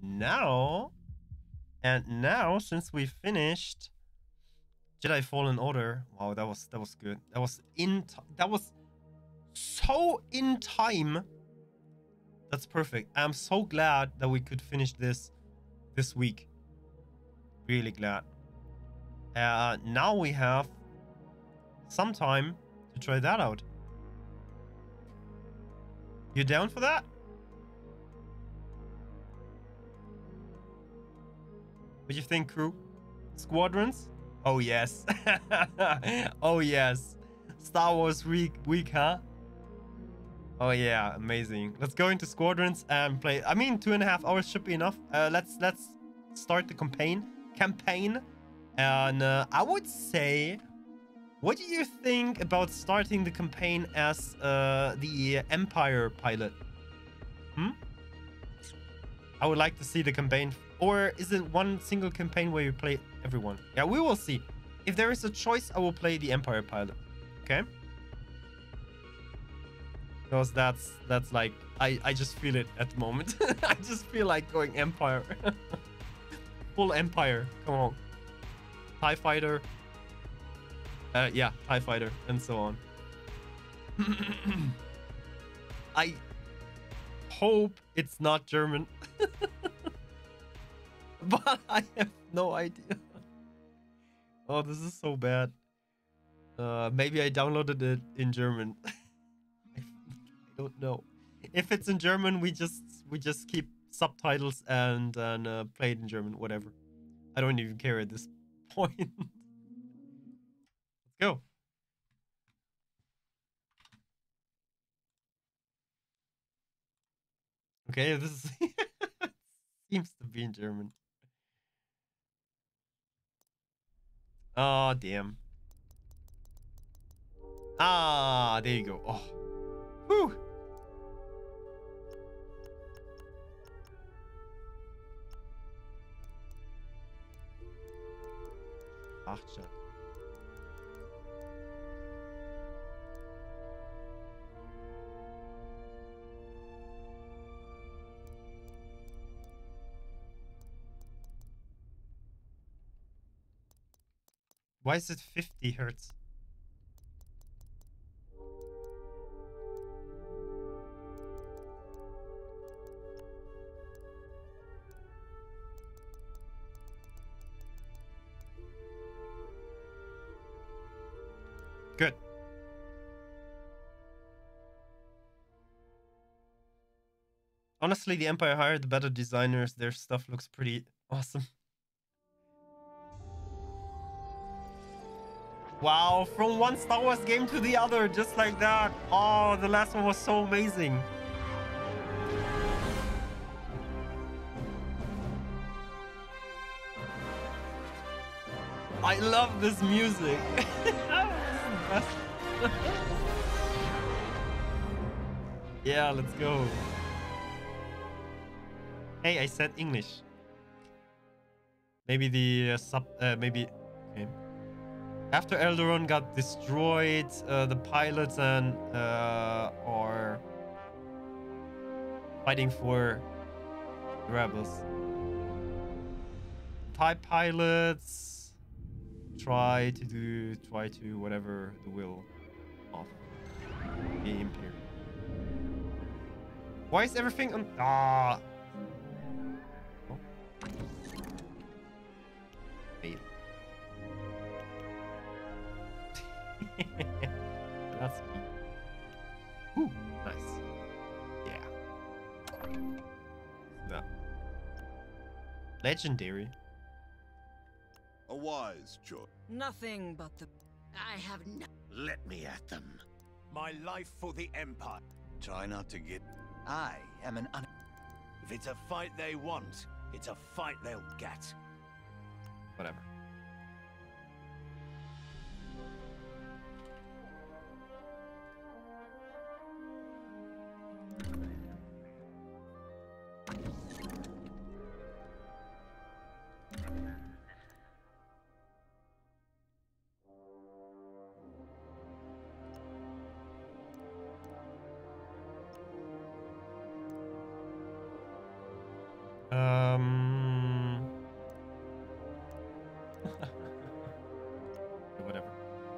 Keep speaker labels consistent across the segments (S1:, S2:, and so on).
S1: now, since we finished Jedi Fallen Order, wow, that was good. That was that was so in time. That's perfect. I'm so glad that we could finish this week. Really glad. Now we have some time to try that out. You down for that? What do you think, crew? Squadrons? Oh yes. Oh yes. Star Wars week, huh? Oh yeah, amazing. Let's go into Squadrons and play. I mean, 2.5 hours should be enough. Let's start the campaign. And I would say, what do you think about starting the campaign as the Empire pilot? I would like to see the campaign. Or is it one single campaign where you play everyone? Yeah, we will see. If there is a choice, I will play the Empire pilot. Okay? Because that's like, I just feel it at the moment. I just feel like going Empire. Full Empire. Come on. TIE Fighter. Yeah, TIE Fighter. And so on. I hope it's not German. But I have no idea. Oh, this is so bad. Maybe I downloaded it in German. I don't know. If it's in German, we just keep subtitles and play it in German. Whatever. I don't even care at this point. Let's go. Okay, this is seems to be in German. Oh, damn. Ah, there you go. Oh. Whew. Ach, shit. Why is it 50 hertz? Good. Honestly, the Empire hired the better designers. Their stuff looks pretty awesome. Wow, from one Star Wars game to the other, just like that. Oh, the last one was so amazing. I love this music. Yeah, let's go. Hey, I said English. Maybe the maybe. Okay. After Eldaron got destroyed, the pilots and are fighting for the rebels. TIE pilots try to whatever the will of the Imperium. Why is everything on? Ah. Oh. Fail. That's me. Ooh, nice. Yeah. No. Legendary.
S2: A wise choice.
S3: Nothing but the... I have no...
S2: Let me at them.
S4: My life for the Empire.
S2: Try not to get...
S4: I am an If it's a fight they want, it's a fight they'll get.
S1: Whatever. Um. Whatever.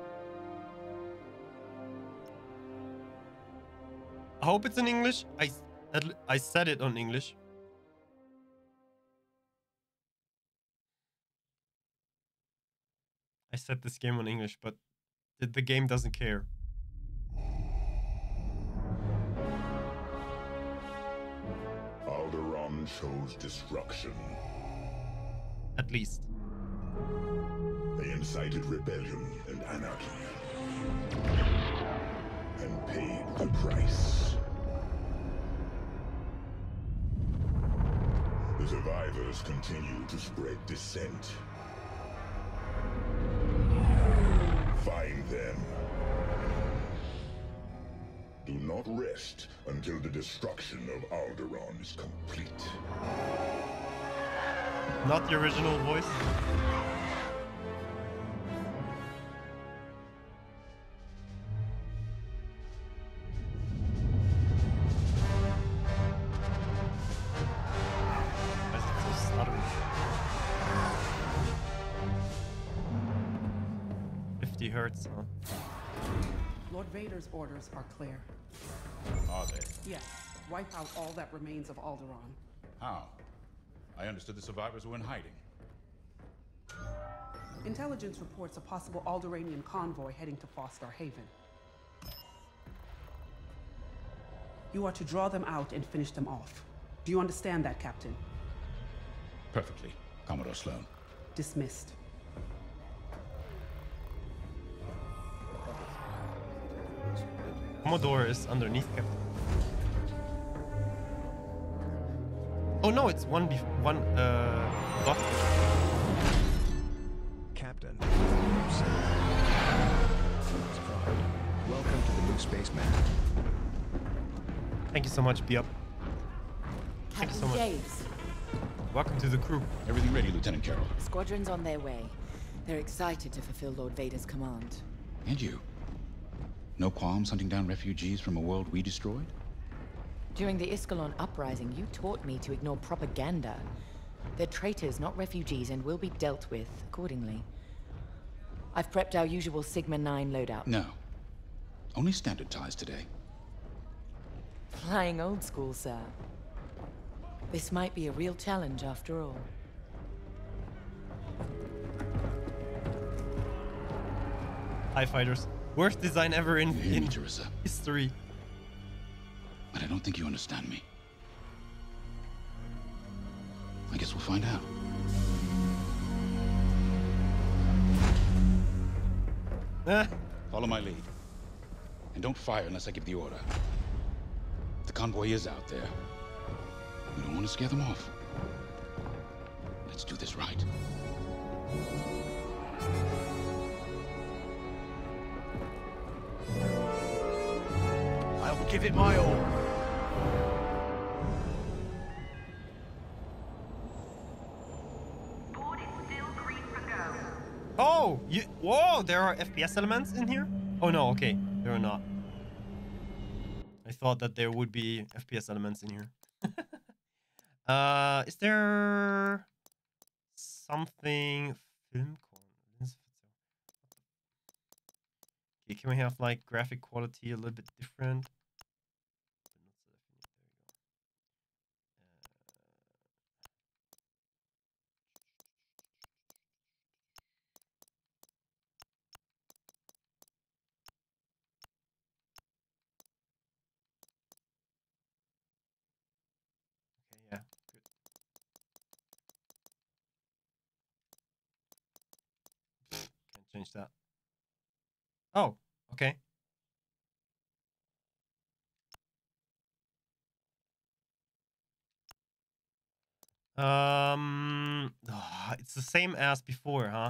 S1: I hope it's in English. I said it on English. I set this game on English, but the game doesn't care.
S5: Alderaan chose destruction.
S1: At least.
S5: They incited rebellion and anarchy. And paid the price. The survivors continue to spread dissent. Find them. Do not rest until the destruction of Alderaan is complete.
S1: Not the original voice. Why is it so stuttering? 50 hertz, huh?
S6: Lord Vader's orders are clear.
S7: Are they?
S6: Yes, wipe out all that remains of Alderaan.
S7: How? I understood the survivors were in hiding.
S6: Intelligence reports a possible Alderaanian convoy heading to Foster Haven. You are to draw them out and finish them off. Do you understand that, Captain?
S7: Perfectly, Commodore Sloan.
S6: Dismissed.
S1: Commodore is underneath Captain. Oh no, it's one dot.
S8: Captain. Welcome to the New Spaceman.
S1: Thank you so much, Be Up. Thank you so much.
S9: James,
S1: Welcome to the crew.
S7: Everything ready, Lieutenant Carroll.
S9: squadron's on their way. They're excited to fulfill Lord Vader's command.
S7: And you? No qualms hunting down refugees from a world we destroyed?
S9: During the Iskalon uprising, you taught me to ignore propaganda. They're traitors, not refugees, and will be dealt with accordingly. I've prepped our usual Sigma-9 loadout.
S7: No. Only standard ties today.
S9: Flying old school, sir. This might be a real challenge after all.
S1: TIE fighters. Worst design ever in
S7: You hear me, Jerissa?
S1: history.
S7: But I don't think you understand me. I guess we'll find out. Follow my lead. And don't fire unless I give the order. The convoy is out there. We don't want to scare them off. Let's do this right.
S4: I'll give it my all.
S1: Oh, whoa, there are FPS elements in here? Oh no, okay, there are not. I thought that there would be FPS elements in here. Is there something film corner? Okay, can we have like graphic quality a little bit different? Yeah, good. Can't change that. Oh, okay. It's the same as before, huh?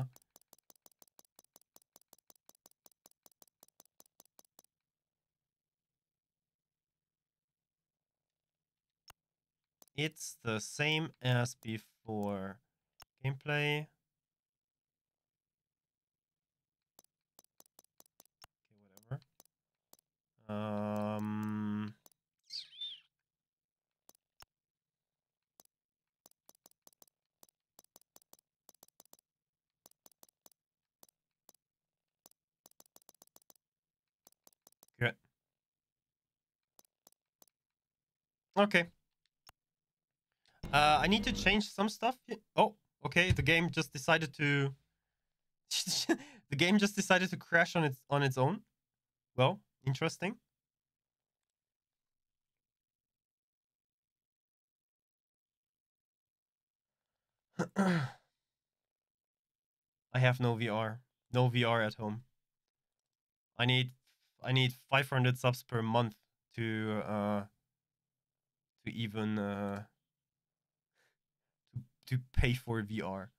S1: It's the same as before. Gameplay. Okay, whatever. Okay. I need to change some stuff. Oh, okay. The game just decided to. The game just decided to crash on its own. Well, interesting. I have no VR. No VR at home. I need 500 subs per month to even to pay for VR.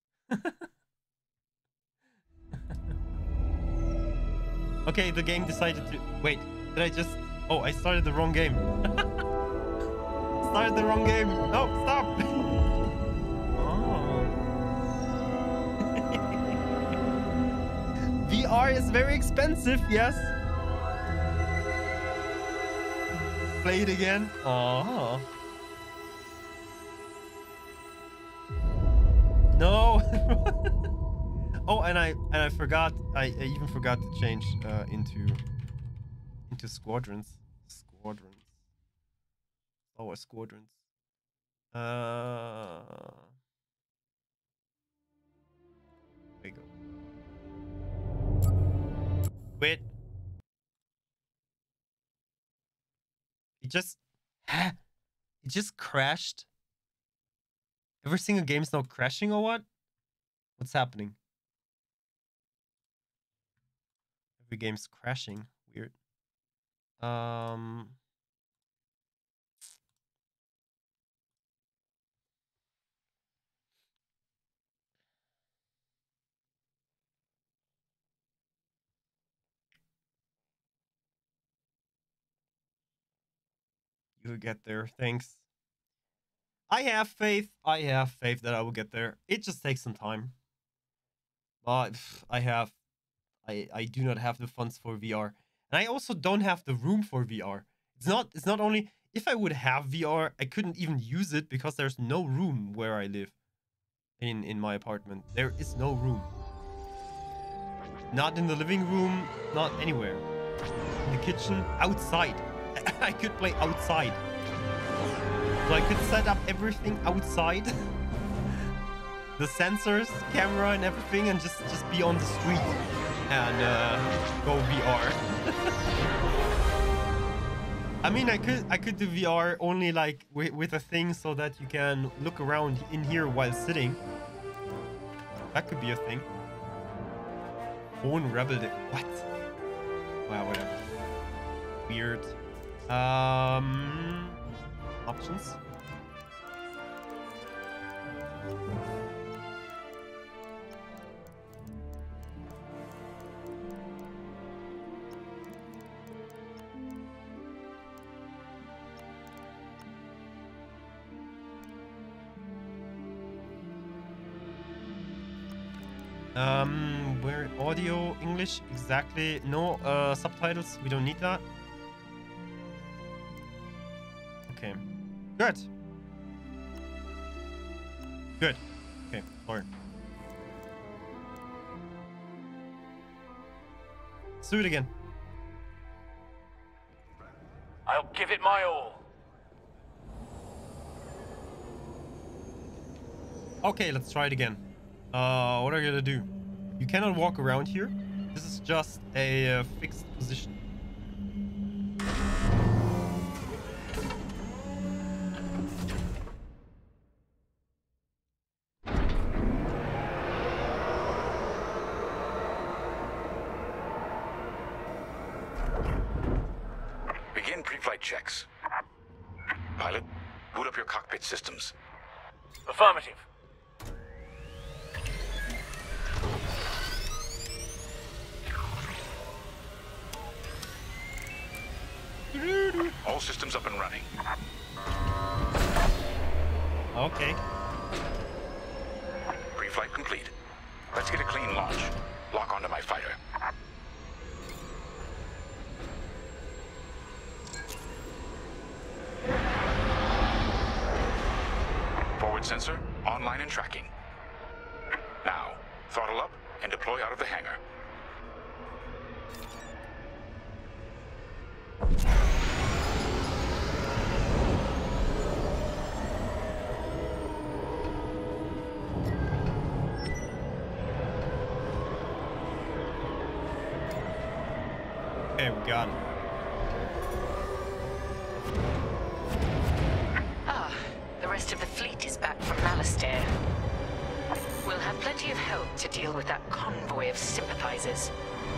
S1: Okay, the game decided to wait. Did I just? Oh, I started the wrong game. Started the wrong game. No, stop. Oh. VR is very expensive. Yes. Play it again. Oh. No. Oh, and I forgot. I even forgot to change into squadrons. Squadrons. Oh, squadrons. There you go. Quit. It just crashed. Every single game's now crashing or what? What's happening? Every game's crashing. Weird. You'll get there. Thanks. I have faith. I have faith that I will get there. It just takes some time. But I do not have the funds for VR. And I also don't have the room for VR. It's not only if I would have VR, I couldn't even use it because there's no room where I live. In my apartment. There is no room. Not in the living room, not anywhere. In the kitchen, outside. I could play outside. So I could set up everything outside. The sensors, camera and everything, and just be on the street and go VR. I mean, I could do VR only like with a thing so that you can look around in here while sitting. That could be a thing. Phone Rebel. What? Wow, whatever. Weird. Options. Where audio English exactly? No subtitles. We don't need that. Okay. Good. Good. Okay. Sorry. Let's do it again.
S4: I'll give it my all.
S1: Okay, let's try it again. What are you gonna do? You cannot walk around here. This is just a fixed position.
S7: Begin pre-flight checks. Pilot, boot up your cockpit systems.
S4: Affirmative.
S7: All systems up and running.
S1: Okay.
S7: Pre-flight complete. Let's get a clean launch. Lock onto my fighter. Forward sensor, online and tracking. Now, throttle up and deploy out of the hangar.
S1: Okay, we got it.
S9: Ah, the rest of the fleet is back from Malastare. We'll have plenty of help to deal with that convoy of sympathizers.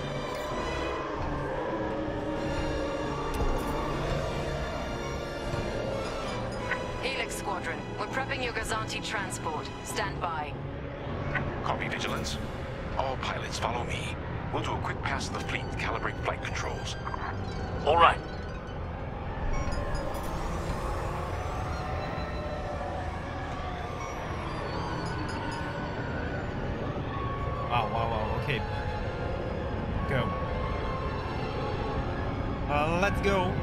S9: Helix Squadron, we're prepping your Gazanti transport. Stand by.
S7: Copy, Vigilance. All pilots, follow me. We'll do a quick pass of the fleet, calibrate flight controls.
S4: All right.
S1: Wow, okay. Go. Let's go.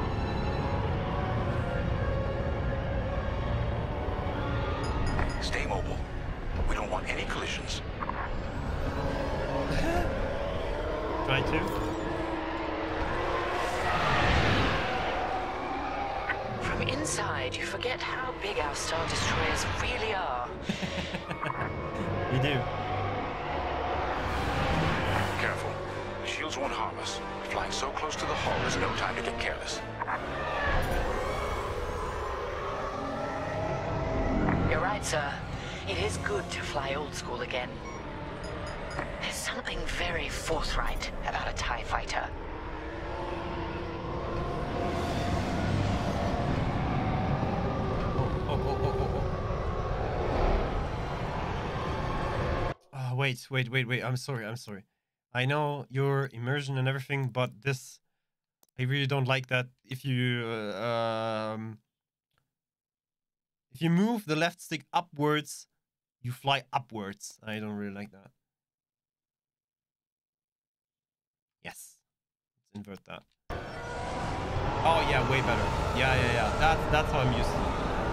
S7: Stay mobile. We don't want any collisions.
S1: Try to.
S9: From inside, you forget how big our Star Destroyers really are.
S1: You do.
S7: Careful. The shields won't harm us. Flying so close to the hull, there's no time to get careless.
S9: You're right, sir. It is good to fly old school again. There's something very forthright about a TIE fighter.
S1: Wait. I'm sorry. I know your immersion and everything, but this... I really don't like that if you move the left stick upwards, you fly upwards. I don't really like that. Yes. Let's invert that. Oh yeah, way better. Yeah. That's how I'm used to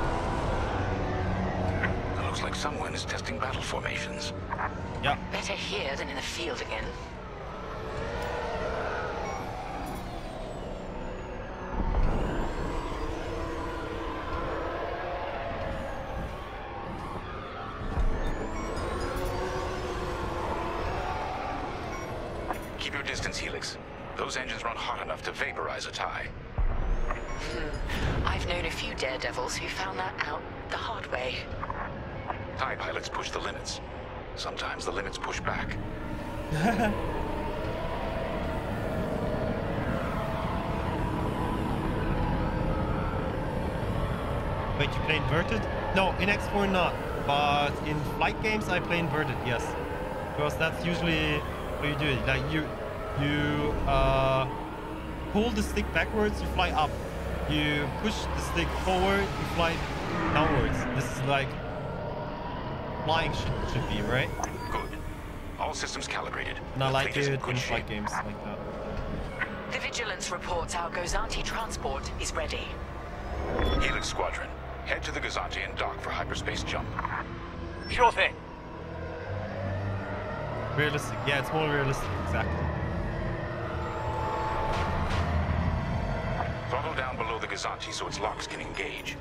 S1: it.
S7: It looks like someone is testing battle formations.
S1: Yeah.
S9: Better here than in the field again.
S7: Keep your distance, Helix. Those engines run hot enough to vaporize a TIE.
S9: I've known a few daredevils who found that out the hard way.
S7: TIE pilots push the limits. Sometimes the limits push back.
S1: Wait, you play inverted? No, in X4 not. But in flight games I play inverted, yes. Because that's usually how you do it. Like you pull the stick backwards, you fly up. You push the stick forward, you fly downwards. This is like flying should be, right?
S7: Good. All systems calibrated.
S1: And I
S7: The
S1: like
S7: fleet is
S1: it
S7: in good
S1: in
S7: shape.
S1: flight games like that.
S9: The Vigilance reports our Gozanti transport is ready.
S7: Helix Squadron, head to the Gazanti and dock for hyperspace jump.
S4: Sure thing.
S1: Realistic. Yeah, it's more realistic, exactly.
S7: Throttle down below the Gazanti so its locks can engage.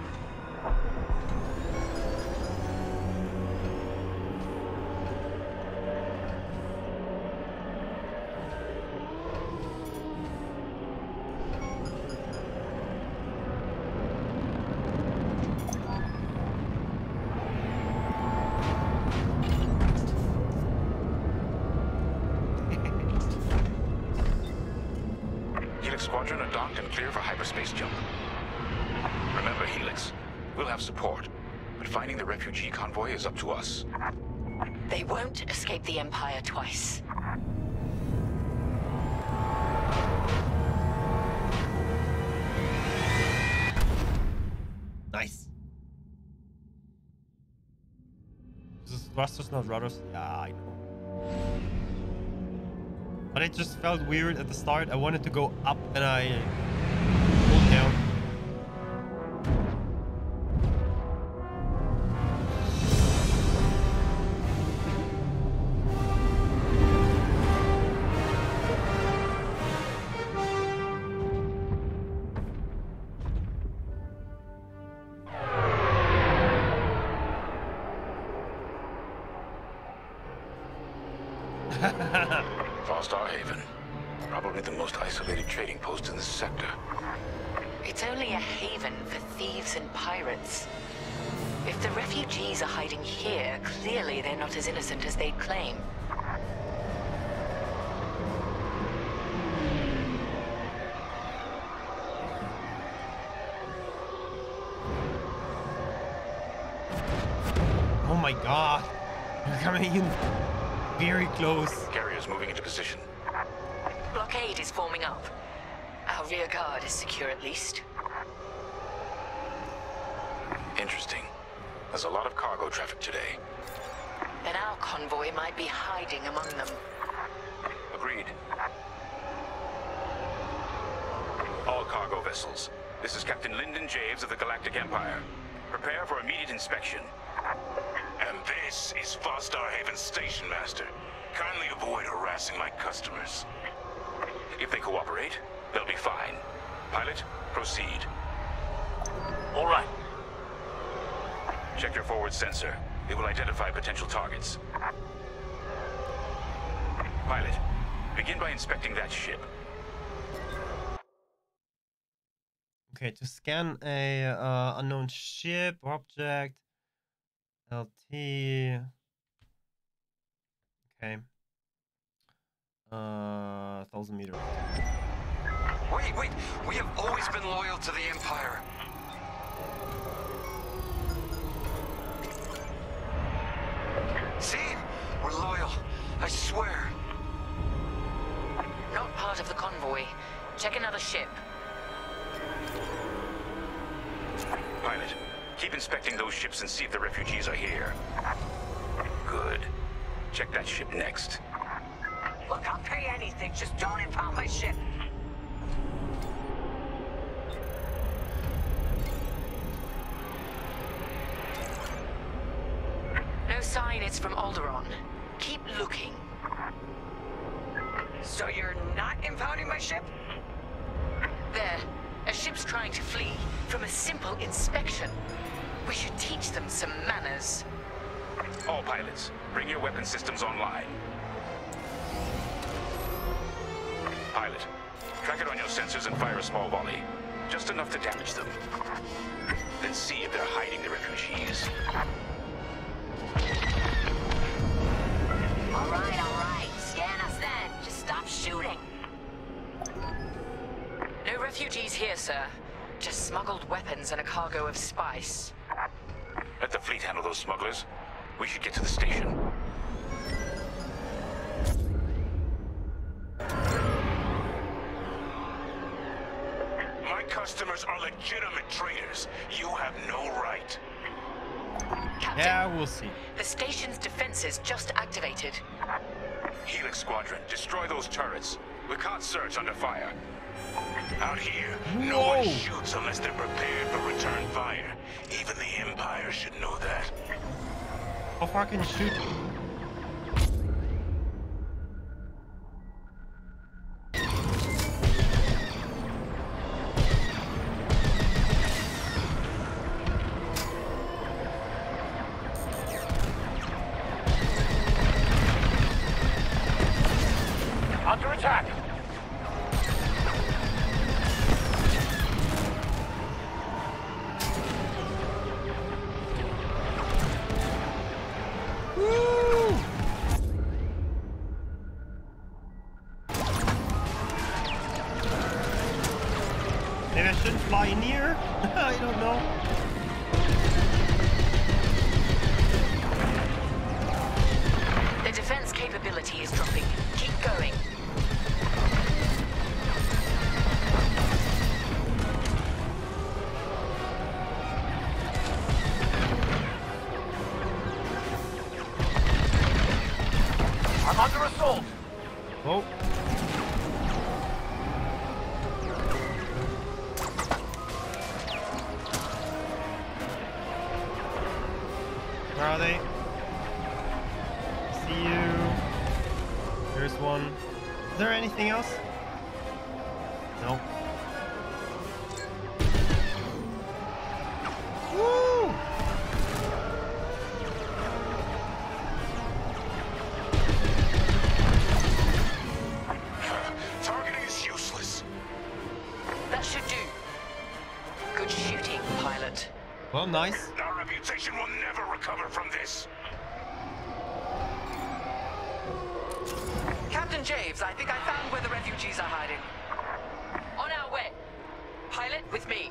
S7: Helix Squadron are docked and clear for hyperspace jump. Remember, Helix, we'll have support, but finding the refugee convoy is up to us.
S9: They won't escape the Empire twice.
S1: Nice. This is thrusters, not rudders. Yeah, I know. But it just felt weird at the start. I wanted to go up and I pulled down.
S7: Falstar Haven. Probably the most isolated trading post in the sector.
S9: It's only a haven for thieves and pirates. If the refugees are hiding here, clearly they're not as innocent as they'd claim.
S1: Oh my god. They're coming in very close.
S7: Carrier's moving into position.
S9: Blockade is forming up. Our rear guard is secure at least.
S7: Interesting. There's a lot of cargo traffic today.
S9: Then our convoy might be hiding among them.
S7: Agreed. All cargo vessels. This is Captain Lyndon Javes of the Galactic Empire. Prepare for immediate inspection.
S10: And this is Fostar Haven Station Master. Kindly avoid harassing my customers.
S7: If they cooperate, they'll be fine. Pilot, proceed.
S10: All right.
S7: Check your forward sensor. It will identify potential targets. Pilot, begin by inspecting that ship.
S1: Okay, to scan a unknown ship, object, LT. Okay. 1,000 meters.
S11: Wait! We have always been loyal to the Empire. See? We're loyal. I swear.
S9: Not part of the convoy. Check another ship.
S7: Pilot, keep inspecting those ships and see if the refugees are here. Good. Check that ship next.
S9: Look, I'll pay anything. Just don't impound my ship. No sign it's from Alderaan. Keep looking. So you're not impounding my ship? There. A ship's trying to flee from a simple inspection. We should teach them some manners.
S7: All pilots, bring your weapon systems online. Pilot, track it on your sensors and fire a small volley. Just enough to damage them. Then see if they're hiding the refugees.
S9: All right. Scan us then. Just stop shooting. No refugees here, sir. Just smuggled weapons and a cargo of spice.
S7: Let the fleet handle those smugglers. We should get to the station.
S10: My customers are legitimate traders. You have no right.
S9: Captain,
S1: Yeah, we'll see.
S9: the station's defenses just activated.
S7: Helix Squadron, destroy those turrets. We can't search under fire.
S10: Out here, no one shoots unless they're prepared for return fire. Even the Empire should know that.
S1: How far can you shoot?
S10: Under attack!
S1: Maybe I shouldn't fly near? I don't know.
S9: The defense capability is dropping. Keep going.
S10: I'm under assault!
S1: Oh. Where are they? See you. There's one. Is there anything else? No. Woo!
S10: Turret
S1: go. Nice.
S10: Our reputation will never recover from this.
S12: Captain James, I think I found where the refugees are hiding. On our way. Pilot, with me.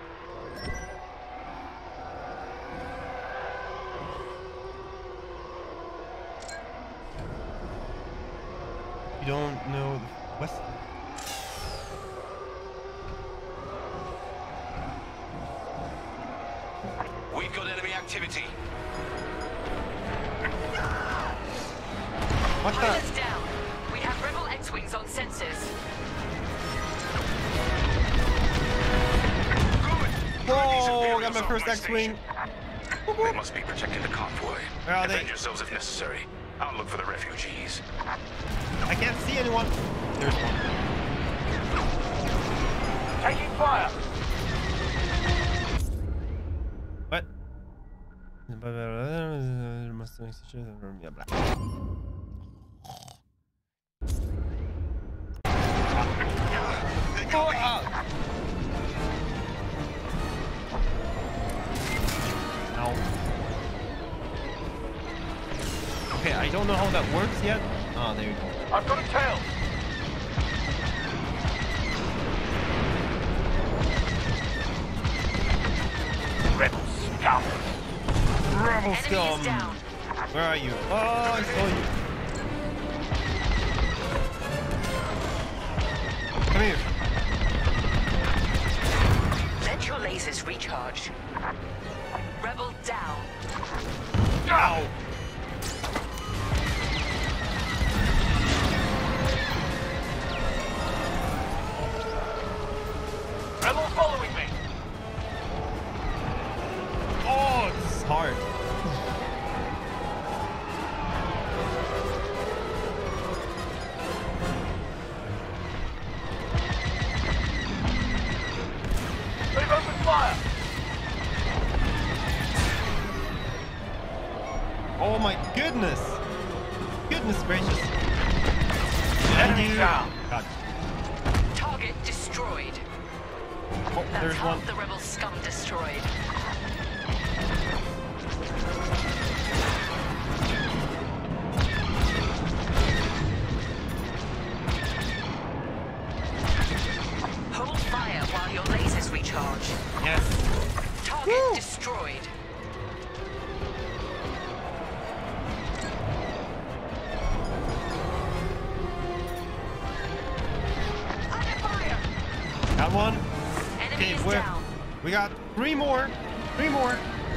S1: You don't know what's...
S11: We've got enemy activity.
S1: What the?
S12: Pilots down. We have rebel X-Wings on sensors.
S1: Whoa, got my first X-Wing.
S10: They must be protecting the convoy.
S1: Where are
S10: Defend
S1: they?
S10: yourselves if necessary. I'll look for the refugees.
S1: I can't see anyone. There's one.
S4: Taking fire.
S1: What? Ow. Okay, I don't know how that works yet. Oh, there you go.
S4: I've got a tail.
S10: Rebel scum.
S1: Rebel
S12: Enemy
S1: scum.
S12: is down.
S1: Where are you? Oh, I saw you. Come here.
S12: Let your lasers recharge. Rebel down.
S1: Ow.
S4: Rebel following me.
S1: Oh, this is hard.
S4: They've opened fire.
S1: Oh my goodness. Goodness gracious.
S4: Enemy down.
S1: God.
S12: Target destroyed.
S1: Oh,
S12: That's
S1: there's
S12: half
S1: one.
S12: the rebel scum destroyed. Hold fire while your lasers recharge.
S1: Yes.
S12: Target destroyed. Under fire.
S1: Got one.
S12: Enemy
S1: Okay,
S12: is
S1: where?
S12: down.
S1: We got three more. Three more.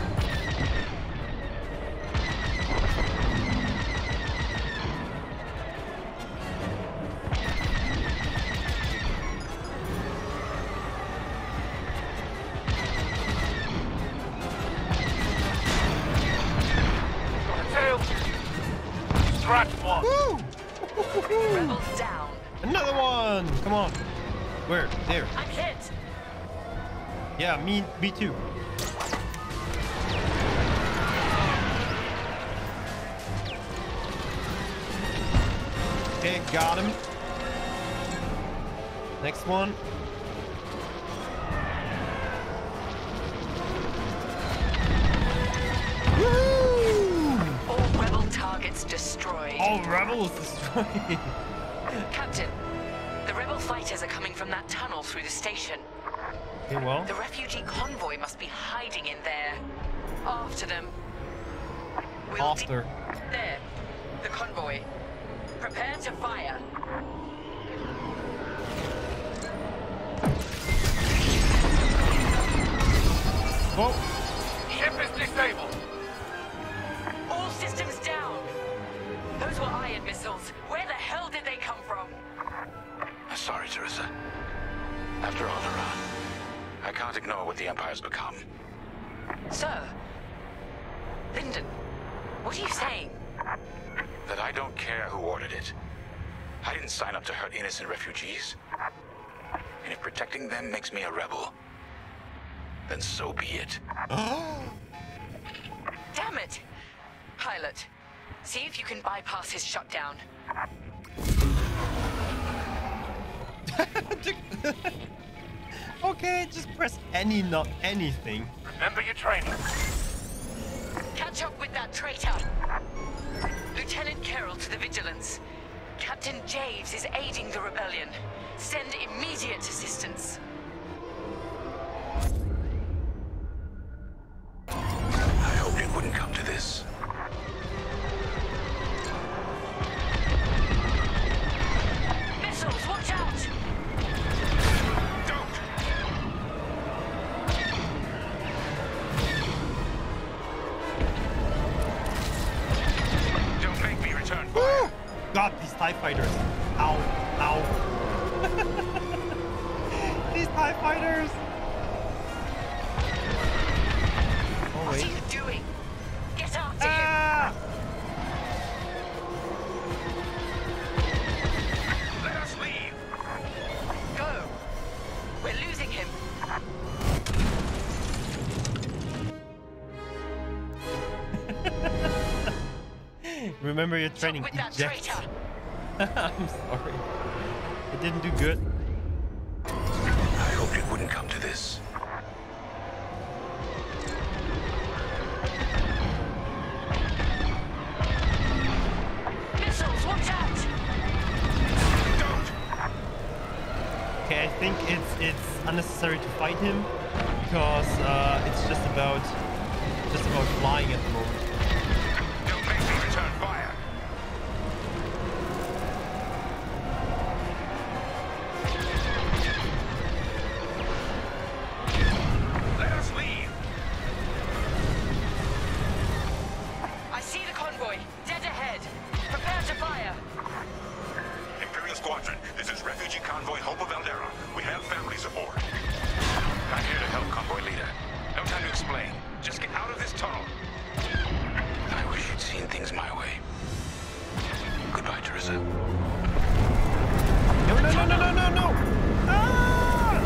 S4: Got a tail. Scratch one.
S1: Woo!
S12: Rebel down.
S1: Another one. Come on. Where? There.
S12: I'm hit.
S1: Yeah, me too. Okay, got him. Next one. Woo!
S12: All rebel targets destroyed.
S1: All rebels destroyed.
S12: Captain, the rebel fighters are coming from that tunnel through the station.
S1: Okay, well.
S12: The refugee convoy must be hiding in there. After them.
S1: After.
S12: There. The convoy. Prepare to fire.
S1: Oh.
S4: Ship is disabled.
S12: All systems down. Those were iron missiles. Where the hell did they come from?
S10: Sorry, Teresa. After Alderaan, I can't ignore what the Empire's become.
S12: Sir. Lyndon, what are you saying?
S10: That I don't care who ordered it. I didn't sign up to hurt innocent refugees. And if protecting them makes me a rebel, then so be it.
S12: Damn it! Pilot, see if you can bypass his shutdown.
S1: Okay, just press any, not anything.
S11: Remember your training.
S12: Catch up with that traitor. Lieutenant Carroll to the Vigilance. Captain Javes is aiding the rebellion. Send immediate assistance.
S10: I hoped it wouldn't come to this.
S12: Missiles, watch out!
S10: Don't make me return fire.
S1: God, these TIE fighters. Ow, ow. These TIE fighters. Oh,
S12: What
S1: wait.
S12: are you doing? Get after
S1: Ah!
S10: Let us leave.
S12: him! Go! We're losing him.
S1: Remember your training.
S12: With that
S1: Eject.
S12: traitor.
S1: I'm sorry. It didn't do good.
S10: I hoped it wouldn't come to this.
S12: Missiles, watch out!
S1: Okay, I think it's unnecessary to fight him because it's just about flying at the moment.
S10: Don't make me return fire. Let us leave.
S12: I see the convoy. Dead ahead. Prepare to fire.
S10: Imperial Squadron, this is Refugee Convoy Hope of Eldera. We have families aboard. I'm here to help, Convoy Leader. No time to explain. Just get out of this tunnel. I wish you'd seen things my way. Goodbye, Teresa.
S1: No, no, no, no, no, no, no! Ah!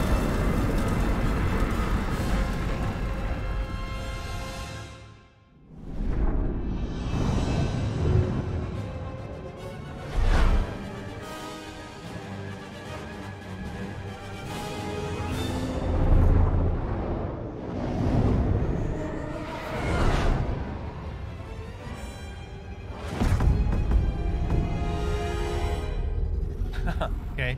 S1: Okay.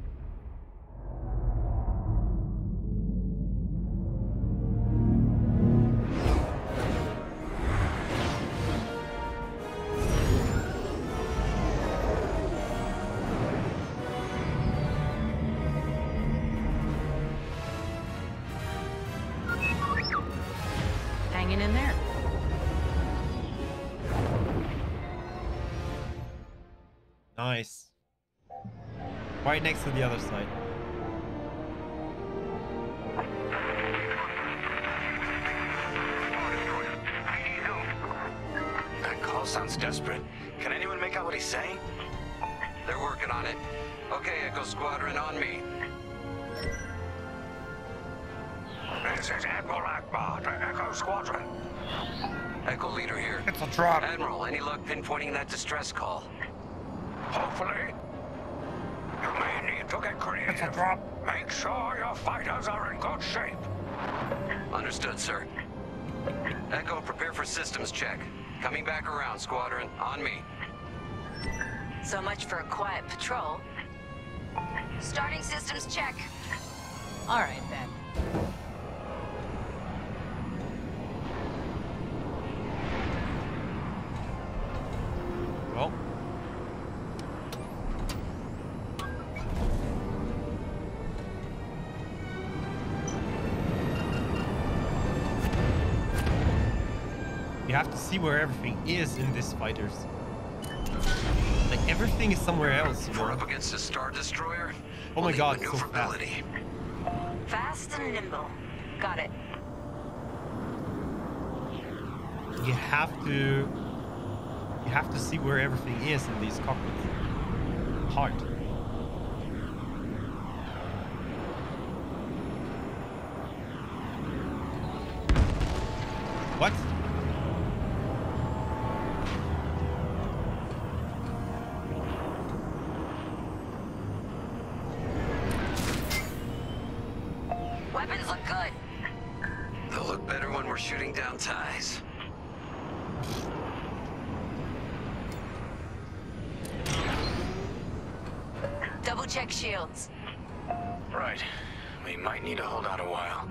S3: Hanging in there.
S1: Nice. Right next to the other side.
S11: That call sounds desperate. Can anyone make out what he's saying?
S13: They're working on it. Okay, Echo Squadron, on me.
S11: This is Admiral Akbar to Echo Squadron.
S13: Echo Leader here.
S1: It's a drop.
S13: Admiral, any luck pinpointing that distress call?
S11: Hopefully. You may need to get creative.
S1: It's a drop.
S11: Make sure your fighters are in good shape.
S13: Understood, sir. Echo, prepare for systems check. Coming back around, Squadron. On me.
S3: So much for a quiet patrol. Starting systems check. All right, then.
S1: Well. You have to see where everything is in these fighters. Like everything is somewhere else, you know?
S13: We're up against a Star Destroyer.
S1: Oh my
S13: We'll need
S1: god, so fast.
S13: maneuverability.
S3: Fast and nimble. Got it.
S1: You have to see where everything is in these cockpits. Hard. What?
S13: Round ties.
S3: Double check shields.
S10: Right. We might need to hold out a while.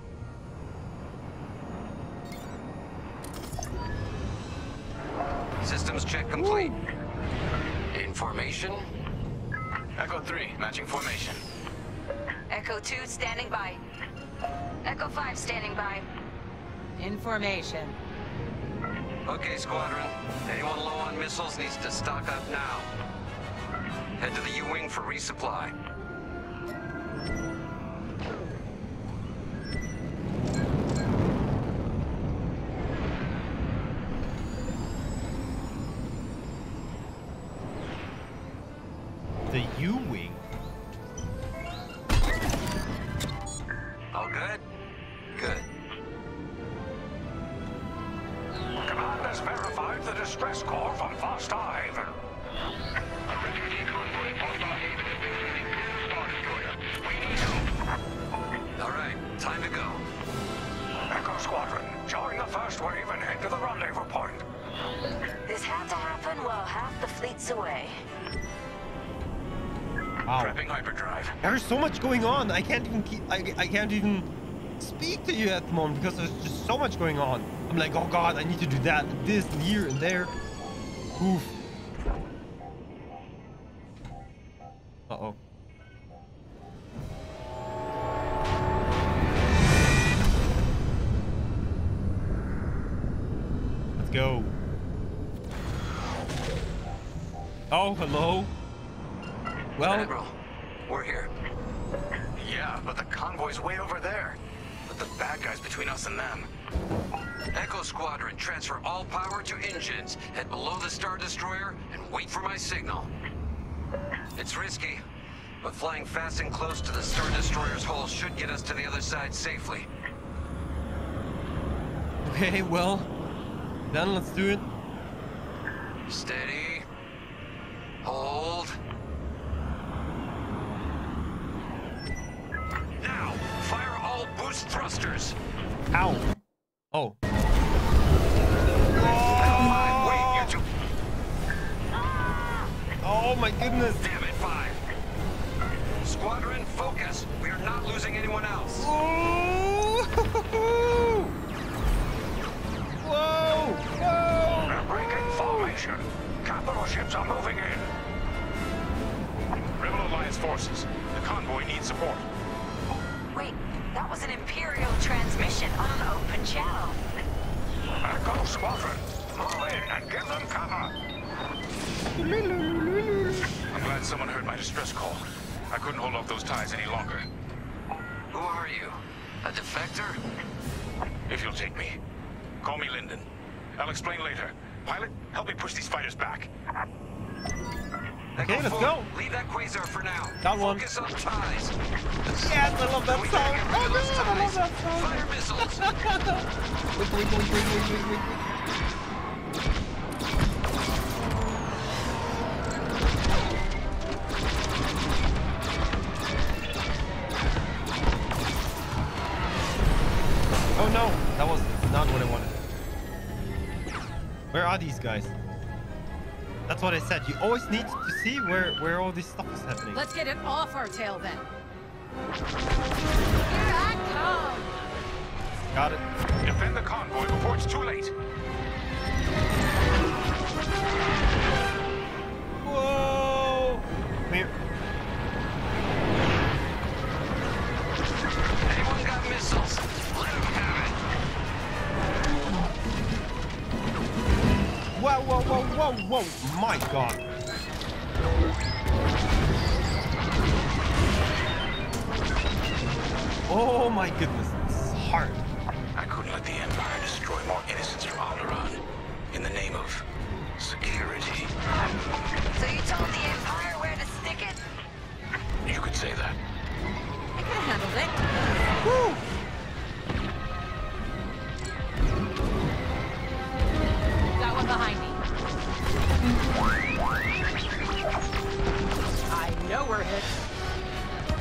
S13: Systems check complete. In formation.
S10: Echo 3, matching formation.
S3: Echo 2 standing by. Echo 5 standing by.
S12: Information.
S13: Okay, Squadron. Anyone low on missiles needs to stock up now. Head to the U-Wing for resupply.
S1: The U-Wing?
S13: All good? Good.
S10: Command has verified the distress call from Vast Hive. A refugee convoy on the Haven Star Destroyer. We need help.
S13: All right, time to go.
S10: Echo Squadron, join the first wave and head to the rendezvous point.
S3: This had to happen while half the fleet's away.
S1: Wow.
S10: Prepping hyperdrive.
S1: There's so much going on. I can't even keep. I can't even speak to you at the moment because there's just so much going on. I'm like, oh god, I need to do that, this, here, and there. Oof. Uh-oh. Let's go. Oh, hello. Well,
S13: Admiral, we're here.
S10: Yeah, but the convoy's way over there. Put the bad guys between us and them.
S13: Echo Squadron, transfer all power to engines. Head below the Star Destroyer and wait for my signal. It's risky, but flying fast and close to the Star Destroyer's hull should get us to the other side safely.
S1: okay, well, then let's do it.
S13: Steady. Hold. Now, fire all boost thrusters.
S1: Ow. Oh.
S10: Wait, you two.
S1: Oh my goodness.
S13: Damn it, 5. Squadron, focus. We are not losing anyone else.
S1: Whoa! Whoa! Whoa!
S10: They're breaking formation. Capital ships are moving in. Rebel Alliance forces. The convoy needs support.
S3: Wait, that was an Imperial transmission on an open channel.
S10: Echo Squadron, move in and give them cover. I'm glad someone heard my distress call. I couldn't hold off those ties any longer.
S13: Who are you? A defector?
S10: If you'll take me. Call me Lyndon. I'll explain later. Pilot, help me push these fighters back.
S1: Okay, let's go.
S13: Leave that quasar for now.
S1: Got one.
S13: Focus on ties.
S1: Yes, I love that song. Oh man, I love that song.
S13: Fire missiles.
S1: Wait. Oh no, that was not what I wanted. Where are these guys? That's what I said. You always need to see where all this stuff is happening.
S12: Let's get it off our tail then. Here I come.
S1: Got it.
S10: Defend the convoy before it's too late.
S1: Whoa! Come here.
S13: Anyone got missiles? Let them have it.
S1: Whoa. My god. Oh my goodness. This is hard.
S10: I couldn't let the Empire destroy more innocents from Alderaan in the name of security.
S3: So you told the Empire where to stick it?
S10: You could say that.
S12: I could have handled it.
S1: Woo!
S12: Got one behind me. I know we're hit.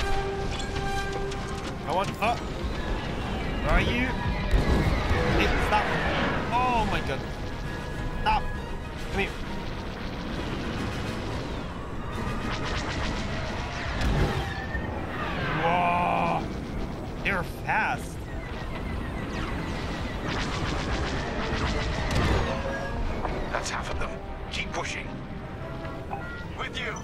S1: I want up. Where are you? Hey, stop. Stop. Oh my god. Stop. Come here. Whoa. They're fast.
S10: That's half of them. Keep pushing. With you.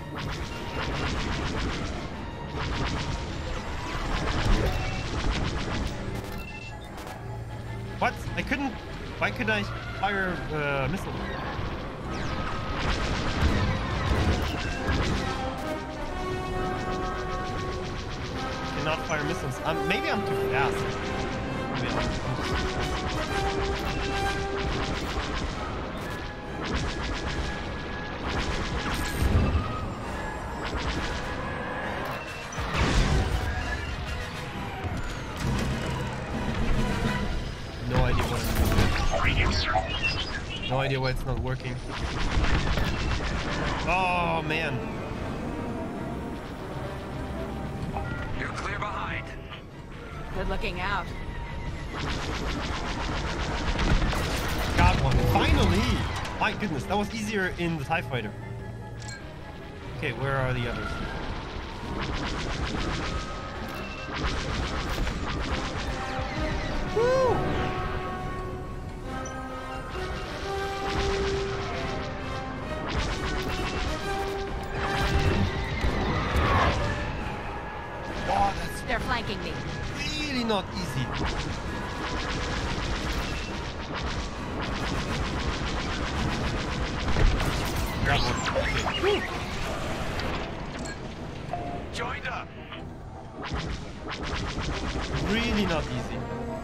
S1: What? I couldn't. Why couldn't I fire a missile? Cannot fire missiles. Maybe I'm too fast. Maybe I'm just... No idea what I'm doing. No idea why it's not working. Oh man.
S13: You're clear behind.
S12: Good looking out.
S1: Got one. Finally! My goodness, that was easier in the TIE Fighter. Okay, where are the others? Woo! Wow, that's
S12: They're flanking me.
S1: really not easy. Grab one. Okay.
S10: Joined up.
S1: Really not easy.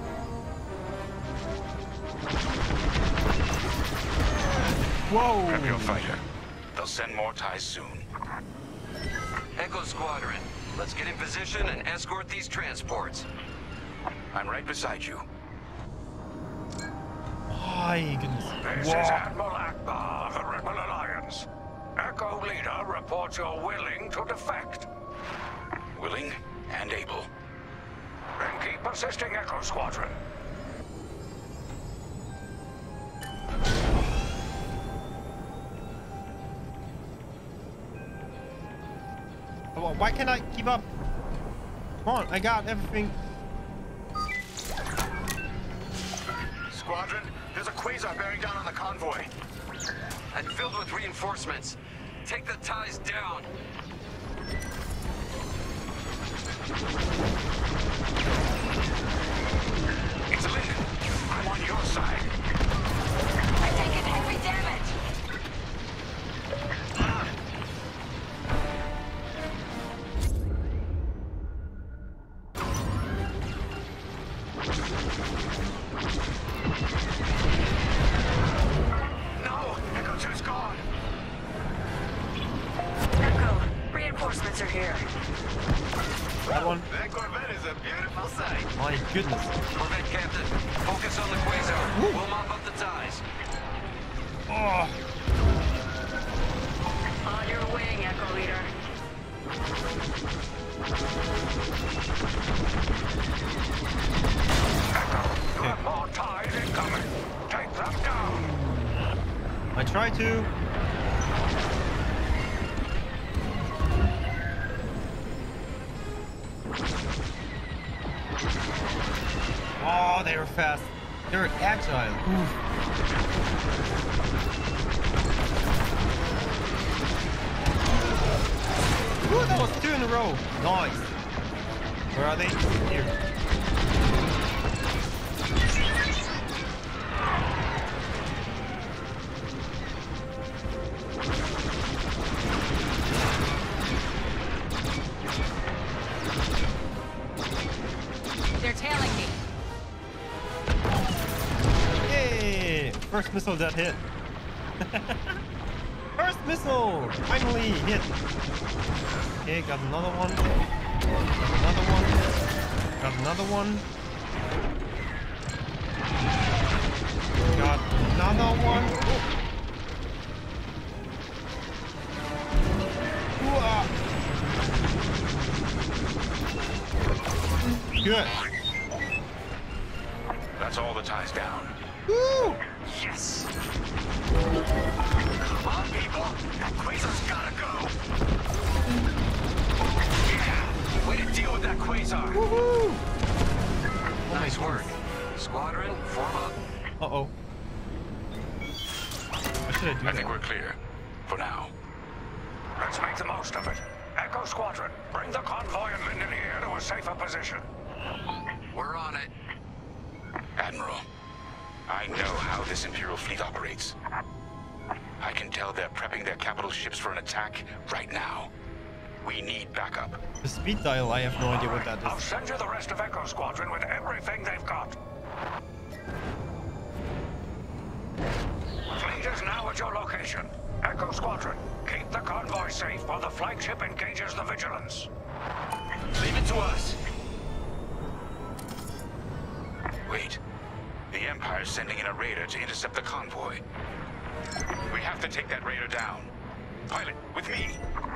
S1: Whoa!
S10: Grab your fighter. They'll send more TIEs soon.
S13: Echo Squadron, let's get in position and escort these transports.
S10: I'm right beside you.
S1: My goodness.
S10: This is Admiral Akbar of the Rebel Alliance. Echo Leader reports you're willing to defect. Willing and able. Then keep assisting Echo Squadron.
S1: Why can't I keep up? Come on, I got everything.
S10: Squadron, there's a quasar bearing down on the convoy.
S13: And filled with reinforcements. Take the TIEs down.
S10: It's Linden. I'm on your side.
S3: I'm taking heavy damage.
S10: No! Echo 2's gone!
S3: Echo, reinforcements are here.
S1: That one.
S10: That Corvette is a beautiful sight.
S1: My goodness.
S13: Corvette Captain, focus on the quasar.
S1: Woo.
S13: We'll mop up the TIEs.
S1: Oh.
S3: On your wing, Echo Leader.
S10: You have more TIEs incoming. Take them down.
S1: I try to. Oh, they were fast. They were agile. Ooh, that was 2 in a row. Nice. Where are they? Here.
S12: They're tailing me.
S1: Yay! First missile that hit. First missile! Finally hit. Okay, got another one. Got another one. Got another one. Got another one.
S10: Ooh,
S1: good.
S10: That's all the TIEs down. Come on, people! That Quasar's gotta go! Yeah! Way to deal with that Quasar!
S1: Woohoo!
S13: Nice work. Squadron, form up.
S1: Uh-oh. What should I do?
S10: I think we're clear. For now. Let's make the most of it. Echo Squadron, bring the convoy and Linden here to a safer position.
S13: We're on it.
S7: Admiral, I know how this Imperial fleet operates. I can tell they're prepping their capital ships for an attack right now. We need backup.
S1: The speed dial, I have no idea what that
S10: I'll
S1: is.
S10: send you the rest of Echo Squadron with everything they've got. Fleet is now at your location. Echo Squadron, keep the convoy safe while the flagship engages the Vigilance.
S7: Leave it to us. Wait. The Empire's sending in a raider to intercept the convoy. We have to take that raider down. Pilot, with me.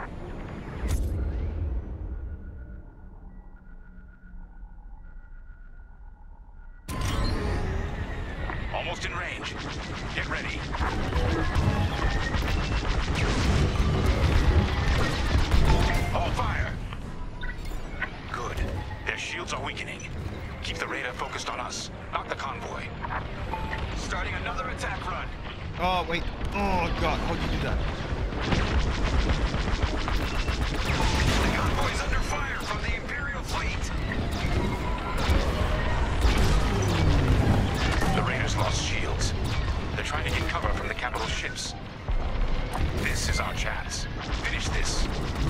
S7: Almost in range. Get ready. All fire! Good. Their shields are weakening. Keep the radar focused on us, not the convoy. Starting another attack run.
S1: Oh, wait. Oh, God. How do you do that?
S10: The convoy's under fire from the Imperial fleet.
S7: The raiders lost shields. They're trying to get cover from the capital ships. This is our chance. Finish this.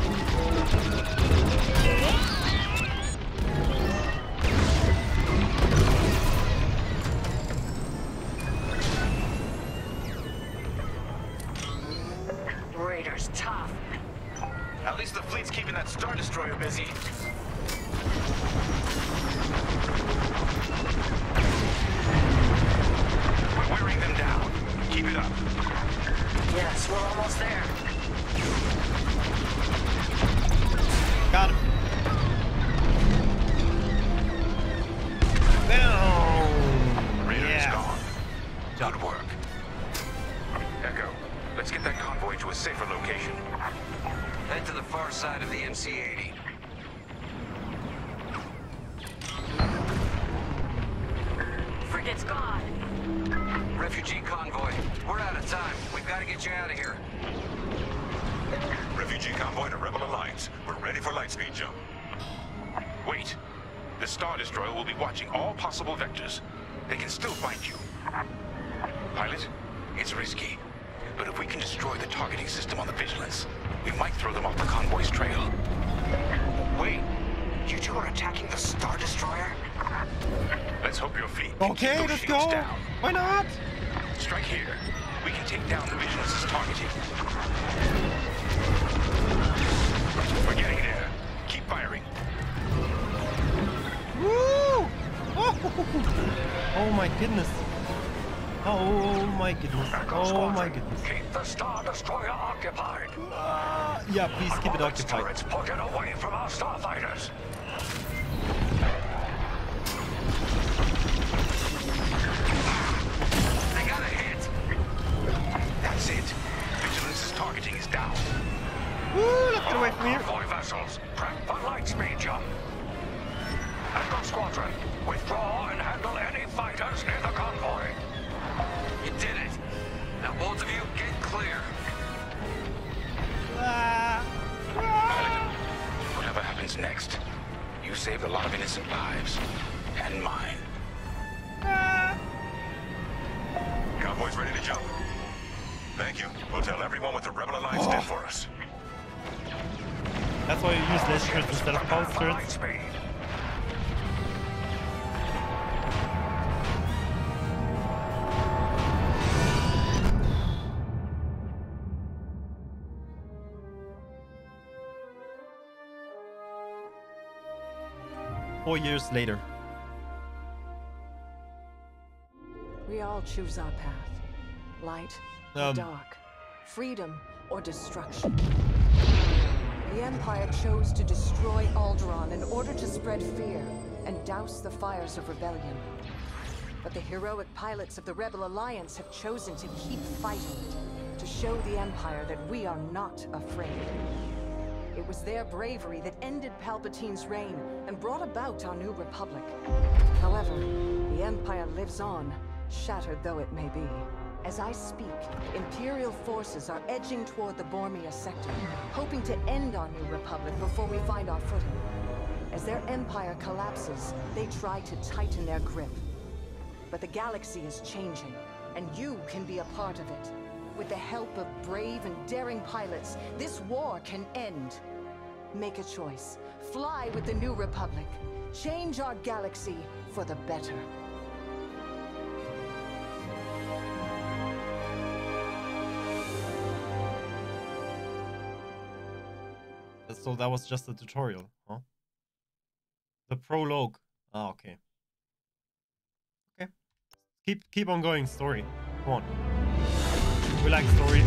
S12: Raiders tough.
S10: At least the fleet's keeping that Star Destroyer busy.
S7: We're wearing them down. Keep it up.
S12: Yes, we're almost there.
S1: Got him. Boom.
S7: Raider is
S1: Yeah.
S7: gone. Good work. Echo, let's get that convoy to a safer location.
S13: Head to the far side of the MC-80.
S12: Frigate's gone.
S13: Refugee convoy, we're out of time. We've got to get you out of here.
S10: Refugee convoy to Rebel Alliance. We're ready for lightspeed jump.
S7: Wait. The Star Destroyer will be watching all possible vectors. They can still find you. Pilot, it's risky. But if we can destroy the targeting system on the Vigilance, we might throw them off the convoy's trail. Wait. You two are attacking the Star Destroyer? Let's hope your fleet can keep
S1: Okay,
S7: those
S1: let's
S7: shields
S1: go.
S7: down.
S1: Why not?
S7: Strike here. We can take down the Vigilance's targeting. We're getting there. Keep firing.
S1: Woo! Oh my goodness. Oh my goodness. Oh my goodness.
S10: Keep the Star Destroyer occupied.
S1: Yeah, please keep it
S10: Its
S1: occupied.
S10: turrets pointed away from our starfighters.
S13: They got a hit.
S7: That's it. Vigilance's targeting is down.
S1: Woo, let's get away from here.
S10: Convoy vessels, prep for lightspeed jump. Echo Squadron, withdraw and handle any fighters near the convoy.
S13: You did it. Now both of you, get clear.
S7: Pilot, whatever happens next, you saved a lot of innocent lives. And mine.
S10: Convoy's ready to jump. Thank you. We'll tell everyone what the Rebel Alliance did for us.
S1: That's why you use lasers instead of pulse turrets.
S10: Lightspeed.
S1: 4 years later.
S14: We all choose our path. Light or dark. Freedom or destruction. The Empire chose to destroy Alderaan in order to spread fear and douse the fires of rebellion. But the heroic pilots of the Rebel Alliance have chosen to keep fighting, to show the Empire that we are not afraid. It was their bravery that ended Palpatine's reign and brought about our new Republic. However, the Empire lives on, shattered though it may be. As I speak, Imperial forces are edging toward the Bormia sector, hoping to end our new Republic before we find our footing. As their empire collapses, they try to tighten their grip. But the galaxy is changing, and you can be a part of it. With the help of brave and daring pilots, this war can end. Make a choice. Fly with the new Republic. Change our galaxy for the better.
S1: So that was just a tutorial, huh? The prologue. Ah, okay. Okay. Keep on going, story. Come on. We like story.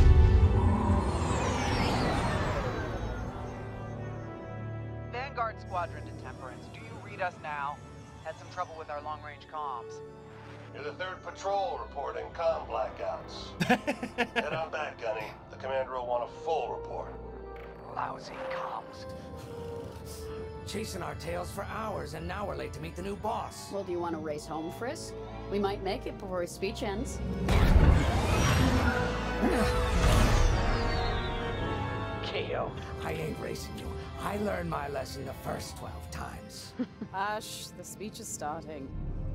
S15: Vanguard Squadron to Temperance. Do you read us now? Had some trouble with our long-range comms.
S16: You're the 3rd patrol reporting comm blackouts. Head on back, Gunny. The commander will want a full report.
S15: Lousy comms.
S17: Chasing our tails for hours, and now we're late to meet the new boss.
S18: Well, do you want to race home, Frisk? We might make it before his speech ends.
S17: Keo, I ain't racing you. I learned my lesson the first 12 times.
S18: Hush, the speech is starting.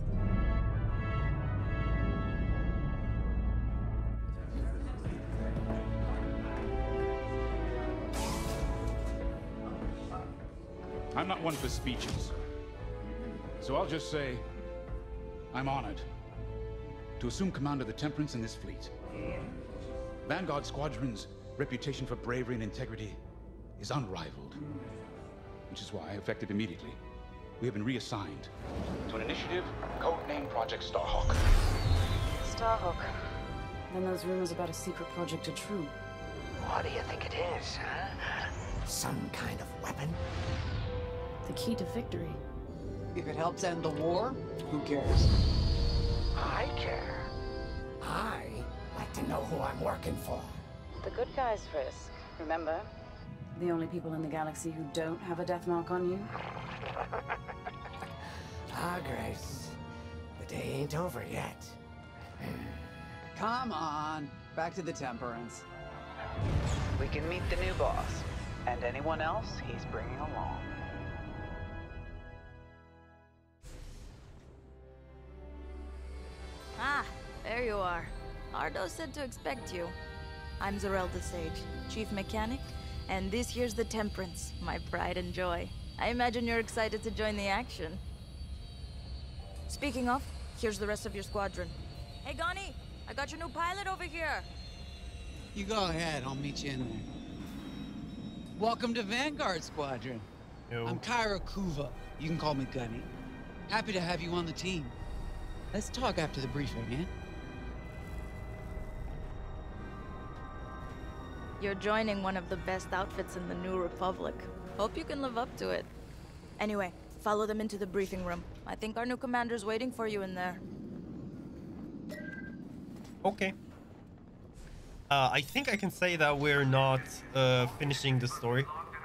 S7: I'm not one for speeches. So I'll just say, I'm honored to assume command of the Temperance in this fleet. Vanguard Squadron's reputation for bravery and integrity is unrivaled, which is why, effective immediately, we have been reassigned to an initiative codenamed Project Starhawk.
S18: Starhawk. Then those rumors about a secret project are true.
S17: What do you think it is, huh? Some kind of weapon?
S18: The key to victory.
S15: If it helps end the war, who cares?
S17: I care. I like to know who I'm working for.
S18: The good guys, Frisk. Remember? The only people in the galaxy who don't have a death mark on you?
S17: Ah, Grace. The day ain't over yet.
S15: Come on. Back to the Temperance. We can meet the new boss. And anyone else he's bringing along.
S19: Ah, there you are. Ardo said to expect you. I'm Zarelda Sage, Chief Mechanic, and this here's the Temperance, my pride and joy. I imagine you're excited to join the action. Speaking of, here's the rest of your squadron. Hey, Gunny, I got your new pilot over here.
S20: You go ahead, I'll meet you in there. Welcome to Vanguard Squadron.
S1: Yo.
S20: I'm Kyra Kuva. You can call me Gunny. Happy to have you on the team. Let's talk after the briefing, eh?
S19: You're joining one of the best outfits in the New Republic. Hope you can live up to it. Anyway, follow them into the briefing room. I think our new commander's waiting for you in there.
S1: Okay. I think I can say that we're not finishing the story.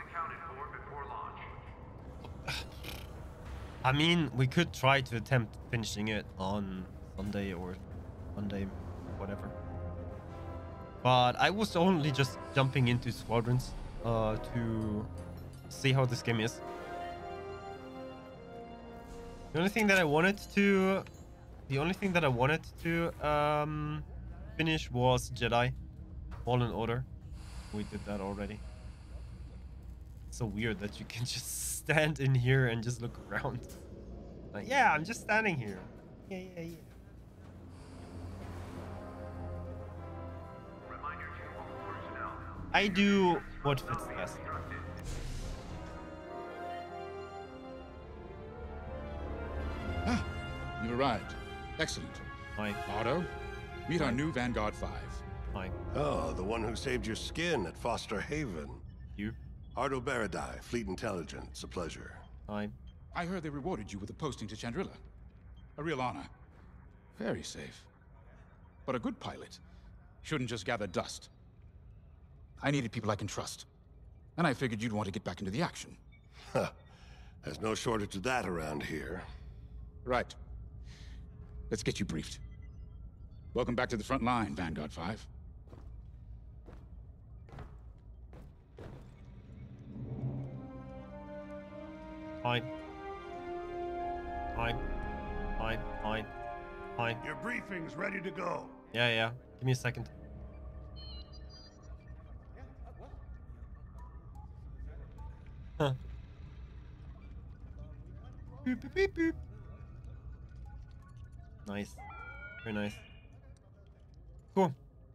S1: I mean, we could try to attempt finishing it on Sunday or Monday, whatever. But I was only just jumping into Squadrons to see how this game is. The only thing that I wanted to finish was Jedi Fallen Order. We did that already. It's so weird that you can just stand in here and just look around. Like, yeah, I'm just standing here. Yeah. I do what fits best.
S7: Ah, you've arrived. Excellent.
S1: Hi.
S7: Ardo, meet our new Vanguard 5.
S1: Hi.
S16: Oh, the one who saved your skin at Foster Haven.
S1: You?
S16: Ardo Baradai, Fleet Intelligence. A pleasure.
S1: Hi.
S7: I heard they rewarded you with a posting to Chandrila. A real honor. Very safe. But a good pilot shouldn't just gather dust. I needed people I can trust. And I figured you'd want to get back into the action.
S16: Huh. There's no shortage of that around here.
S7: Right. Let's get you briefed. Welcome back to the front line, Vanguard 5.
S1: Fine. Fine. Fine. Fine. Fine.
S16: Your briefing's ready to go.
S1: Yeah, yeah. Give me a second. Huh. Boop, boop, boop, boop. Nice. Very nice. Cool.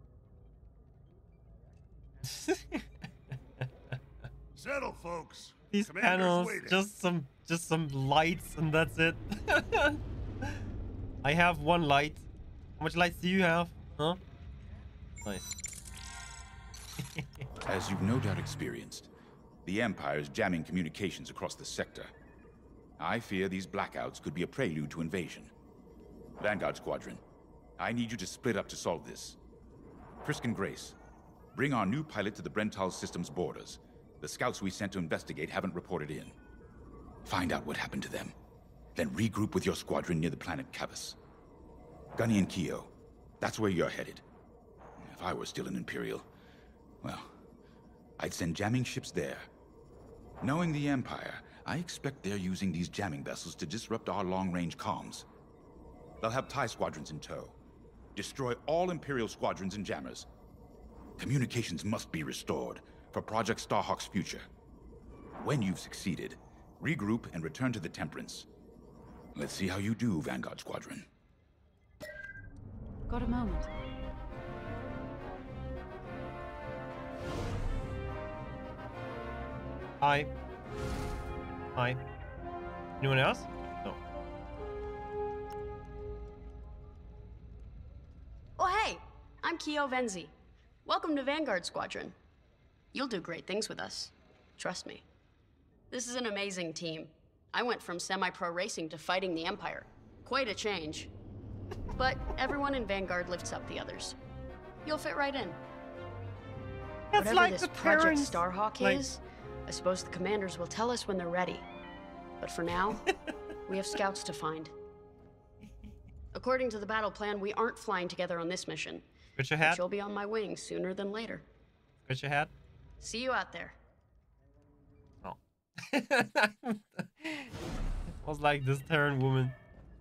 S16: Settle, folks.
S1: These
S16: Commander's
S1: panels,
S16: waiting.
S1: just some lights, and that's it. I have one light. How much lights do you have? Huh? Nice.
S7: As you've no doubt experienced, the Empire is jamming communications across the sector. I fear these blackouts could be a prelude to invasion. Vanguard Squadron, I need you to split up to solve this. Frisk and Grace, bring our new pilot to the Brental system's borders. The scouts we sent to investigate haven't reported in. Find out what happened to them. Then regroup with your squadron near the planet Cavus. Gunny and Keo, that's where you're headed. If I were still an Imperial, well, I'd send jamming ships there. Knowing the Empire, I expect they're using these jamming vessels to disrupt our long-range comms. They'll have TIE squadrons in tow. Destroy all Imperial squadrons and jammers. Communications must be restored for Project Starhawk's future. When you've succeeded, regroup and return to the Temperance. Let's see how you do, Vanguard Squadron.
S18: Got a moment?
S1: Hi. Hi. Anyone else? No.
S21: Oh, hey! I'm Keo Venzi. Welcome to Vanguard Squadron. You'll do great things with us. Trust me. This is an amazing team. I went from semi-pro racing to fighting the Empire. Quite a change. But everyone in Vanguard lifts up the others. You'll fit right in.
S1: That's
S21: Whatever
S1: like
S21: this
S1: the
S21: Project
S1: parents,
S21: Starhawk
S1: like...
S21: is, I suppose the commanders will tell us when they're ready. But for now, we have scouts to find. According to the battle plan, we aren't flying together on this mission.
S1: Put your hat.
S21: But you'll be on my wing sooner than later.
S1: Put your hat.
S21: See you out there.
S1: Oh. It was like this Terran woman.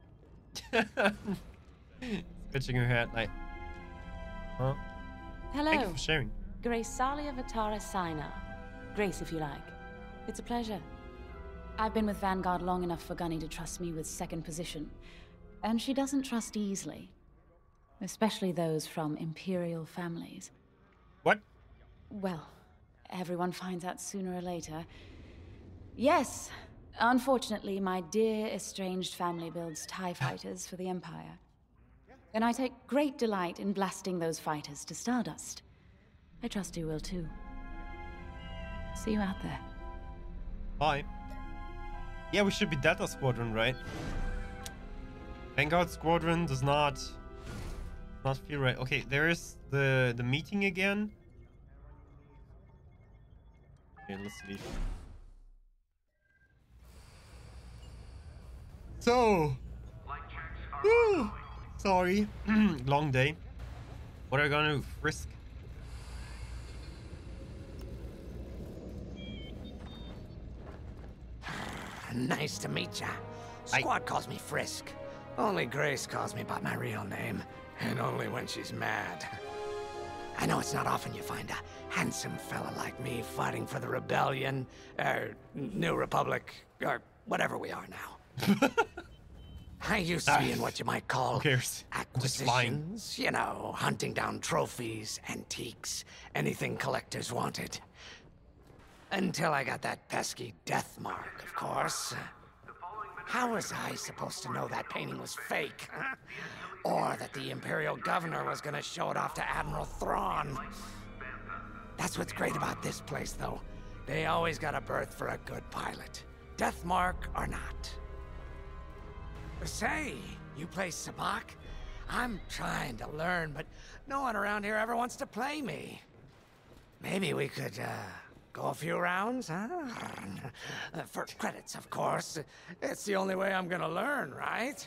S1: Scratching her head like, huh?
S18: Hello.
S1: Thank you for sharing.
S18: Grace Salia Vatara Sina. Grace, if you like. It's a pleasure. I've been with Vanguard long enough for Gunny to trust me with second position. And she doesn't trust easily. Especially those from Imperial families.
S1: What?
S18: Well, everyone finds out sooner or later. Yes, unfortunately, my dear estranged family builds TIE fighters for the Empire. And I take great delight in blasting those fighters to stardust. I trust you will too. See you out there.
S1: Bye. Yeah, we should be Delta Squadron, right? Vanguard Squadron does not feel right. Okay, there is the meeting again. Okay, let's leave. So, sorry, long day. What are we gonna do? Frisk.
S17: Nice to meet ya. Squad calls me Frisk. Only Grace calls me by my real name, and only when she's mad. I know it's not often you find a handsome fella like me fighting for the Rebellion, or New Republic, or whatever we are now. I used to be in what you might call acquisitions. You know, hunting down trophies, antiques, anything collectors wanted. Until I got that pesky death mark, of course. How was I supposed to know that painting was fake? Huh? Or that the Imperial Governor was gonna show it off to Admiral Thrawn? That's what's great about this place, though. They always got a berth for a good pilot. Death mark or not. Say, you play Sabacc? I'm trying to learn, but no one around here ever wants to play me. Maybe we could, go a few rounds, huh? For credits, of course. It's the only way I'm gonna learn, right?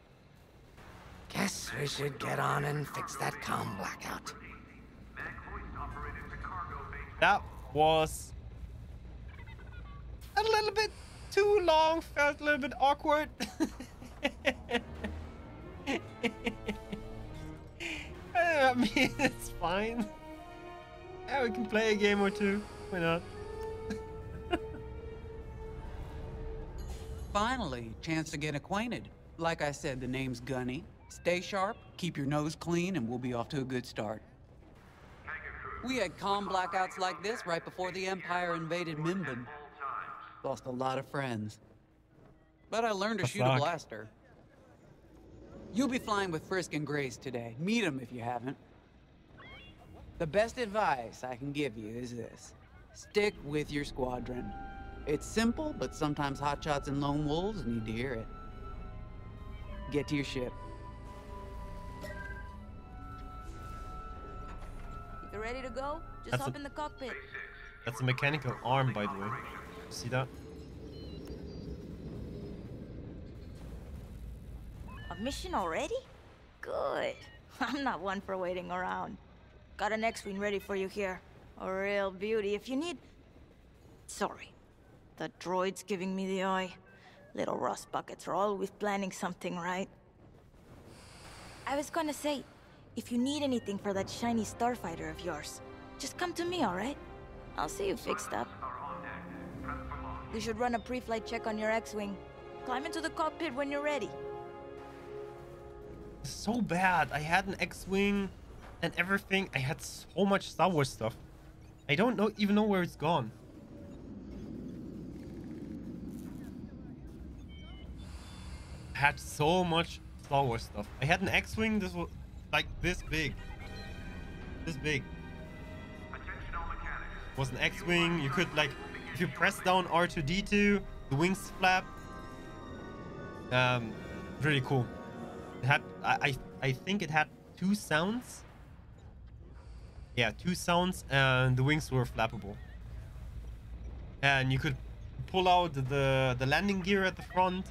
S17: Guess we should get on and fix that comm blackout.
S1: That was a little bit too long, felt a little bit awkward. I mean, it's fine. Yeah, we can play a game or two. Why not?
S20: Finally, chance to get acquainted. Like I said, the name's Gunny. Stay sharp, keep your nose clean, and we'll be off to a good start. We had comm blackouts like this right before the Empire invaded Minban. Lost a lot of friends. But I learned to shoot a blaster. You'll be flying with Frisk and Grace today. Meet them if you haven't. The best advice I can give you is this. Stick with your squadron. It's simple, but sometimes hotshots and lone wolves need to hear it. Get to your ship.
S19: You ready to go? Just hop in the cockpit.
S1: That's a mechanical arm, by the way. You see that?
S19: A mission already? Good. I'm not one for waiting around. Got an X-Wing ready for you here. A real beauty if you need... Sorry. The droid's giving me the eye. Little rust buckets are always planning something, right? I was gonna say, if you need anything for that shiny starfighter of yours, just come to me, alright? I'll see you fixed up. We should run a pre-flight check on your X-Wing. Climb into the cockpit when you're ready.
S1: So bad. I had an X-Wing and everything. I had so much Star Wars stuff. I don't even know where it's gone. I had so much Star Wars stuff. I had an X-Wing. This was like this big. This big. It was an X-Wing. You could like, if you press down R2-D2, the wings flap. Really cool. It had, I think it had 2 sounds. Yeah, 2 sounds, and the wings were flappable. And you could pull out the landing gear at the front.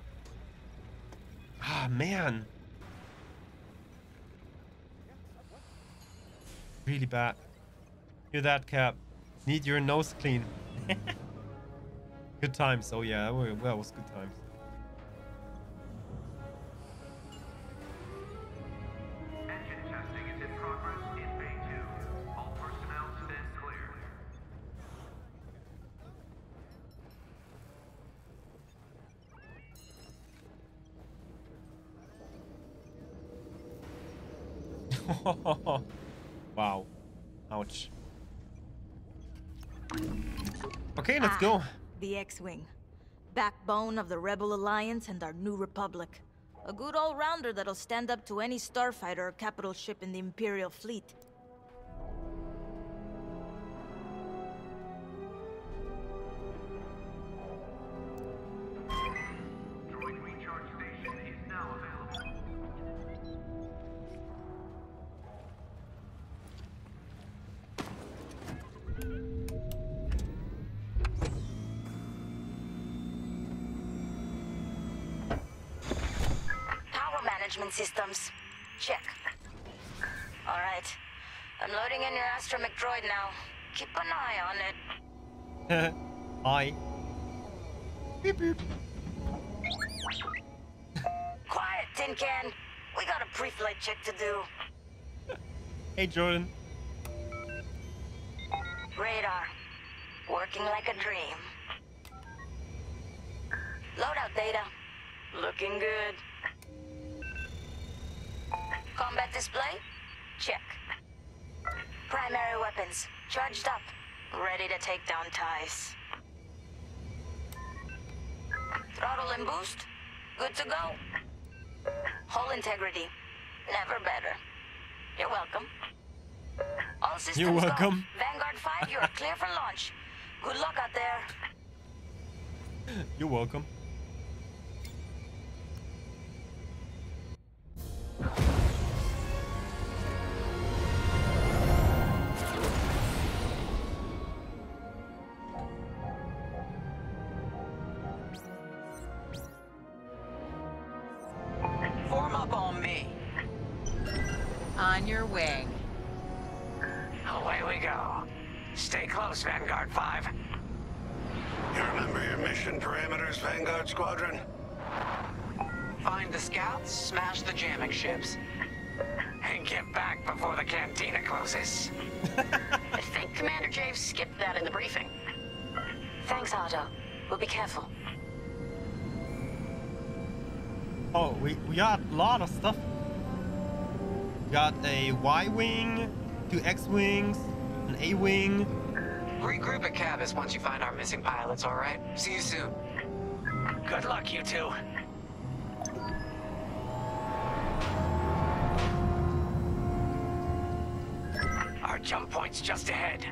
S1: Ah, man. Really bad. Hear that, Cap? Need your nose clean. Good times. Oh yeah, that was good times. Wow. Ouch. Okay, let's go.
S19: The X-Wing. Backbone of the Rebel Alliance and our new Republic. A good all-rounder that'll stand up to any starfighter or capital ship in the Imperial fleet. Systems. Check. All right. I'm loading in your astromech droid now. Keep an eye on it.
S1: Eye. Beep beep.
S19: Quiet, Tin Can. We got a pre-flight check to do.
S1: Hey, Jordan.
S19: Radar. Working like a dream. Loadout data. Looking good. Combat display? Check. Primary weapons, charged up, ready to take down TIEs. Throttle and boost, good to go. Hull integrity, never better. You're welcome. All systems
S1: You're welcome.
S19: Go. Vanguard 5, you're clear for launch. Good luck out there.
S1: You're welcome.
S12: on your wing.
S17: Away we go. Stay close, Vanguard 5.
S16: You remember your mission parameters, Vanguard Squadron?
S15: Find the scouts, smash the jamming ships.
S17: And get back before the cantina closes.
S21: I think Commander Javes skipped that in the briefing.
S3: Thanks, Ardo. We'll be careful.
S1: Oh, we got a lot of stuff. Got a Y-wing, 2 X-wings, an A-wing.
S15: Regroup at Cavus once you find our missing pilots, all right? See you soon.
S17: Good luck, you two. Our jump point's just ahead.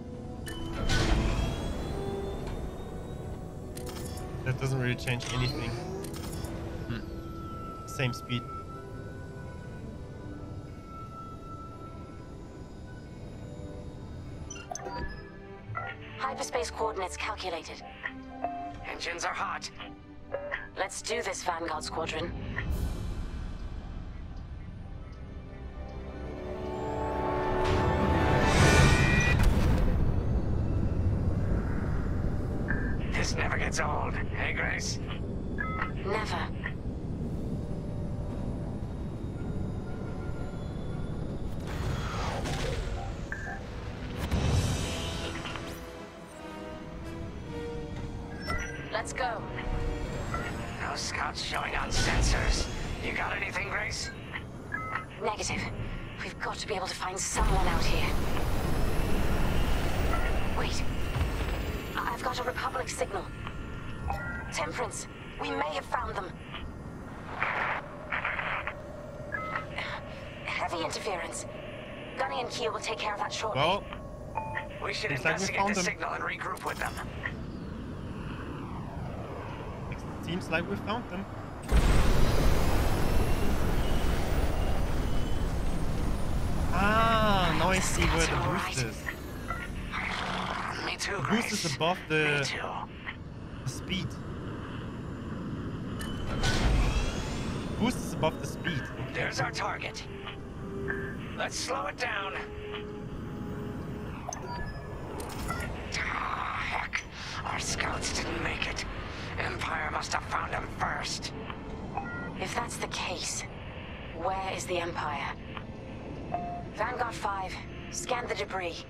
S1: That doesn't really change anything. Same speed.
S3: Hyperspace coordinates calculated.
S17: Engines are hot.
S3: Let's do this, Vanguard Squadron.
S17: This never gets old, hey, Grace?
S3: Never. Let's go.
S17: No scouts showing on sensors. You got anything, Grace?
S3: Negative. We've got to be able to find someone out here. Wait. I've got a Republic signal. Temperance. We may have found them. Heavy interference. Gunny and Keel will take care of that shortly.
S1: Well,
S17: we should
S1: looks like we
S17: investigate
S1: found
S17: the
S1: them.
S17: signal and regroup with them.
S1: Seems like we found them. Ah, now I see where the boost is.
S17: Me too,
S1: The
S17: Grace.
S1: boost is above the speed. Boost is above the speed.
S17: There's our target. Let's slow it down. Ah, heck. Our scouts didn't make it. Empire must have found him first.
S3: If that's the case, where is the Empire? Vanguard 5, scan the debris.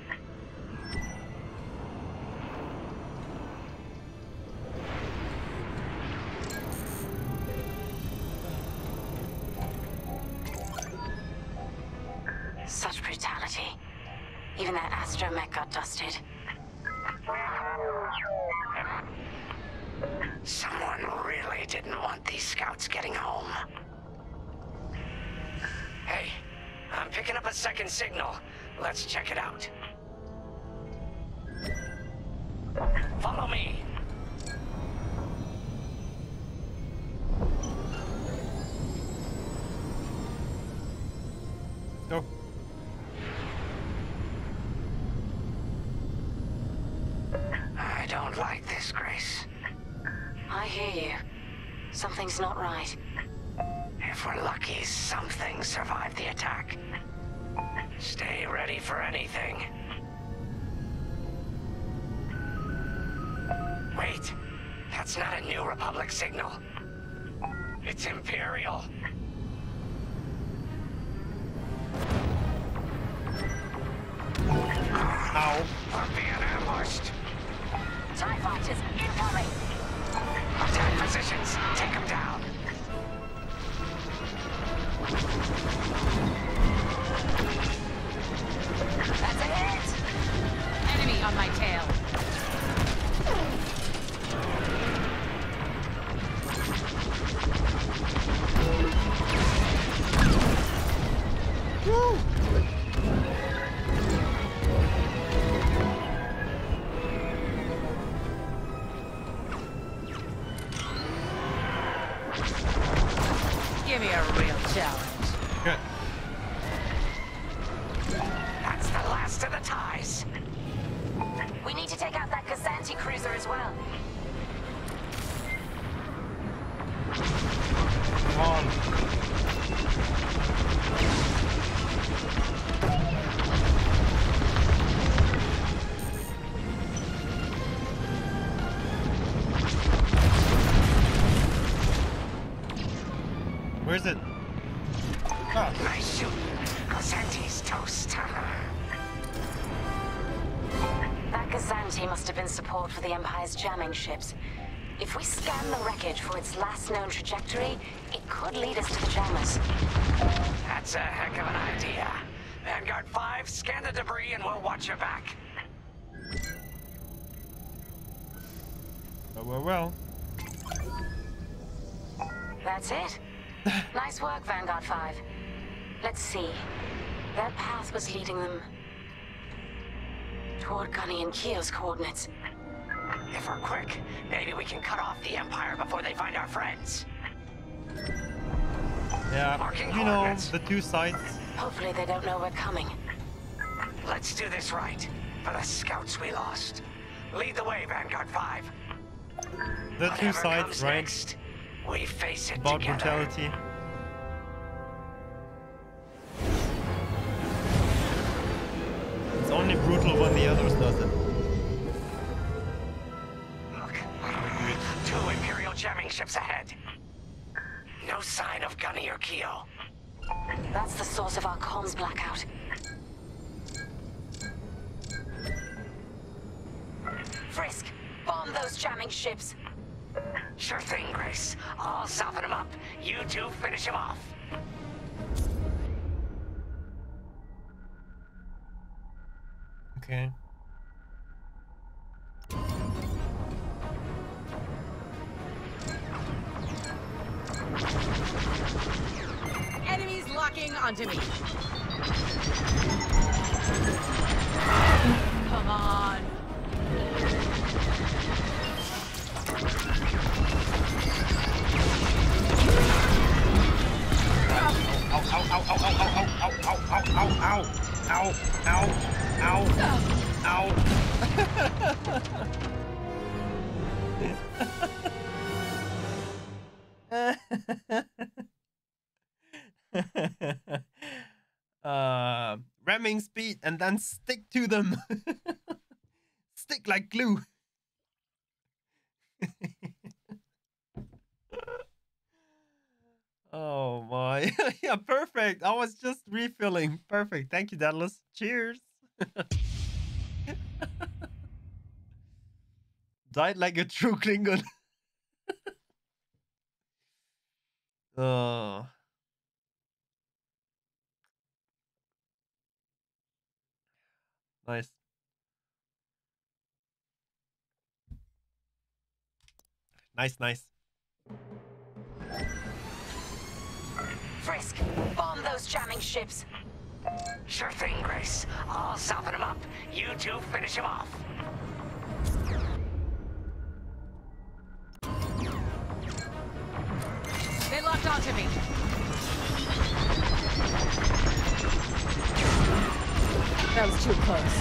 S3: Such brutality. Even that astromech got dusted.
S17: Someone really didn't want these scouts getting home. Hey, I'm picking up a second signal. Let's check it out. Follow me.
S1: Go.
S17: I don't like this, Grace.
S3: I hear you. Something's not right.
S17: If we're lucky, something survived the attack. Stay ready for anything. Wait, that's not a New Republic signal. It's Imperial.
S1: Ow.
S17: We're being ambushed.
S3: TIE fighters incoming!
S17: Attack positions. Take them down.
S3: That's a hit!
S12: Enemy on my tail.
S1: Woo!
S12: Give me a real challenge.
S1: Good.
S17: That's the last of the ties.
S3: We need to take out that Kazanti cruiser as well.
S1: Come on.
S3: casualty must have been support for the Empire's jamming ships. If we scan the wreckage for its last known trajectory, it could lead us to the jammers.
S17: That's a heck of an idea. Vanguard 5, scan the debris and we'll watch your back.
S1: Well.
S3: That's it. Nice work, Vanguard 5. Let's see. That path was leading them toward Gunny and Keo's coordinates.
S17: If we're quick, maybe we can cut off the Empire before they find our friends.
S1: Yeah, you know, the two sides.
S3: Hopefully they don't know we're coming.
S17: Let's do this right, for the scouts we lost. Lead the way, Vanguard 5.
S1: The two sides, right?
S17: Next, we face it
S1: about
S17: together.
S1: Brutality. It's only brutal when the others does it.
S17: Look, 2 Imperial jamming ships ahead. No sign of Gunny or Keo.
S3: That's the source of our comms blackout. Frisk, bomb those jamming ships.
S17: Sure thing, Grace. I'll soften him up. You two finish him off.
S1: Okay.
S12: Enemies locking onto me. Come on.
S1: Ramming speed and then stick to them. Stick like glue. Oh my. Yeah, perfect. I was just refilling. Perfect. Thank you, Daedalus. Cheers. Died like a true Klingon. Oh. Nice. Nice.
S3: Frisk, bomb those jamming ships.
S17: Sure thing, Grace. I'll soften him up. You two finish him off.
S12: They locked onto me. That was too close.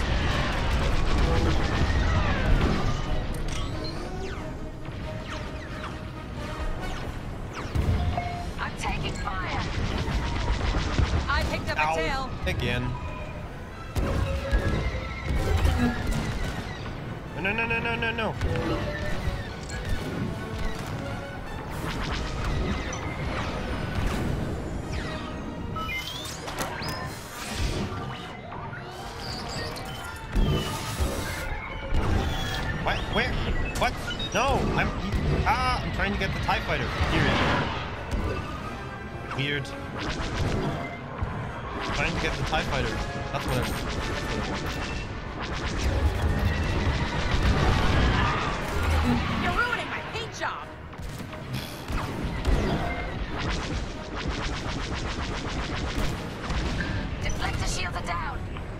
S3: I'm taking fire.
S12: I picked up a tail.
S1: Again. No. What? Where? What? No! I'm trying to get the TIE fighter. Weird. I'm trying to get the TIE fighter. That's what
S12: You're ruining my paint job.
S3: Deflector shields are down.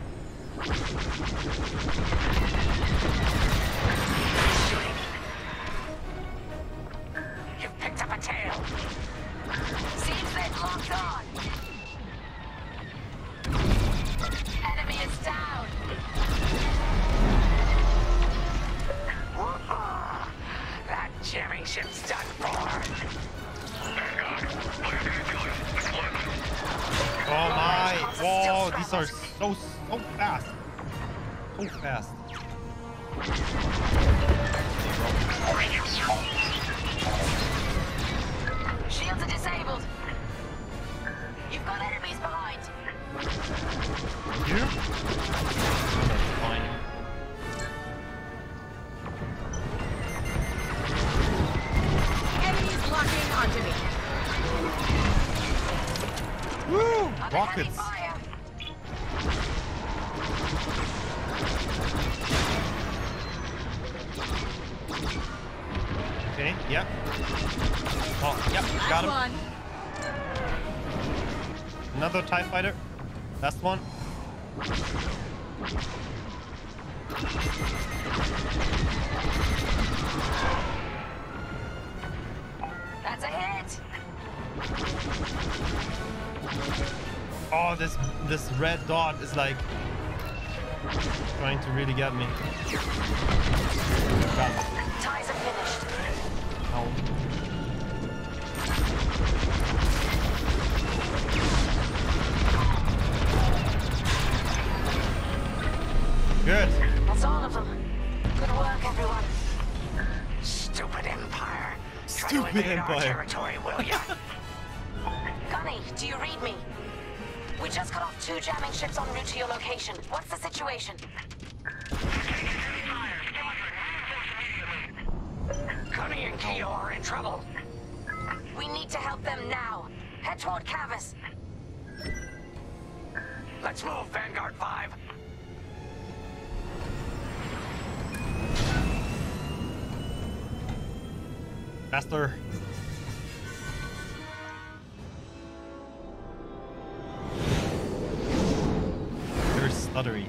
S17: You've picked up a tail.
S3: Seems they've locked on. Enemy is down.
S17: That jamming ship's done for.
S1: Oh my! Whoa! These are so fast. So fast.
S3: Shields are disabled. You've got enemies behind.
S1: Here? That's fine. rockets. Okay, yep. Oh, yep, got him. Another TIE fighter. Last one.
S3: That's a hit.
S1: Oh, this red dot is like trying to really get me. Got it.
S3: Ties are finished.
S1: Ow. Good.
S3: That's all of them. Good work, everyone.
S17: Stupid Empire. Try
S1: Stupid
S17: to invade
S1: Empire.
S17: our territory, will ya?
S3: Gunny, do you read me? We just cut off 2 jamming ships en route to your location. What's the situation?
S17: Gunny and Keo are in trouble.
S3: We need to help them now. Head toward Cavus.
S17: Let's move, Vanguard 5.
S1: Faster. Very stuttery.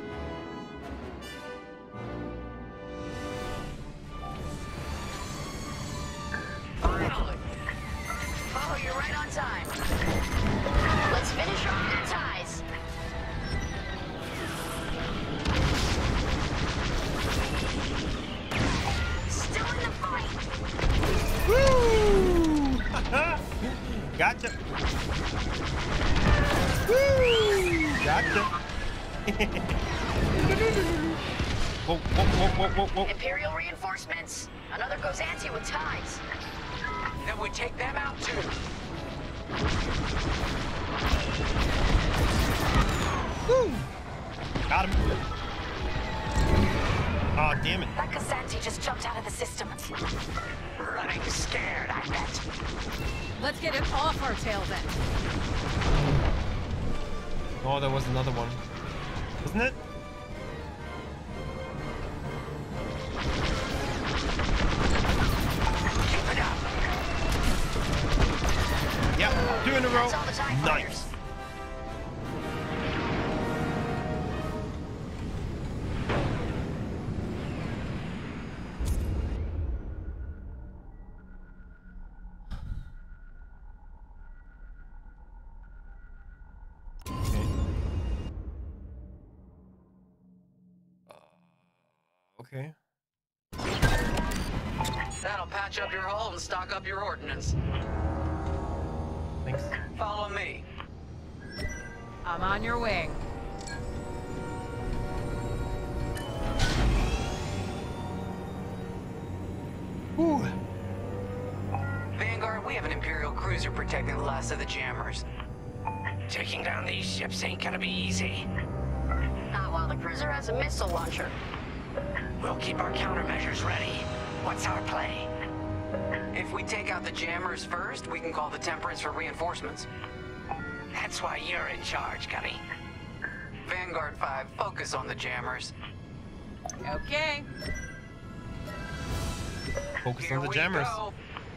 S3: Finally. Oh, you're right on time. Let's finish off their ties. Still in the fight.
S1: Woo! Gotcha. Woo! Gotcha. Whoa, whoa, whoa, whoa, whoa, whoa.
S3: Imperial reinforcements. Another Gozanti with ties.
S17: Then we take them out too.
S1: Woo! Got him. Oh, damn it.
S3: That Gozanti just jumped out of the system.
S17: Running scared, I bet.
S12: Let's get it off our tail then.
S1: Oh, there was another one. Wasn't it?
S17: Keep it up.
S1: Yep, 2 in a row.
S3: That's all the TIE
S1: Nice.
S3: fighters.
S1: Okay.
S15: That'll patch up your hull and stock up your ordnance.
S1: Thanks.
S15: Follow me.
S12: I'm on your wing.
S1: Whew.
S15: Vanguard, we have an Imperial cruiser protecting the last of the jammers.
S17: Taking down these ships ain't gonna be easy.
S3: Not while the cruiser has a missile launcher.
S17: We'll keep our countermeasures ready. What's our play?
S15: If we take out the jammers first, we can call the Temperance for reinforcements.
S17: That's why you're in charge, Gunny.
S15: Vanguard 5, focus on the jammers.
S12: Okay.
S1: Focus
S15: Here
S1: on the
S15: we
S1: jammers.
S15: go.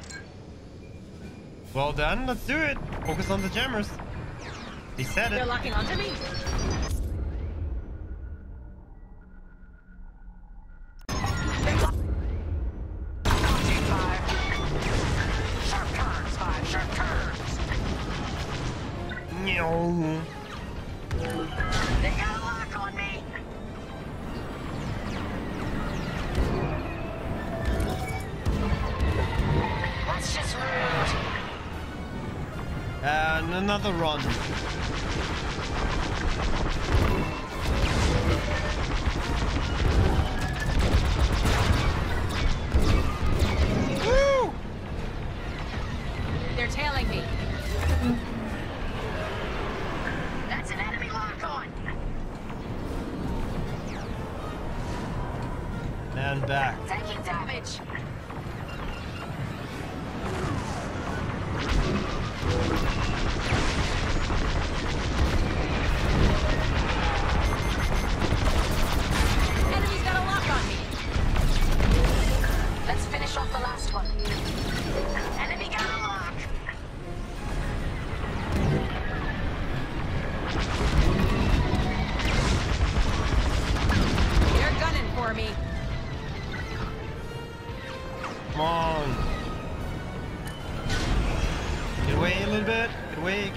S1: Well done, let's do it. Focus on the jammers. He said
S12: They're
S1: it.
S12: locking onto me.
S17: Sharp turns, 5, sharp turns.
S1: Meow.
S3: They got a lock on me. That's just rude.
S1: And another run. Woo!
S12: They're tailing me.
S3: That's an enemy lock on.
S1: And back.
S3: Taking damage.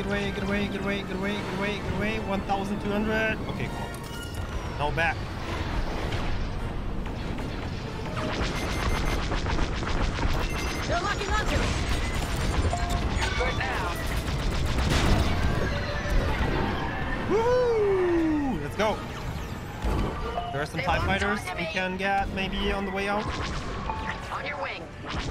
S1: get away, get away, get away, get away, get away, get away. 1,200. Okay, cool. Now back.
S12: They're locking onto me. You're good now.
S1: Woo! Let's go. There are some TIE fighters we can get maybe on the way out.
S3: On your wing.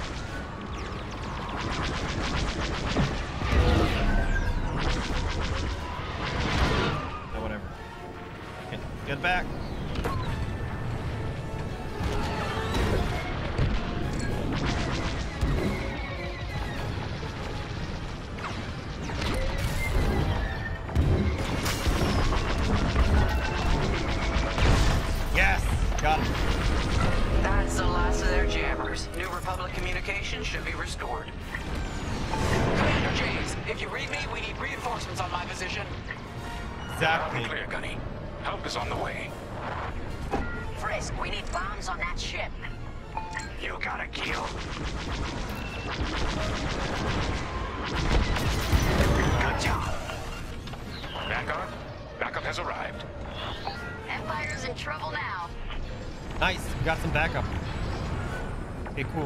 S1: No, whatever. Get back. Yes, got it.
S15: That's the last of their jammers. New Republic communication should be restored. Commander James, if you read me, we need reinforcements on my position.
S1: Exactly.
S10: Clear, Gunny. Help is on the way.
S3: Frisk, we need bombs on that ship.
S10: You got a kill. Good job. Vanguard, backup has arrived.
S3: Empire's in trouble now.
S1: Nice, we got some backup. Okay, cool.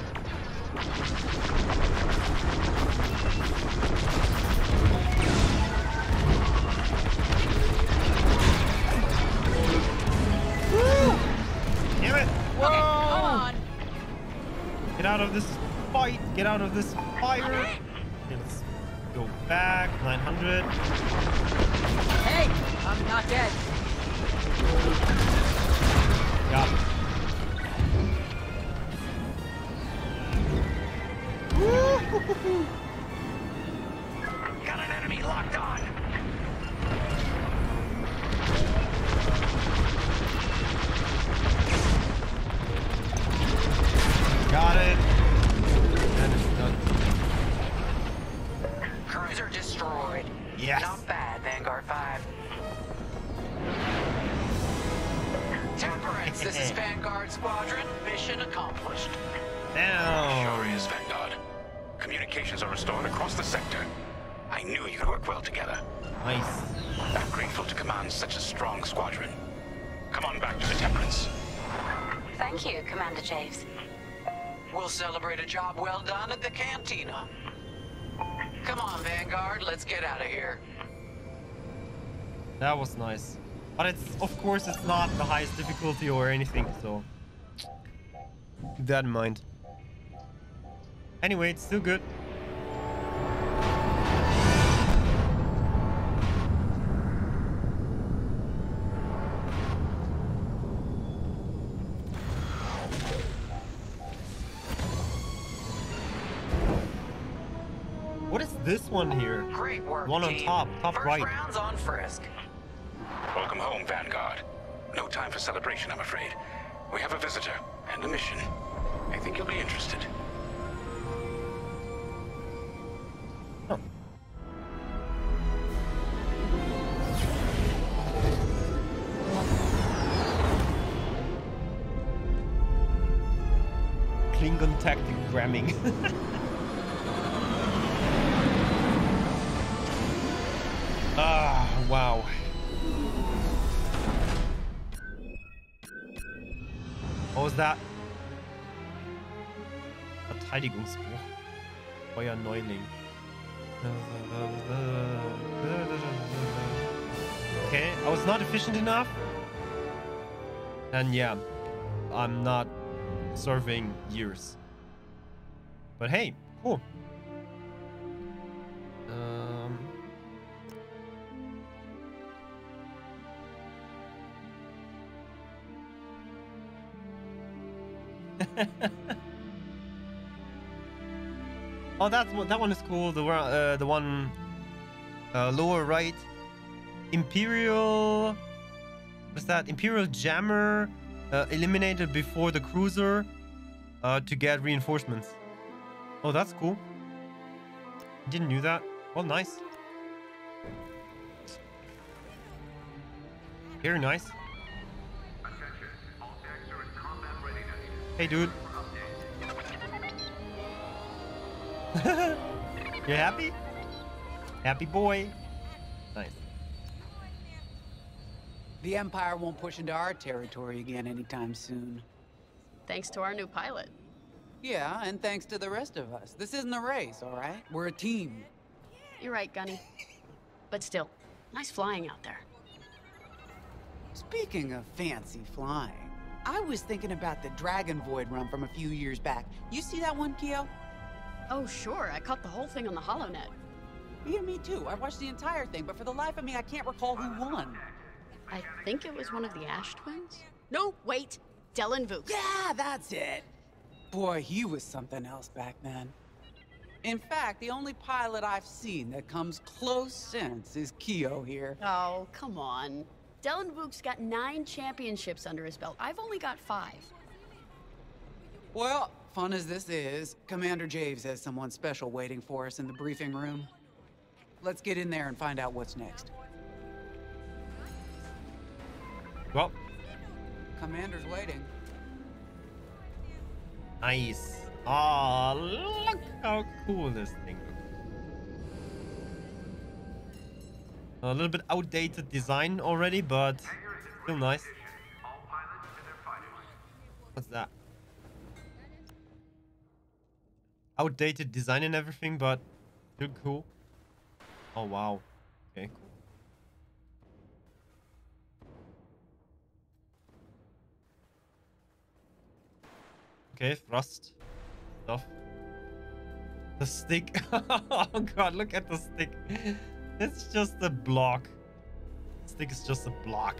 S1: Woo! Damn it! Whoa!
S12: Okay, hold on.
S1: Get out of this fight! Get out of this fire! Okay, let's go back. 900.
S12: Hey, I'm not dead.
S1: Got it. Woo!
S10: Got an enemy locked on.
S1: Got it. And it's done.
S15: Cruiser destroyed.
S1: Yes.
S15: Not bad, Vanguard 5. Temperance, this is Vanguard Squadron. Mission accomplished.
S1: Damn.
S10: Sure is, Vanguard. Communications are restored across the sector. I knew you'd work well together.
S1: Nice.
S10: I'm grateful to command such a strong squadron. Come on back to the Temperance.
S3: Thank you, Commander Javes.
S15: We'll celebrate a job well done at the cantina. Come on, Vanguard, let's get out of here.
S1: That was nice. But it's, of course, it's not the highest difficulty or anything, so keep that in mind. Anyway, it's still good. What is this one here?
S15: Great work,
S10: One on
S15: team.
S10: top
S15: First
S10: right.
S15: round's on Frisk.
S10: Welcome home, Vanguard. No time for celebration, I'm afraid. We have a visitor and a mission. I think you'll be interested.
S1: Oh. Klingon tactic gramming. Ah, wow. What was that? Verteidigungsbruch. Euer Neuling. Okay, I was not efficient enough. And yeah, I'm not serving years. But hey, cool. Oh, that one is cool. The one lower right, Imperial. What's that? Imperial jammer eliminated before the cruiser to get reinforcements. Oh, that's cool. Didn't knew that. Well, nice. Very nice. Hey, dude. You happy? Happy boy. Nice.
S20: The Empire won't push into our territory again anytime soon.
S21: Thanks to our new pilot.
S20: Yeah, and thanks to the rest of us. This isn't a race, all right? We're a team.
S21: You're right, Gunny. But still, nice flying out there.
S20: Speaking of fancy flying, I was thinking about the Dragon Void run from a few years back. You see that one, Kyo?
S21: Oh, sure. I caught the whole thing on the HoloNet.
S20: Yeah, me too. I watched the entire thing, but for the life of me, I can't recall who won.
S21: I think it was one of the Ash twins? No, wait. Dylan Vooks.
S20: Yeah, that's it. Boy, he was something else back then. In fact, the only pilot I've seen that comes close since is Kyo here.
S21: Oh, come on. Dylan Vooks got 9 championships under his belt. I've only got 5.
S20: Well, fun as this is, Commander Javes has someone special waiting for us in the briefing room. Let's get in there and find out what's next.
S1: Well.
S20: Commander's waiting.
S1: Nice. Oh, look how cool this thing looks. A little bit outdated design already, but still nice. What's that? Outdated design and everything, but still cool. Oh, wow. Okay, cool. Okay, thrust stuff. The stick. Oh god, look at the stick. It's just a block. The stick is just a block.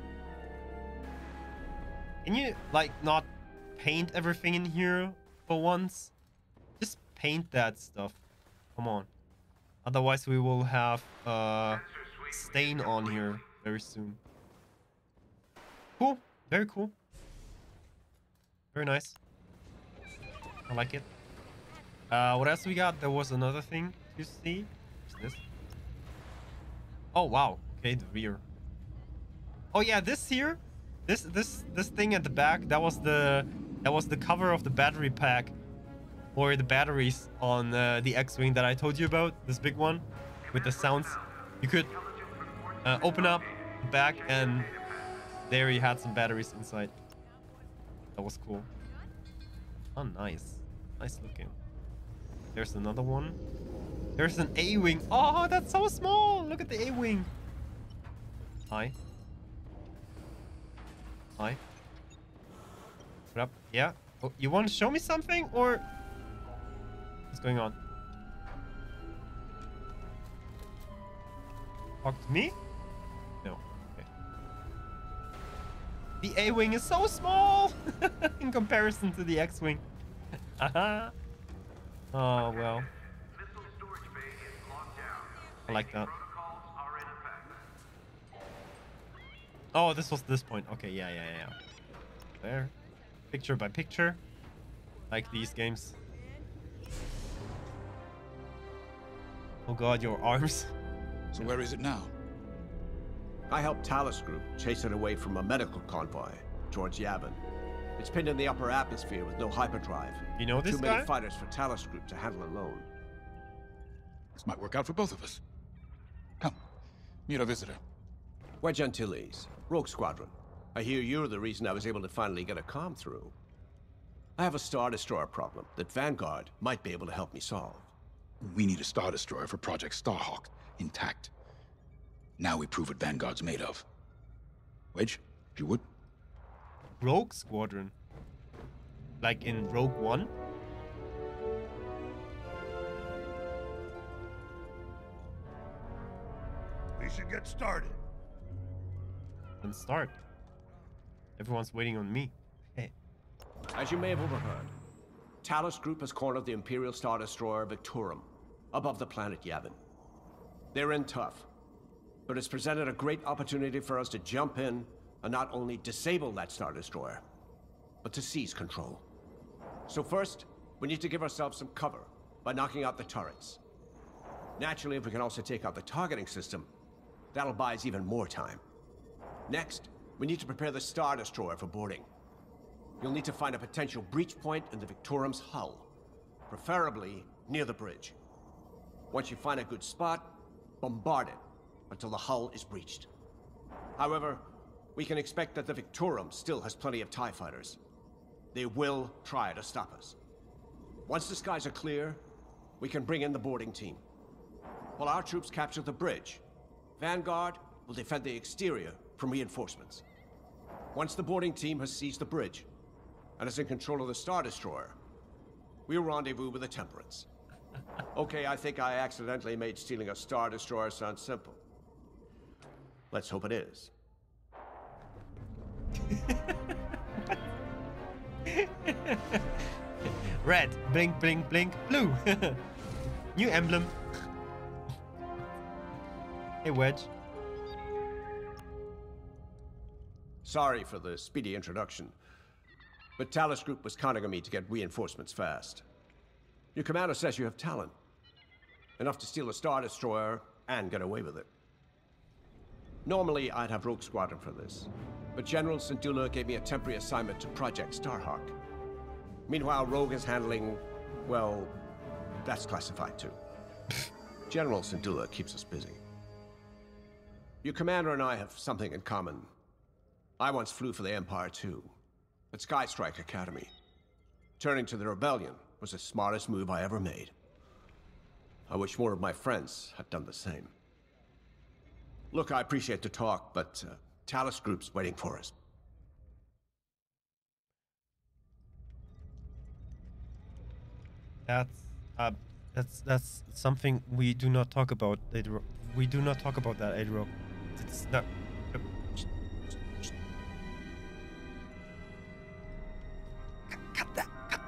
S1: Can you, like, not paint everything in here for once? Just paint that stuff. Come on. Otherwise we will have a stain on here very soon. Cool. Very cool. Very nice. I like it. What else we got? There was another thing to see. What's this? Oh wow. Okay, the rear. Oh yeah, this here, this thing at the back. That was the cover of the battery pack, or the batteries on the X-wing that I told you about. This big one with the sounds. You could open up the back, and there you had some batteries inside. That was cool. Oh, nice. Nice looking. There's another one. There's an A-wing. Oh, that's so small. Look at the A-wing. Hi. Hi. What up? Yeah. Oh, you want to show me something, or what's going on? Talk to me? No. Okay. The A-wing is so small in comparison to the X-wing. Oh, well. I like that. Oh, this was this point. Okay, yeah. There. Picture by picture. Like these games. Oh god, your arms.
S7: So where is it now?
S2: I helped Talos Group chase it away from a medical convoy towards Yavin. It's pinned in the upper atmosphere with no hyperdrive.
S1: You know this
S2: Too
S1: guy?
S2: many fighters for Talos Group to handle alone.
S7: This might work out for both of us. Come, meet our visitor.
S2: Wedge Antilles, Rogue Squadron. I hear you're the reason I was able to finally get a comm through. I have a Star Destroyer problem that Vanguard might be able to help me solve.
S7: We need a Star Destroyer for Project Starhawk, intact. Now we prove what Vanguard's made of. Wedge, if you would.
S1: Rogue Squadron? Like in Rogue One?
S16: We should get started.
S1: Then start. Everyone's waiting on me. Hey.
S2: As you may have overheard, Talos Group has cornered the Imperial Star Destroyer Victorum above the planet Yavin. They're in tough, but it's presented a great opportunity for us to jump in and not only disable that Star Destroyer, but to seize control. So first, we need to give ourselves some cover by knocking out the turrets. Naturally, if we can also take out the targeting system, that'll buy us even more time. Next, we need to prepare the Star Destroyer for boarding. You'll need to find a potential breach point in the Victorum's hull, preferably near the bridge. Once you find a good spot, bombard it until the hull is breached. However, we can expect that the Victorum still has plenty of TIE fighters. They will try to stop us. Once the skies are clear, we can bring in the boarding team. While our troops capture the bridge, Vanguard will defend the exterior from reinforcements. Once the boarding team has seized the bridge and is in control of the Star Destroyer, we'll rendezvous with the Temperance. Okay, I think I accidentally made stealing a Star Destroyer sound simple. Let's hope it is.
S1: Red, blink, blink, blink, blue. New emblem. Hey, Wedge.
S2: Sorry for the speedy introduction, but Talos Group was counting on me to get reinforcements fast. Your commander says you have talent. Enough to steal a Star Destroyer and get away with it. Normally, I'd have Rogue Squadron for this, but General Syndulla gave me a temporary assignment to Project Starhawk. Meanwhile, Rogue is handling, well, that's classified too. General Syndulla keeps us busy. Your commander and I have something in common. I once flew for the Empire too, at Skystrike Academy. Turning to the Rebellion was the smartest move I ever made. I wish more of my friends had done the same. Look, I appreciate the talk, but Talos Group's waiting for us.
S1: That's something we do not talk about. We do not talk about that, Adro. It's not.
S4: Cut that.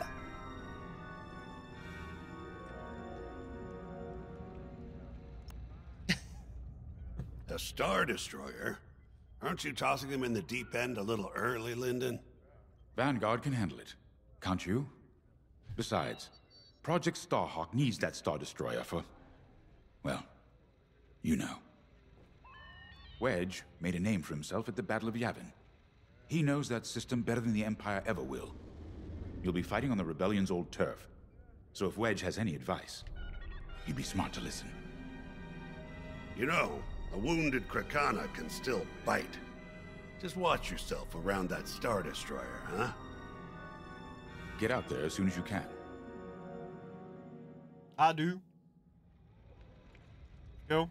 S5: A Star Destroyer? Aren't you tossing him in the deep end a little early, Lyndon?
S7: Vanguard can handle it. Can't you? Besides, Project Starhawk needs that Star Destroyer for... well, you know. Wedge made a name for himself at the Battle of Yavin. He knows that system better than the Empire ever will. You'll be fighting on the Rebellion's old turf. So if Wedge has any advice, you'd be smart to listen.
S5: You know, a wounded Krakana can still bite. Just watch yourself around that Star Destroyer, huh?
S7: Get out there as soon as you can.
S1: I do. Go.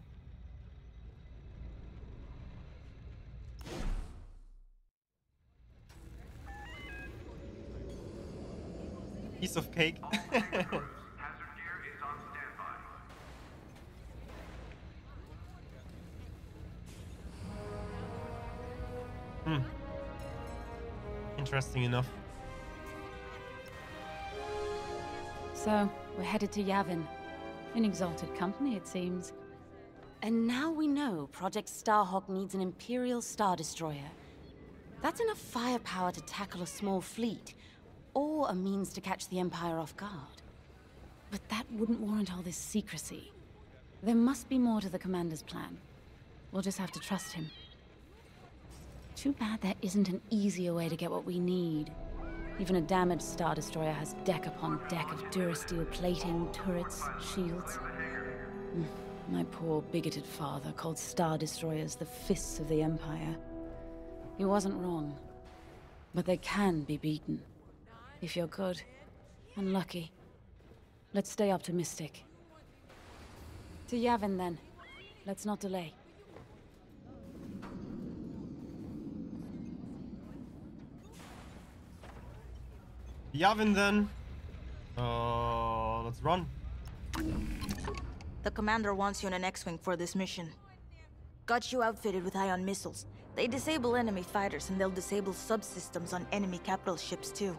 S1: Piece of cake. Interesting enough.
S18: So, we're headed to Yavin. In exalted company, it seems.
S3: And now we know Project Starhawk needs an Imperial Star Destroyer. That's enough firepower to tackle a small fleet, or a means to catch the Empire off guard.
S18: But that wouldn't warrant all this secrecy. There must be more to the Commander's plan. We'll just have to trust him. Too bad there isn't an easier way to get what we need. Even a damaged Star Destroyer has deck upon deck of Durasteel plating, turrets, shields. My poor, bigoted father called Star Destroyers the fists of the Empire. He wasn't wrong. But they can be beaten. If you're good and lucky. Let's stay optimistic. To Yavin, then. Let's not delay.
S1: Yavin, then. Let's run.
S19: The commander wants you in an X-Wing for this mission. Got you outfitted with ion missiles. They disable enemy fighters, and they'll disable subsystems on enemy capital ships, too.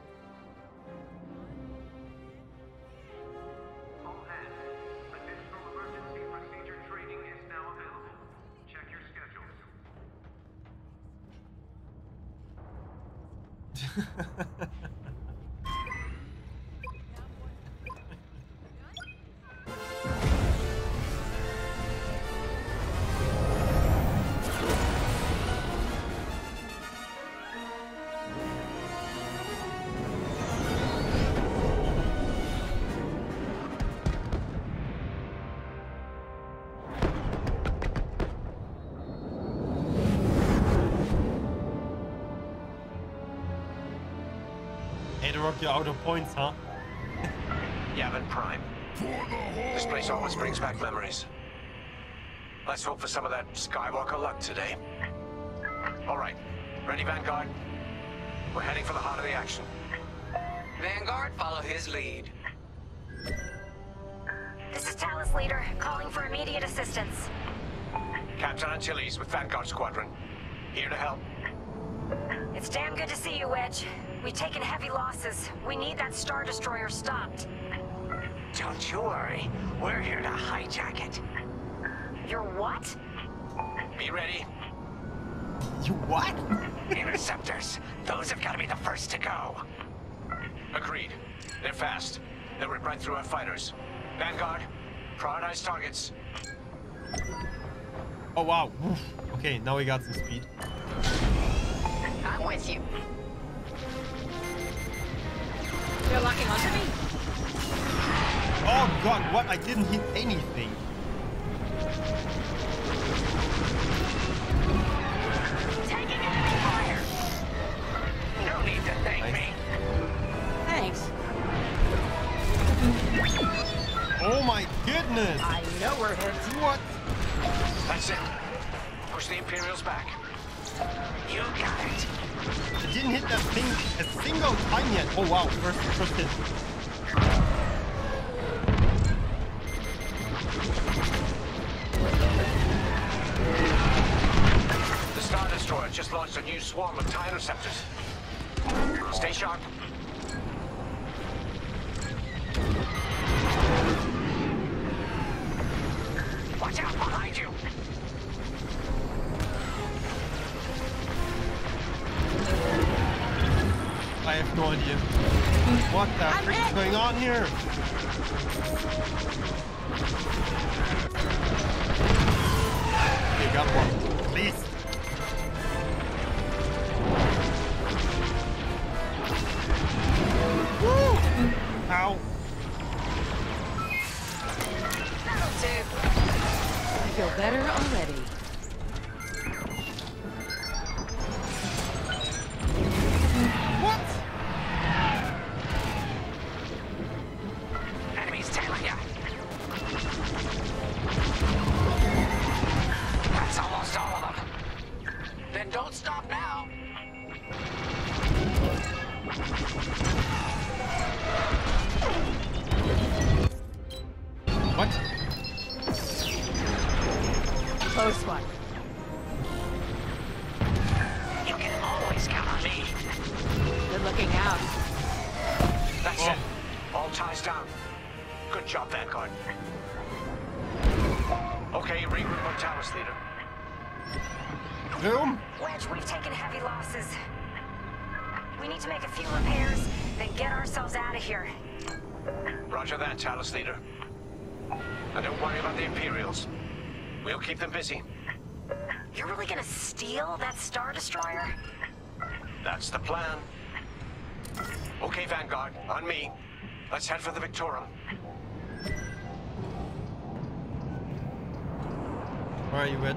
S1: Adrock, you're out of points, huh?
S2: Yavin Prime. This place always brings back memories. Let's hope for some of that Skywalker luck today. All right, ready, Vanguard? We're heading for the heart of the action.
S15: Vanguard, follow his lead.
S6: This is Talus Leader, calling for immediate assistance.
S2: Captain Antilles with Vanguard Squadron. Here to help.
S6: It's damn good to see you, Wedge. We've taken heavy losses. We need that Star Destroyer stopped.
S17: Don't you worry. We're here to hijack it.
S6: You're what?
S2: Be ready.
S1: You what?
S17: Interceptors. Those have got to be the first to go.
S2: Agreed. They're fast. They'll rip right through our fighters. Vanguard, prioritize targets.
S1: Oh wow. Oof. Okay, now we got some speed.
S12: I'm with you. You're locking onto me.
S1: Oh god, what? I didn't hit anything.
S6: Taking enemy fire.
S17: No need to thank me.
S12: Thanks.
S1: Oh my goodness!
S12: I know we're hit.
S1: What?
S2: That's it. Push the Imperials back.
S17: You got it.
S1: I didn't hit that thing a single time yet. Oh wow, first hit.
S2: The Star Destroyer just launched a new swarm of TIE interceptors. Stay sharp.
S17: Watch out behind you.
S1: I have no idea. What the frick is going on here? Okay, got one. Please. Woo! Ow.
S12: That'll do.
S9: I feel better already.
S1: What?
S17: Enemies tailing ya. That's almost all of them.
S15: Then don't stop now.
S1: What?
S12: Close one.
S17: You can always count on me.
S12: Good looking out.
S2: That's it. All ties down. Good job, Vanguard. Okay, regroup on Talus, Leader.
S1: Boom.
S6: Wedge, we've taken heavy losses. We need to make a few repairs, then get ourselves out of here.
S2: Roger that, Talus, Leader. And don't worry about the Imperials. We'll keep them busy.
S6: You're really gonna steal that Star Destroyer?
S2: That's the plan. Okay, Vanguard, on me. Let's head for the Victorum.
S1: Where are you, Wedge?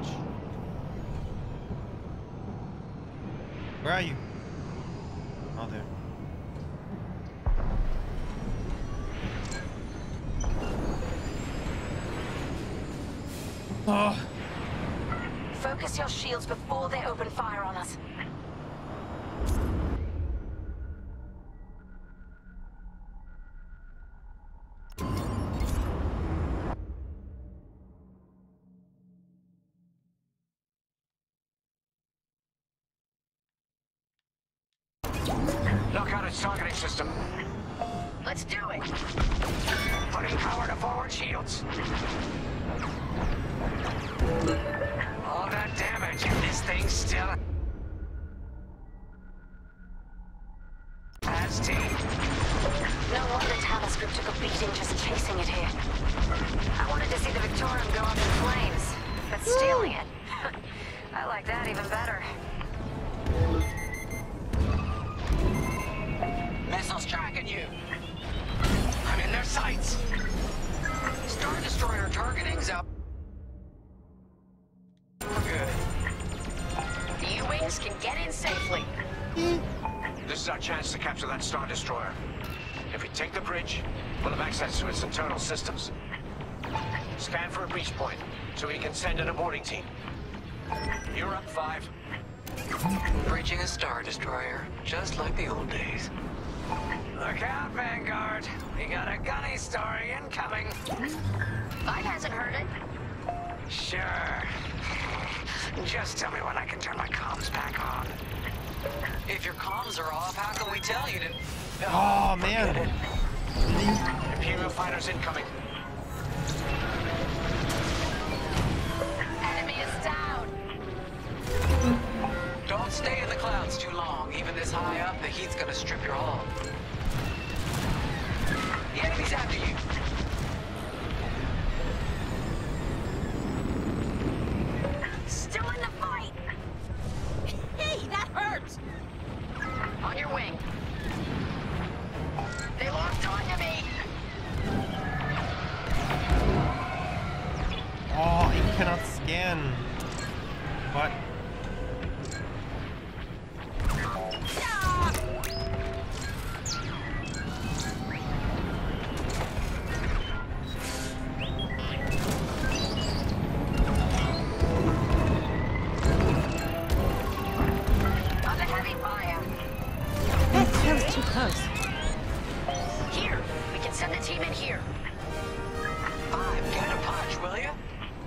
S1: Where are you? Oh, there. Oh.
S6: Focus your shields before they open fire on us.
S2: Knock out its targeting system.
S17: Let's do it. Putting power to forward shields. All that damage and this thing still has team.
S6: No wonder Talus Group took a beating just chasing it here. I wanted to see the Victorum go up in flames, but stealing it, I like that even better.
S15: Missiles tracking you.
S17: I'm in their sights.
S15: Star Destroyer targeting's up.
S12: The U-Wings can get in safely.
S2: The This is our chance to capture that Star Destroyer. If we take the bridge, we'll have access to its internal systems. Scan for a breach point, so we can send in a boarding team. You're up, 5.
S15: Bridging a Star Destroyer, just like the old days.
S17: Look out, Vanguard. We got a gunny story incoming.
S6: Five hasn't heard it.
S17: Sure. Just tell me when I can turn my comms back on.
S15: If your comms are off, how can we tell you to...
S1: Oh, man.
S2: Imperial fighters incoming.
S6: Enemy is down.
S15: Don't stay in the clouds too long. Even this high up, the heat's gonna strip your hull. The enemy's after you.
S6: Still in the fight. Hey, that hurts. On your wing. They locked onto me.
S1: Oh, he cannot scan. What?
S6: Under heavy fire.
S18: That was too close.
S6: Here, we can send the team in here.
S15: 5, get a punch, will ya?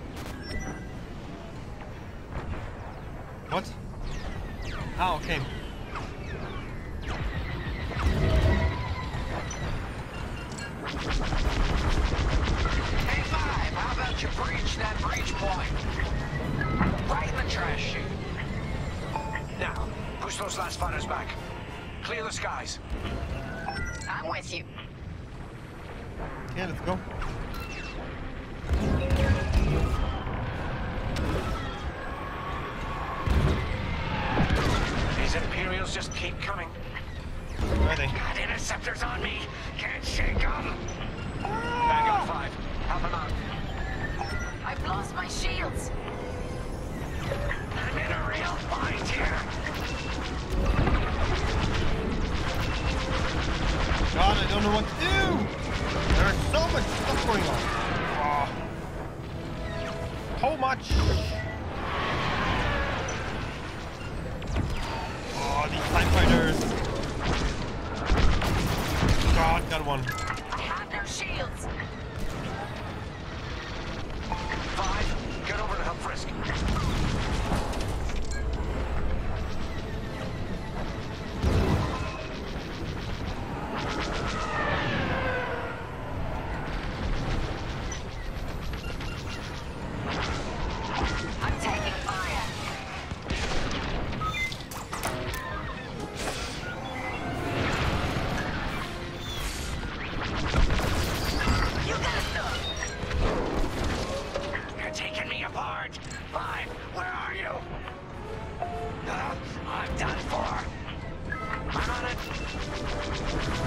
S1: What? Ah, okay.
S15: Hey, 5, how about you breach that breach point? Right in the trash chute.
S2: Now, push those last fighters back. Clear the skies.
S6: I'm with you.
S1: Okay, let's go.
S2: These Imperials just keep coming.
S1: Where are they?
S17: Got interceptors on me. Can't shake them.
S2: Vanguard 5, help him out.
S6: I've lost my shields.
S17: I'm in a real bind here.
S1: God, I don't know what to do! There's so much stuff going on. Oh. How much? Oh, these TIE fighters. God, got one.
S6: I have no shields.
S2: 5, get over to help Frisk.
S6: I'm taking fire. You got stuff.
S17: You're taking me apart. 5, where are you? I'm done for.
S2: I'm on it.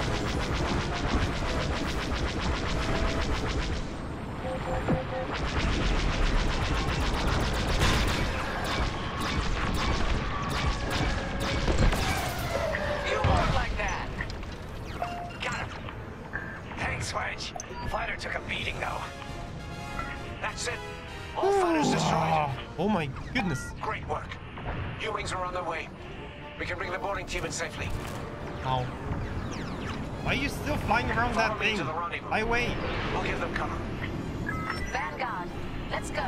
S15: You weren't like that.
S17: Got him. Thanks, Wedge. Fighter took a beating, though.
S2: That's it. All fighters destroyed.
S1: Oh my goodness.
S2: Great work. U-Wings are on their way. We can bring the boarding team in safely.
S1: How? Why are you still flying around that thing? I wait.
S2: We'll give them cover.
S6: Vanguard, let's go.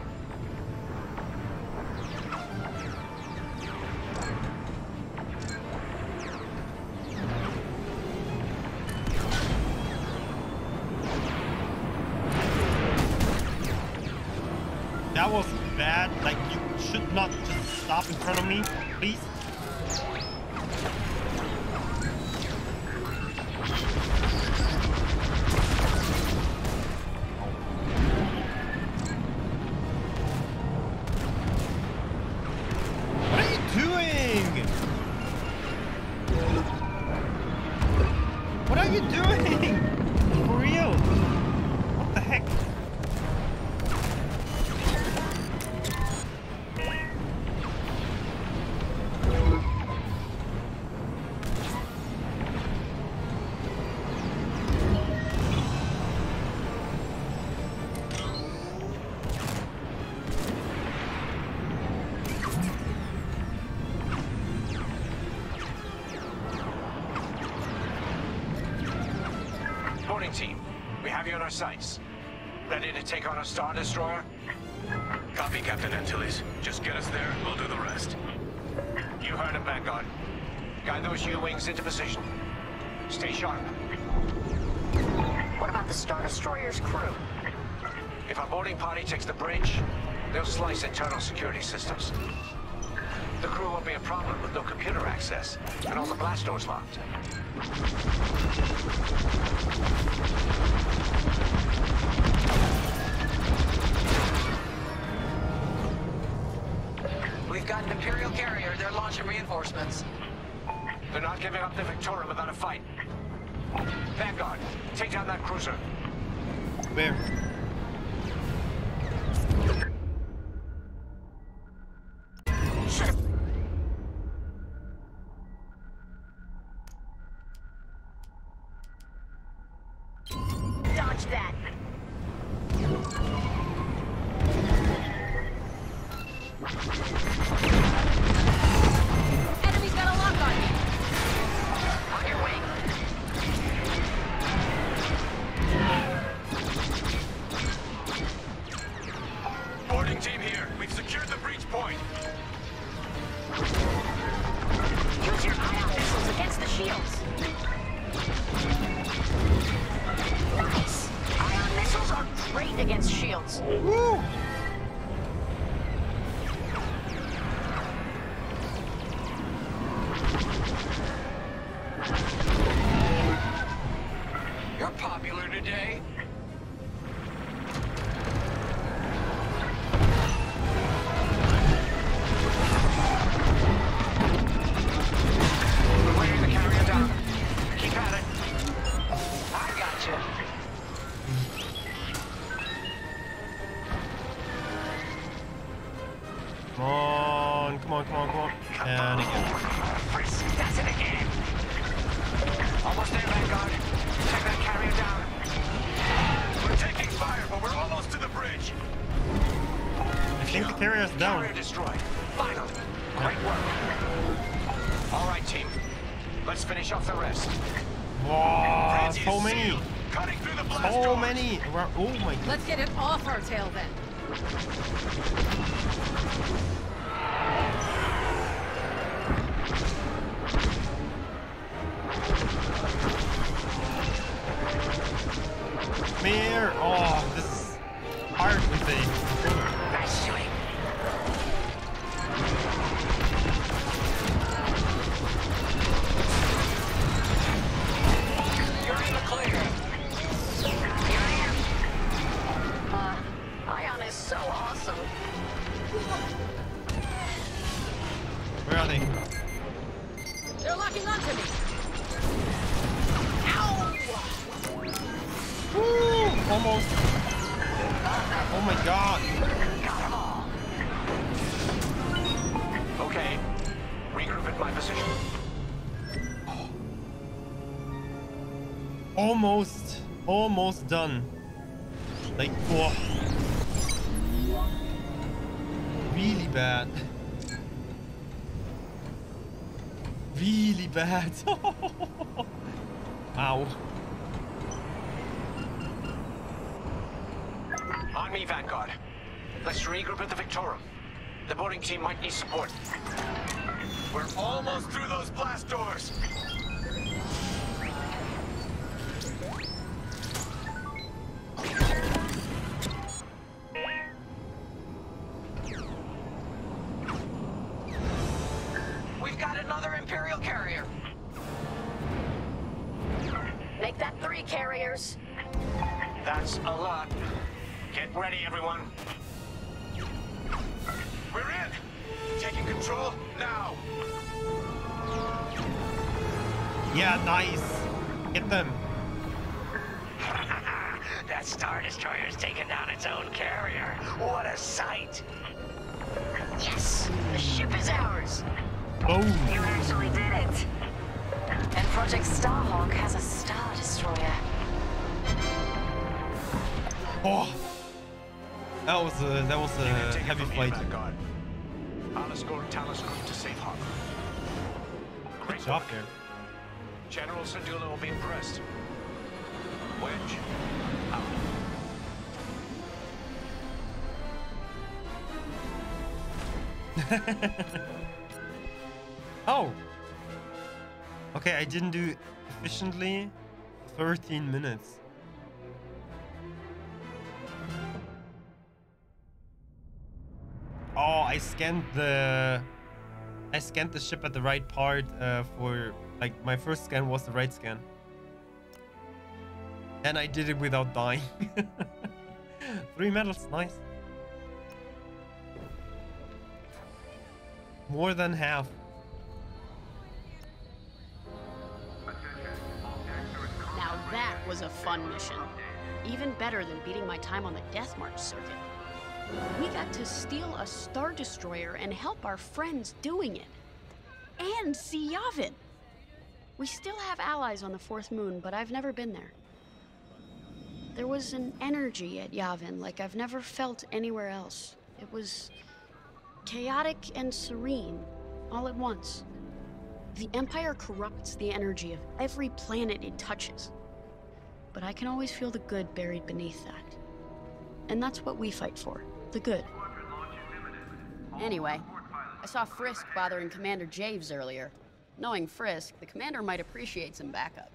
S1: That was bad. Like, you should not just stop in front of me, please. What are you doing? What are you doing? For real? What the heck?
S2: boarding team. We have you on our sights. Ready to take on a Star Destroyer?
S10: Copy, Captain Antilles. Just get us there, we'll do the rest.
S2: You heard him, Vanguard. Guide those U-wings into position. Stay sharp.
S6: What about the Star Destroyer's crew?
S2: If our boarding party takes the bridge, they'll slice internal security systems. The crew won't be a problem with no computer access, and all the blast doors locked.
S15: We've got an Imperial carrier. They're launching reinforcements.
S2: They're not giving up the Victoria without a fight. Vanguard, take down that cruiser.
S1: Where?
S6: Dodge that.
S12: Enemy's got a lock on you.
S6: On your wing.
S10: Boarding team here. We've secured the breach point.
S6: Use your ion missiles against the shields. Nice. Ion missiles are great against shields.
S1: Woo!
S15: You're popular today.
S2: We're wearing the carrier down. Keep at it.
S15: I got you.
S1: Come on, come on, come on, come on. And again.
S2: Frisk does it again. Almost there, Vanguard. Take that carrier down.
S10: We're taking fire, but we're almost to the bridge.
S1: I think the carrier's down.
S2: Carrier destroyed. Finally. Great work. All right, team. Let's finish off the rest.
S1: Wow, so many.
S10: Cutting through the blast
S1: So
S10: doors.
S1: many. Oh my god.
S12: Let's get it off our tail then.
S1: Mirror. Oh, this is hard with the controller.
S6: Nice shooting.
S15: You're in the clear.
S6: Here I am. Ion is so awesome.
S1: Where are they?
S12: They're locking onto me.
S1: Woo! Almost. Oh my god.
S6: Got them all.
S2: Okay. Regroup at my position.
S1: Almost done. Like, whoa. Really bad. Really bad. Ow.
S2: On me, Vanguard. Let's regroup at the Victorum. The boarding team might need support.
S10: We're almost through those blast doors.
S15: We've got another Imperial carrier.
S6: Make that 3 carriers.
S2: That's a lot. Get ready, everyone.
S10: We're in. Taking control now.
S1: Yeah, nice. Get them.
S17: That Star Destroyer's taken down its own carrier. What a sight!
S6: Yes, the ship is ours.
S1: Boom.
S6: You actually did it. And Project Starhawk has a Star Destroyer.
S1: Oh. That was a heavy fight.
S2: Vanguard. I'll escort Talos Group to safe harbor.
S1: Good job there.
S2: General Syndulla will be impressed.
S4: Wedge, out.
S1: Oh! Okay, I didn't do efficiently 13 minutes. Oh, I scanned the ship at the right part for, like, my first scan was the right scan. And I did it without dying. 3 medals, nice. More than half.
S21: Now that was a fun mission. Even better than beating my time on the Death March circuit. We got to steal a Star Destroyer and help our friends doing it. And see Yavin. We still have allies on the Fourth Moon, but I've never been there. There was an energy at Yavin like I've never felt anywhere else. It was chaotic and serene, all at once. The Empire corrupts the energy of every planet it touches. But I can always feel the good buried beneath that. And that's what we fight for, the good. Anyway, I saw Frisk bothering Commander Javes earlier. Knowing Frisk, the commander might appreciate some backup.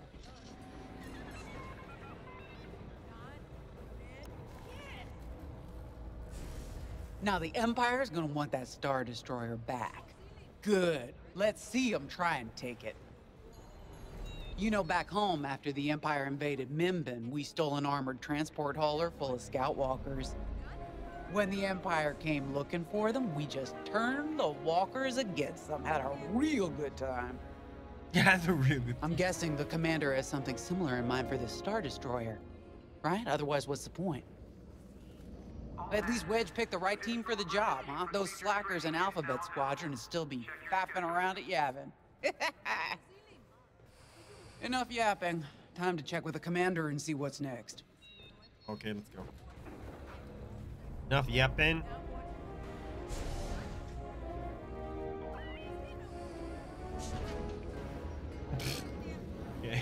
S20: Now the Empire's gonna want that Star Destroyer back. Good. Let's see them try and take it. You know, back home, after the Empire invaded Mimbin, we stole an armored transport hauler full of scout walkers. When the Empire came looking for them, we just turned the walkers against them. Had a real good time.
S1: Yeah, that's a real good time.
S20: I'm guessing the commander has something similar in mind for this Star Destroyer, right? Otherwise, what's the point? At least Wedge picked the right team for the job, huh? Those slackers in Alphabet Squadron would still be faffing around at Yavin. Enough yapping. Time to check with the commander and see what's next.
S1: Okay, let's go. Enough yapping. Okay.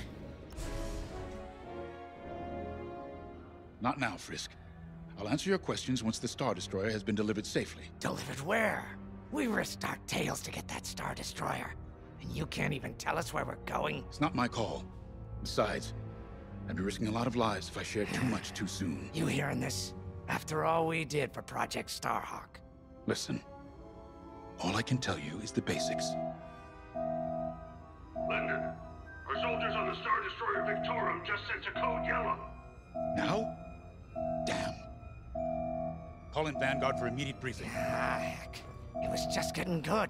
S7: Not now, Frisk. I'll answer your questions once the Star Destroyer has been delivered safely.
S17: Delivered where? We risked our tails to get that Star Destroyer. And you can't even tell us where we're going?
S7: It's not my call. Besides, I'd be risking a lot of lives if I shared too much too soon.
S17: You hearing this? After all we did for Project Starhawk.
S7: Listen, all I can tell you is the basics.
S16: Linden, our soldiers on the Star Destroyer Victorum just sent a code yellow.
S7: Now? Damn. Call in Vanguard for immediate briefing.
S17: Ah, heck. It was just getting good.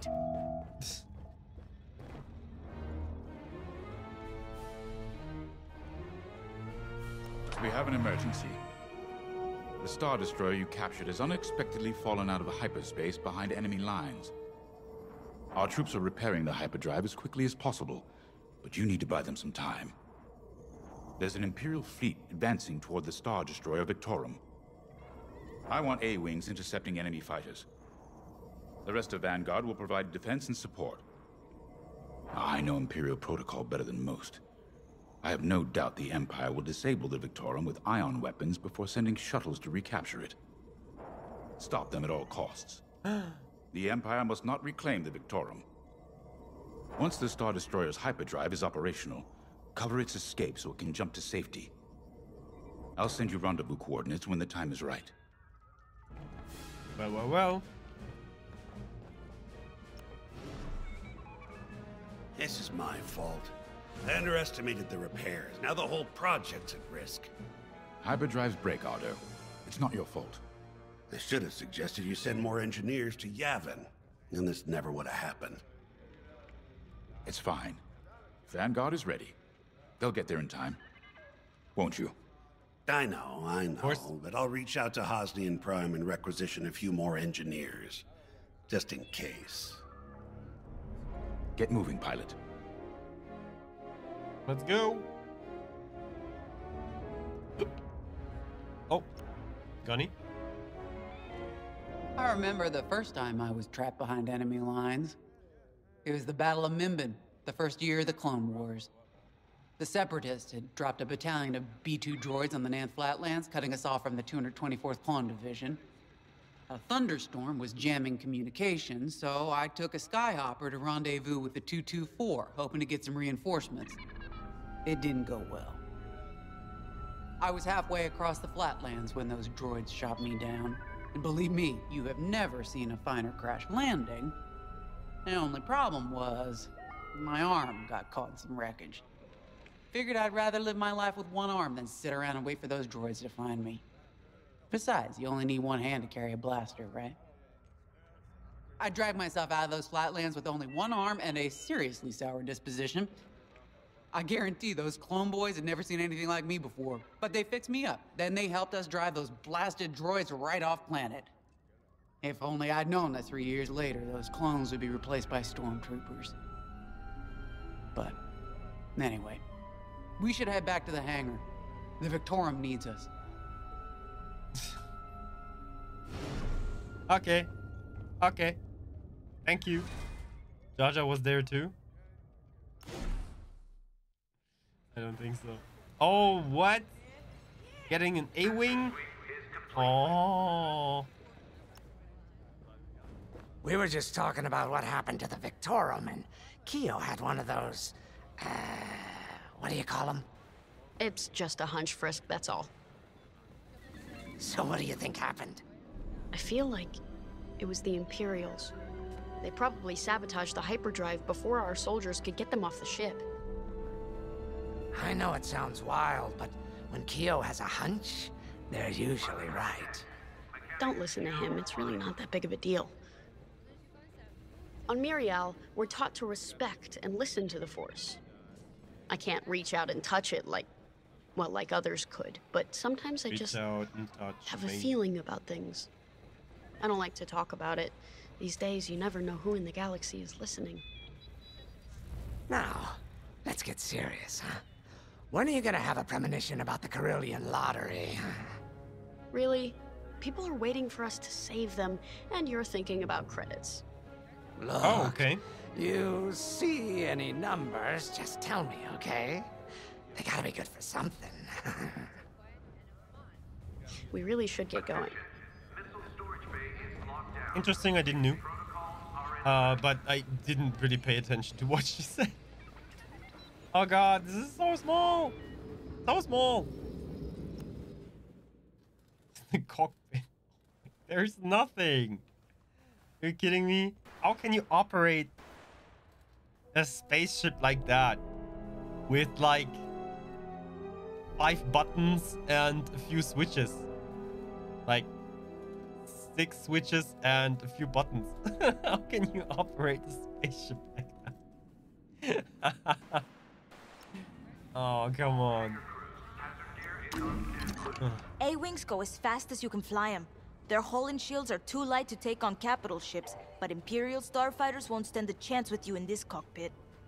S7: We have an emergency. The Star Destroyer you captured has unexpectedly fallen out of hyperspace behind enemy lines. Our troops are repairing the hyperdrive as quickly as possible, but you need to buy them some time. There's an Imperial fleet advancing toward the Star Destroyer Victorum. I want A-Wings intercepting enemy fighters. The rest of Vanguard will provide defense and support. I know Imperial protocol better than most. I have no doubt the Empire will disable the Victorum with ion weapons before sending shuttles to recapture it. Stop them at all costs. The Empire must not reclaim the Victorum. Once the Star Destroyer's hyperdrive is operational, cover its escape so it can jump to safety. I'll send you rendezvous coordinates when the time is right.
S1: Well.
S5: This is my fault. I underestimated the repairs. Now the whole project's at risk.
S7: Hyperdrives break, Ardo. It's not your fault.
S5: I should have suggested you send more engineers to Yavin, and this never would have happened.
S7: It's fine. Vanguard is ready. They'll get there in time. Won't you?
S5: I know, but I'll reach out to Hosnian Prime and requisition a few more engineers. Just in case.
S7: Get moving, pilot.
S1: Let's go. Oh, Gunny.
S20: I remember the first time I was trapped behind enemy lines. It was the Battle of Mimbin, the first year of the Clone Wars. The Separatists had dropped a battalion of B-2 droids on the Nanthe Flatlands, cutting us off from the 224th Pawn Division. A thunderstorm was jamming communications, so I took a Skyhopper to rendezvous with the 224, hoping to get some reinforcements. It didn't go well. I was halfway across the Flatlands when those droids shot me down. And believe me, you have never seen a finer crash landing. The only problem was, my arm got caught in some wreckage. Figured I'd rather live my life with one arm than sit around and wait for those droids to find me. Besides, you only need one hand to carry a blaster, right? I dragged myself out of those Flatlands with only one arm and a seriously sour disposition. I guarantee those clone boys had never seen anything like me before, but they fixed me up. Then they helped us drive those blasted droids right off planet. If only I'd known that 3 years later, those clones would be replaced by stormtroopers. But, anyway, we should head back to the hangar. The Victorum needs us.
S1: Okay. Okay. Thank you. Jar Jar was there too? I don't think so. Oh, what? Getting an A-Wing? Oh.
S17: We were just talking about what happened to the Victorum, and Keo had one of those, what do you call them?
S21: It's just a hunch, Frisk, that's all.
S17: So what do you think happened?
S21: I feel like it was the Imperials. They probably sabotaged the hyperdrive before our soldiers could get them off the ship.
S17: I know it sounds wild, but when Keo has a hunch, they're usually right.
S21: Don't listen to him, it's really not that big of a deal. On Miriel, we're taught to respect and listen to the Force. I can't reach out and touch it like others could, but sometimes I just have a feeling about things. I don't like to talk about it. These days, you never know who in the galaxy is listening.
S17: Now, let's get serious, huh? When are you gonna have a premonition about the Carillion lottery?
S21: Really? People are waiting for us to save them, and you're thinking about credits.
S17: Look,
S1: oh, okay.
S17: You see any numbers, just tell me, okay? They gotta be good for something.
S21: We really should get going.
S1: Interesting, I didn't know. But I didn't really pay attention to what she said. Oh god, this is so small! So small! The cockpit. There's nothing! Are you kidding me? How can you operate a spaceship like that? With like 5 buttons and a few switches. Like 6 switches and a few buttons. How can you operate a spaceship like that? Oh, come on.
S19: A-Wings go as fast as you can fly them. Their hull and shields are too light to take on capital ships, but Imperial starfighters won't stand a chance with you in this cockpit.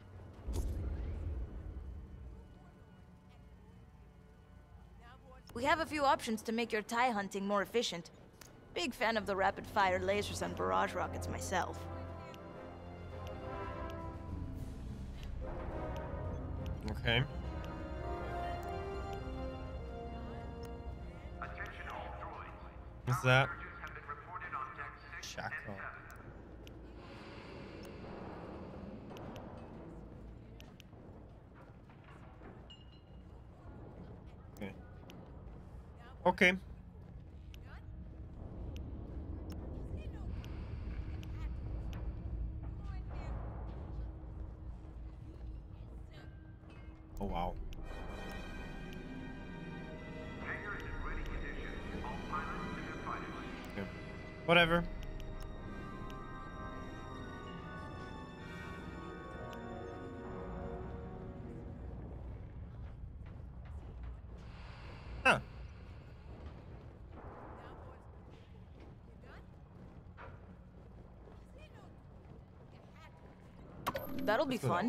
S19: We have a few options to make your TIE hunting more efficient. Big fan of the rapid-fire lasers and barrage rockets myself.
S1: Okay. What's that? Shackle. Okay. Okay. Oh wow. Okay. Whatever. Huh.
S19: That'll be fun.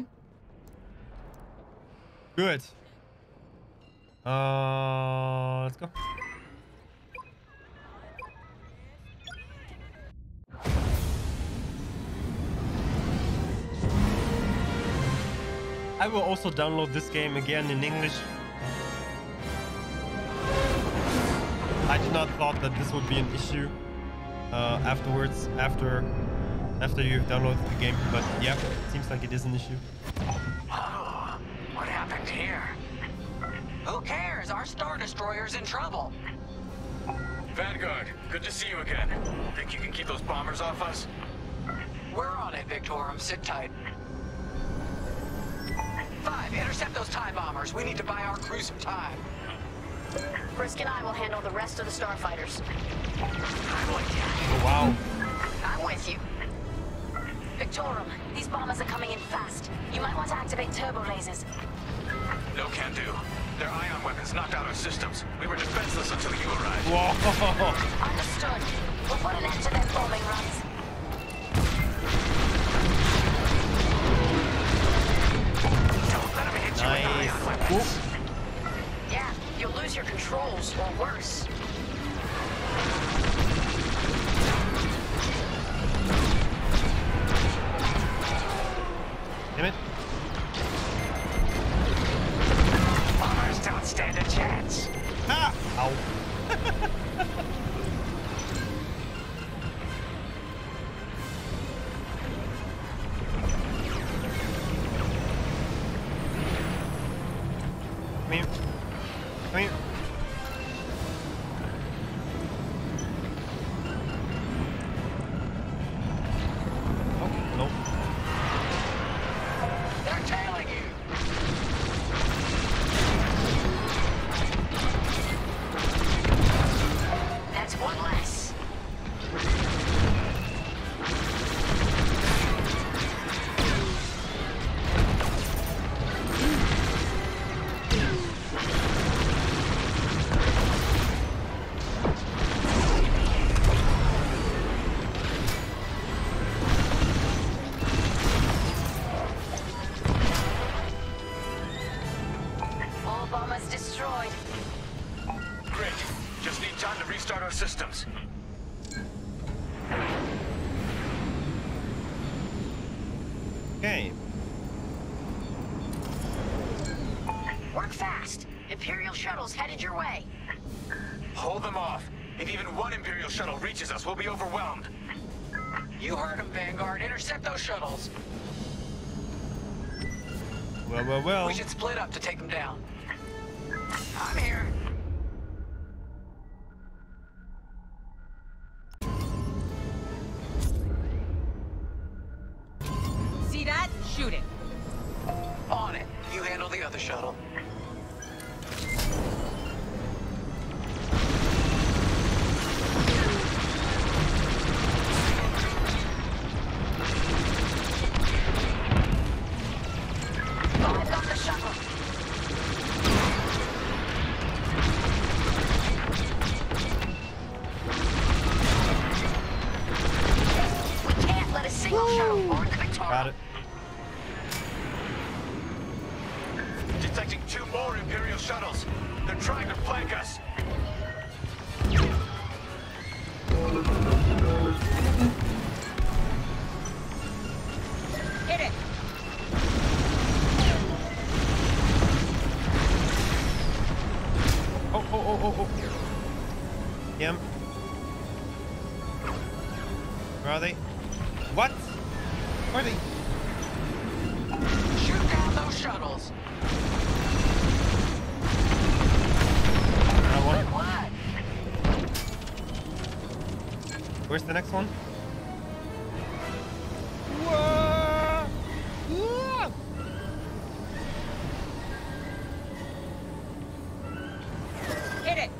S1: Good. Let's go. I will also download this game again in English. I did not thought that this would be an issue afterwards, after you've downloaded the game, but yeah, it seems like it is an issue.
S15: Oh, what happened here? Who cares? Our Star Destroyer's in trouble.
S10: Vanguard, good to see you again. Think you can keep those bombers off us?
S15: We're on it, Victorum. Sit tight. 5, intercept those TIE bombers. We need to buy our crew some time.
S21: Frisk and I will handle the rest of the starfighters.
S15: I'm with you.
S1: Oh, wow.
S21: I'm with you.
S6: Victorum, these bombers are coming in fast. You might want to activate turbo lasers.
S10: No can do. Their ion weapons knocked out our systems. We were defenseless until you arrived.
S1: Whoa.
S6: Understood. We'll put an end to their bombing runs.
S15: Don't let them hit you with ion weapons.
S21: Yeah, you'll lose your controls, or worse.
S1: Damn it.
S15: Bombers don't stand a chance.
S1: Ah! Ow. Come here. Come here. Oh, no.
S15: They're tailing you.
S21: That's one less.
S6: All bombers destroyed.
S10: Great. Just need time to restart our systems.
S1: Okay.
S21: Work fast. Imperial shuttle's headed your way.
S10: Hold them off. If even one Imperial shuttle reaches us, we'll be overwhelmed.
S15: You heard them, Vanguard. Intercept those shuttles.
S1: Well, well, well.
S15: We should split up to take them down. I'm here.
S9: See that? Shoot it.
S15: On it. You handle the other shuttle.
S21: I've got the shuttle. We can't let a single shuttle board the Victoria.
S1: Got it.
S10: Detecting 2 more Imperial shuttles. They're trying to flank us.
S9: Hit it.
S1: Oh. Yep. Where are they? What? Where are they?
S15: Shoot down those shuttles.
S1: What? Where's the next one? Whoa! Whoa!
S9: Hit it.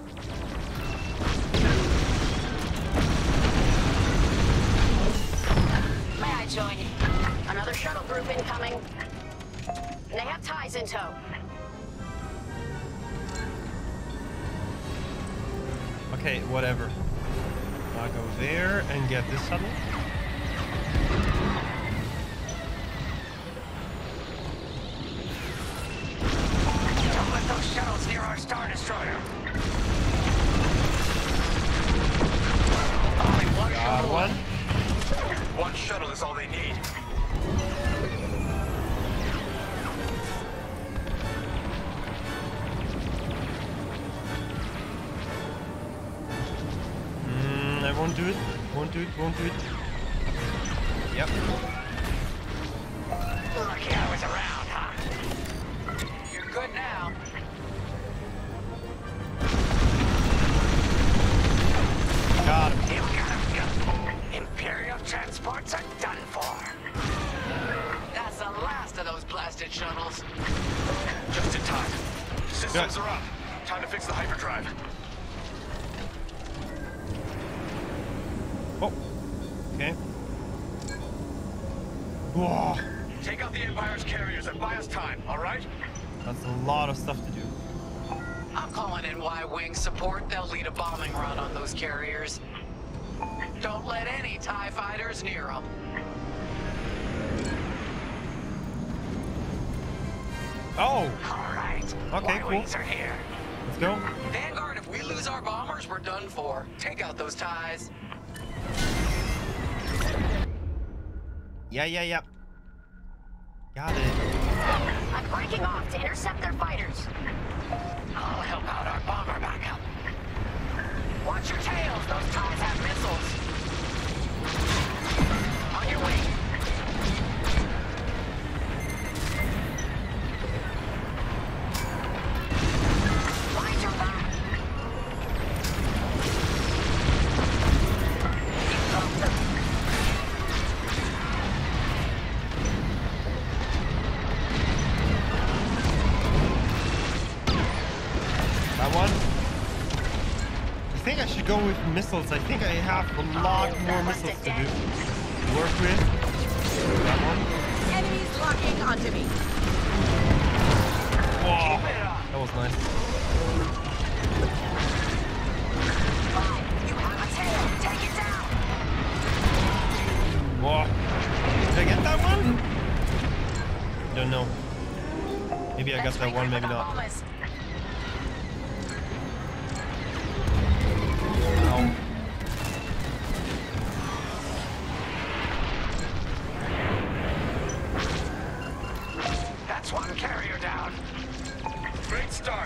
S21: May I join you? Another shuttle group incoming. They have ties in tow.
S1: Okay, whatever. I'll go there and get this shuttle.
S15: Don't let those shuttles near our Star Destroyer. Only one
S1: Got
S15: shuttle
S1: one.
S10: One shuttle is all they need.
S1: Won't do it. Won't do it. Won't do it. Yep.
S15: Lucky I was around, huh? You're good now.
S1: Got him.
S15: You got him. Imperial transports are done for. That's the last of those blasted shuttles.
S10: Just in time. Systems are up. Time to fix the hyperdrive.
S1: Oh. Okay. Whoa.
S10: Take out the Empire's carriers and buy us time, all right?
S1: That's a lot of stuff to do.
S15: I'm calling in Y-Wing support. They'll lead a bombing run on those carriers. Don't let any TIE fighters near them.
S1: Oh!
S15: Alright.
S1: Okay, cool.
S15: Y-Wings are here.
S1: Let's go.
S15: Vanguard, if we lose our bombers, we're done for. Take out those TIEs.
S1: Yeah. Got it.
S6: I'm breaking off to intercept their fighters.
S15: I'll help out our bomber backup. Watch your tails. Those TIEs have missiles. On your way.
S6: Mind your back.
S1: That one. I think I should go with missiles. I think I have a lot more missiles to do. Work with. That one.
S12: Enemies locking onto me.
S1: Whoa. That was nice.
S6: You have a tail. Take it down.
S1: Whoa. Did I get that one? Don't know. Maybe I got that one, maybe not. Ow.
S15: That's one carrier down.
S10: Great start.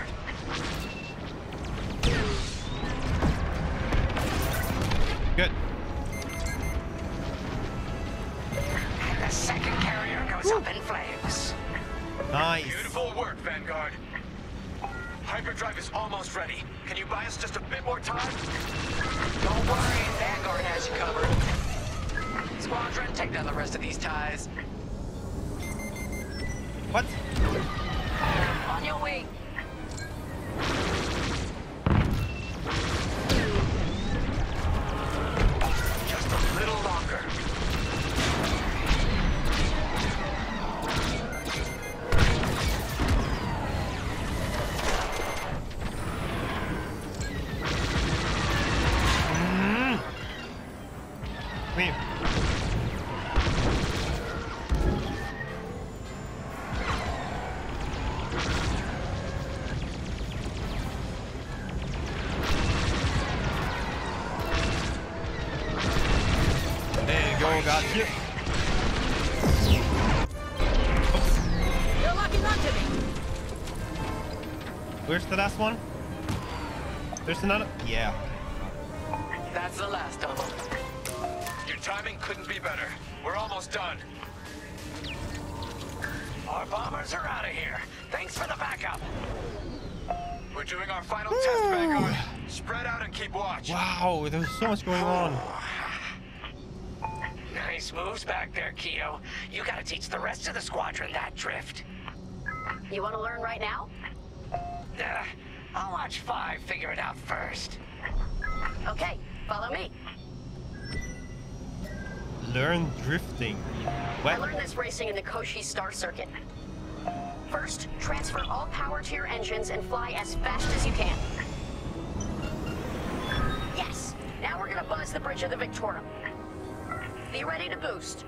S1: Good.
S15: And the second carrier goes up in flames.
S1: Nice.
S10: Beautiful work, Vanguard. Hyperdrive is almost ready. Can you buy us just a bit more time?
S15: Don't worry, Vanguard has you covered. Squadron, take down the rest of these TIEs.
S1: What?
S6: On your way.
S10: Just a little longer.
S1: Leave. There you go, got you.
S12: You're locking onto me.
S1: Where's the last one? There's another. Yeah.
S15: That's the last of them.
S10: Your timing couldn't be better. We're almost done.
S15: Our bombers are out of here. Thanks for the backup.
S10: We're doing our final test, Vanguard. Spread out and keep watch.
S1: Wow, there's so much going on.
S15: Nice moves back there, Keo. You gotta teach the rest of the squadron that drift.
S6: You want to learn right now?
S15: I'll watch 5 figure it out first.
S6: Okay, follow me.
S1: Learn drifting.
S6: I
S1: What?
S6: learned this racing in the Koshi Star Circuit. First, transfer all power to your engines and fly as fast as you can. Yes. Now we're gonna buzz the bridge of the Victorum. Be ready to boost.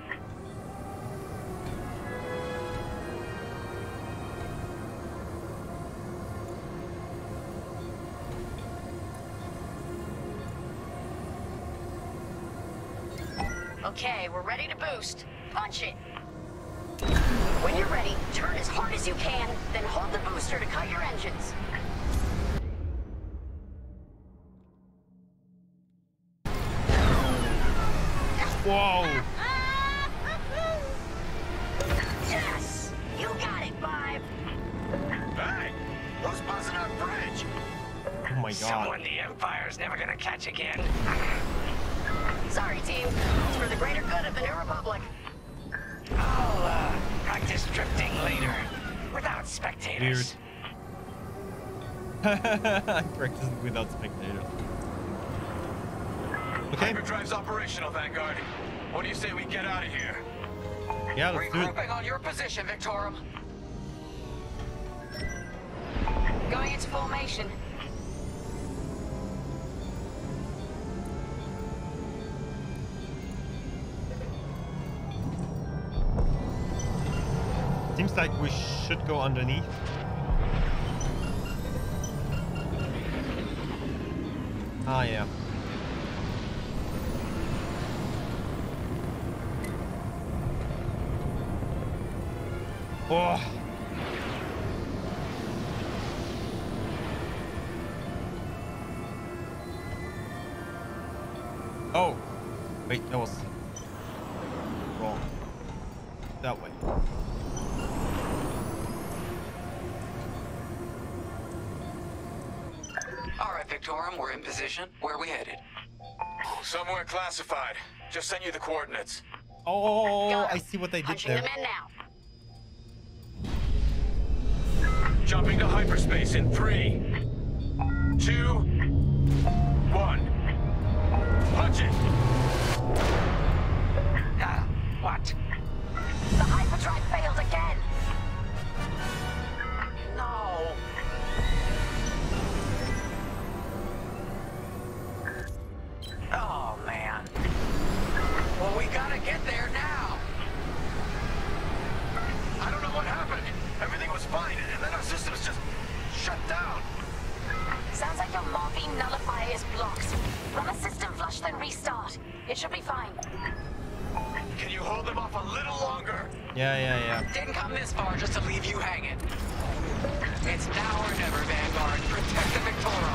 S6: Okay, we're ready to boost. Punch it. When you're ready, turn as hard as you can, then hold the booster to cut your engines.
S1: Whoa!
S6: Yes! You got it, Five!
S4: Hey! Who's buzzing our bridge?
S1: Oh my god.
S17: Someone the Empire's never gonna catch again.
S6: Sorry, team. It's for the greater good of the New Republic.
S17: I'll, practice drifting later. Without spectators.
S1: Weird. I practiced without spectators. Okay.
S10: Hyperdrive's operational, Vanguard. What do you say we get out of here?
S1: Yeah, let's do it.
S15: Regrouping on your position, Victorum.
S6: Going into formation.
S1: Seems like we should go underneath. Ah, yeah. Oh. Oh. Wait, that was wrong. That way.
S15: All right, Victorum, we're in position. Where are we headed?
S10: Somewhere classified. Just send you the coordinates.
S1: Oh, I see what they did
S6: Punching
S1: there.
S6: them in now.
S10: Jumping to hyperspace in 3, 2, 1. Punch it.
S17: What?
S6: The hyperdrive failed again.
S17: No. Oh, man.
S15: Well, we gotta get there now.
S10: I don't know what happened. Everything was fine, and then our systems just shut down.
S6: Sounds like your morphine nullifier is blocked. Run a system flush, then restart. It should be fine.
S10: Can you hold them off a little longer?
S1: Yeah.
S15: Didn't come this far just to leave you hanging. It's now or never, Vanguard. Protect the Victorum.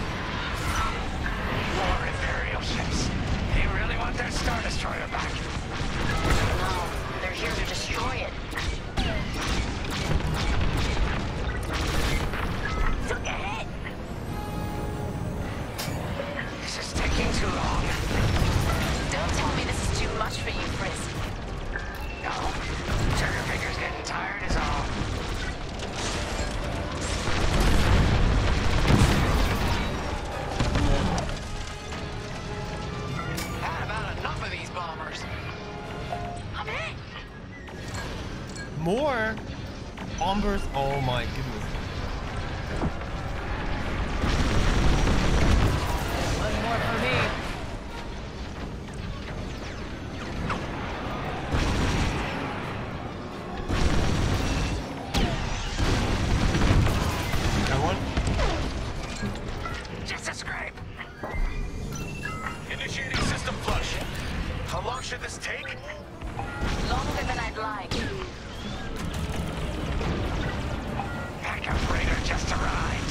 S17: More Imperial ships. They really want their Star Destroyer back.
S6: No, they're here to destroy it. Took a hit.
S17: This is taking too long.
S6: Don't tell me this is too much for you, Frisk.
S17: No. Trigger finger's getting tired is all.
S15: Had about enough of these bombers.
S6: I'm in.
S1: More bombers. Oh my goodness.
S9: One more for me.
S1: That one?
S17: Just a scrape.
S10: Initiating system flush. How long should this take?
S6: Longer than I'd like.
S17: Backup Raider just arrived.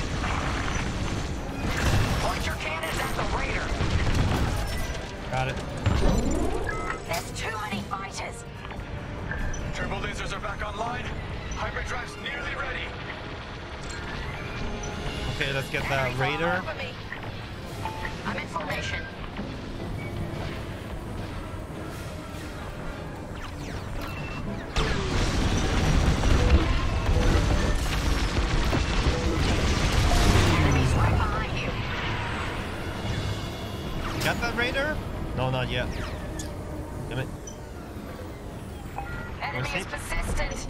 S6: Point your cannons at the Raider.
S1: Got it.
S6: There's too many fighters.
S10: Turbo lasers are back online. Hyperdrive's nearly ready.
S1: Okay, let's get the
S6: Henry's all
S1: Raider.
S6: over me. I'm in formation. Enemies right behind you.
S1: Got that Raider? No, not yet. Damn it.
S6: Enemy
S1: see?
S6: is persistent.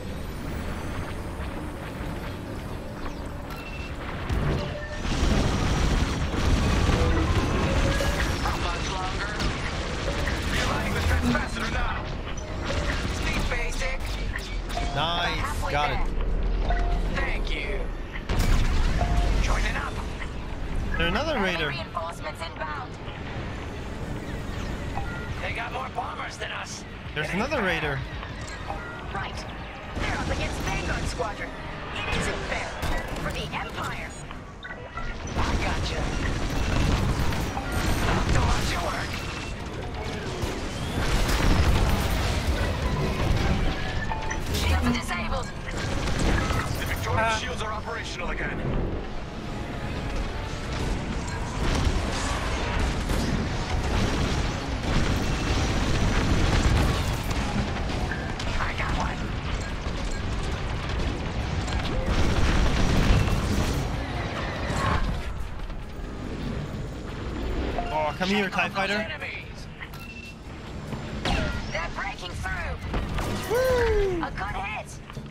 S15: How much longer?
S10: Realigning the transpacitor now.
S15: Speed basic.
S1: Nice.
S6: Halfway
S1: Got
S6: there.
S1: it.
S15: Thank you.
S17: Joining up.
S1: There's another
S6: Enemy
S1: Raider.
S6: reinforcements inbound.
S17: They got more bombers than us.
S1: There's another Raider.
S6: Right. They're up against Vanguard Squadron. It isn't fair. For the Empire.
S15: I gotcha.
S17: Don't watch your work.
S10: shields are operational again.
S17: I got one.
S1: Oh, come here, TIE Fighter.
S6: They're breaking through. Woo! A good hit.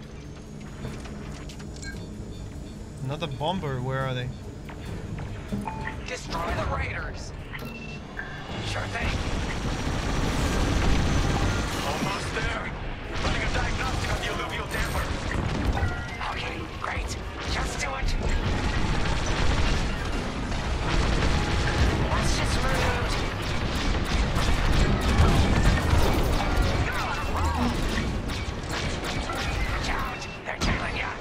S1: Another bomber. Where are they?
S15: Destroy the raiders.
S10: Sure thing. Almost there. Running a diagnostic on the alluvial damper.
S17: Okay, great. Just do it.
S6: That's just moved. You're on a roll.
S17: Watch out. They're tailing you.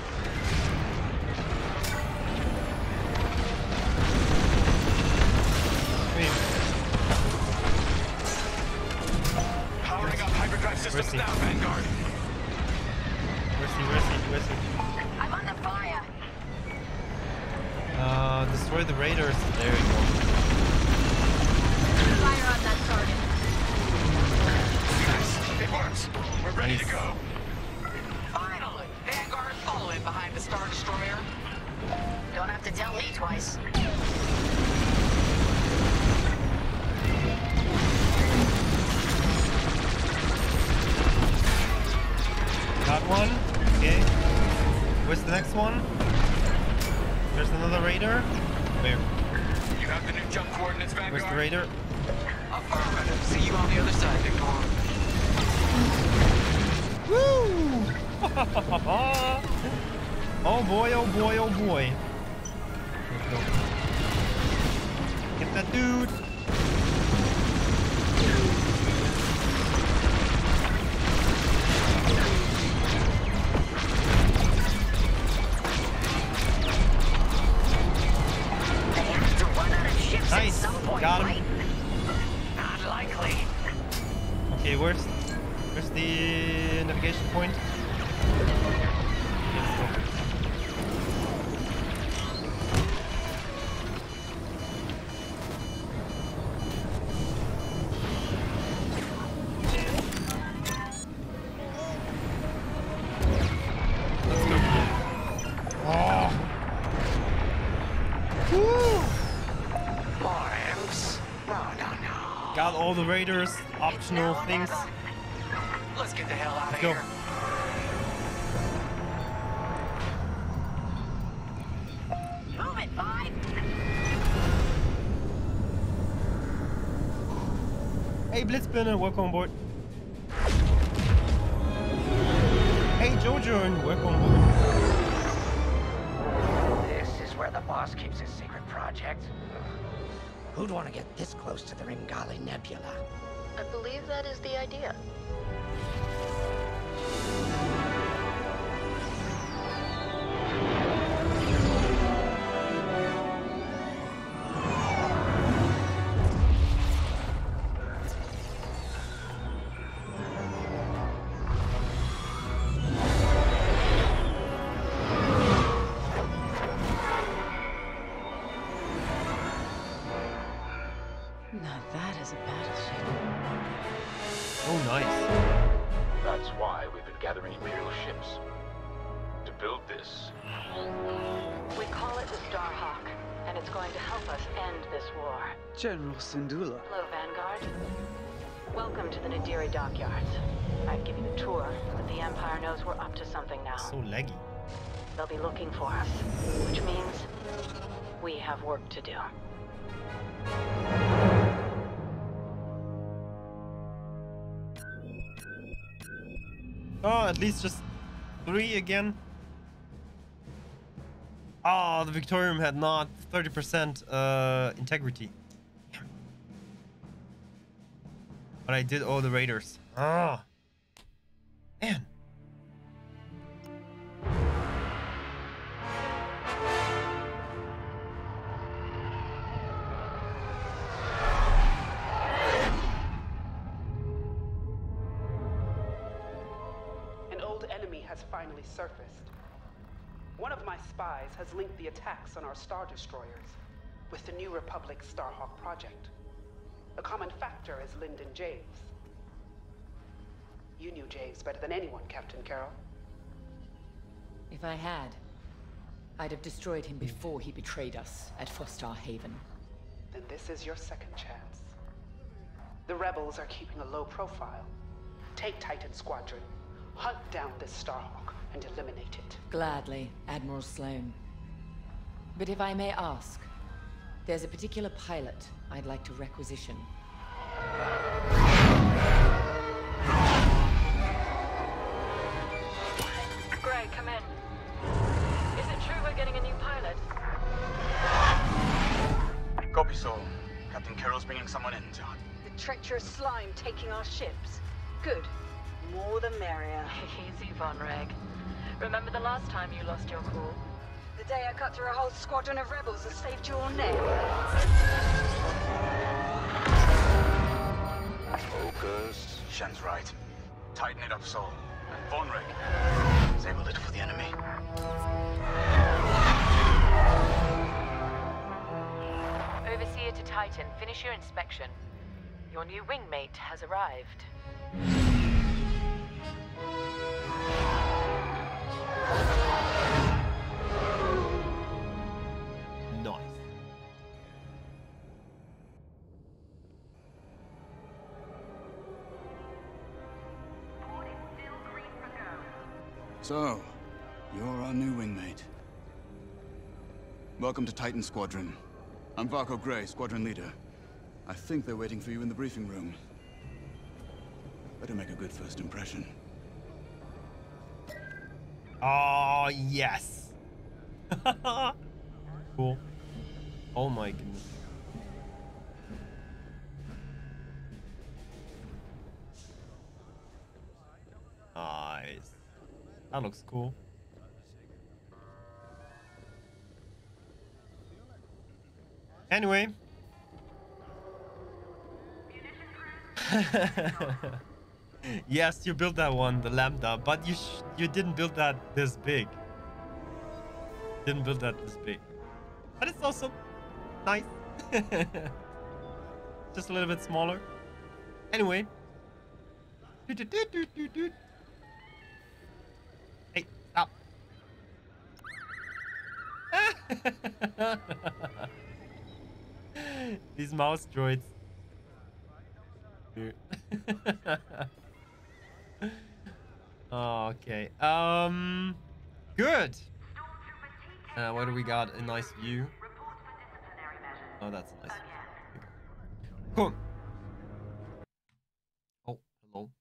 S10: Powering up hyperdrive systems now, Vanguard.
S1: Where's he?
S6: I'm under fire.
S1: Destroy the raiders. There you go.
S6: Fire on that target.
S10: Yes, it works. We're ready to go.
S15: Finally! Vanguard, follow in behind the Star Destroyer.
S6: Don't have to tell me twice.
S1: Got one. Okay. Where's the next one? There's another raider. Where?
S10: You have the new jump coordinates, Vanguard.
S1: Where's the raider?
S15: Affirmative. See you on the other side, Victor.
S1: Woo! Oh boy, oh boy, oh boy. Let's go. Get that dude. Nice. Got him.
S17: Not likely.
S1: Okay, where's the navigation point? Let's go. Oh. Woo.
S17: More imps? No.
S1: Got all the raiders, optional things.
S15: Let's get the hell out of
S1: Go.
S15: here.
S6: Move it, Five.
S1: Hey Blitzburner, welcome on board. Hey Jojo, welcome on board.
S17: This is where the boss keeps his secret project. Who'd want to get this close to the Ringali Nebula?
S6: I believe that is the idea.
S18: Now that is a battleship.
S1: Oh, nice.
S10: That's why we've been gathering Imperial ships. To build this.
S8: We call it the Starhawk, and it's going to help us end this war.
S22: General Syndulla.
S8: Hello, Vanguard. Welcome to the Nadiri dockyards. I'd give you the tour, but the Empire knows we're up to something now.
S1: So laggy.
S8: They'll be looking for us, which means we have work to do.
S1: Oh, at least just 3 again. Oh, the Victorium had not 30% integrity. But I did all the raiders. Ah, man.
S23: An old enemy has finally surfaced.
S20: One of my spies has linked the attacks on our Star Destroyers with the New Republic Starhawk project. A common factor is Lyndon Javes. You knew Javes better than anyone, Captain Carroll.
S9: If I had, I'd have destroyed him before he betrayed us at Fostar Haven.
S20: Then this is your second chance. The rebels are keeping a low profile. Take Titan Squadron, hunt down this Starhawk, and eliminate it.
S9: Gladly, Admiral Sloane. But if I may ask, there's a particular pilot I'd like to requisition.
S8: Gray, come in. Is it true we're getting a new pilot?
S7: Copy, Sol. Captain Carroll's bringing someone in, John.
S12: The treacherous slime taking our ships. Good. More the merrier.
S8: Easy, Von Reg. Remember the last time you lost your cool?
S12: The day I cut through a whole squadron of rebels and saved your neck.
S7: Focus. Shen's right. Tighten it up, Sol. And Von Reg, save a little for the enemy.
S8: Overseer to Titan, finish your inspection. Your new wingmate has arrived.
S1: Nice.
S7: So, you're our new wingmate. Welcome to Titan Squadron. I'm Varko Grey, Squadron Leader. I think they're waiting for you in the briefing room. Better make a good first impression.
S1: Oh, yes. Cool. Oh my goodness. Nice. That looks cool. Anyway. Yes, you built that one, the Lambda, but you didn't build that this big. Didn't build that this big. But it's also nice. Just a little bit smaller. Anyway. Hey, stop. These mouse droids. Okay. Good. What do we got? A nice view. Oh, that's nice. Cool. Oh, hello.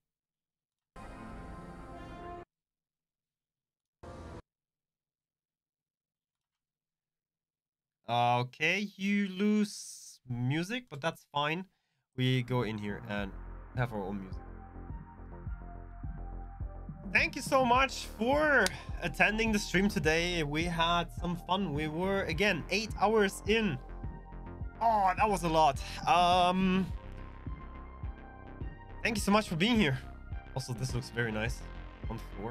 S1: Okay, you lose music, but that's fine. We go in here and have our own music. Thank you so much for attending the stream today. We had some fun. We were, again, 8 hours in. Oh, that was a lot. Thank you so much for being here. Also, this looks very nice on the floor.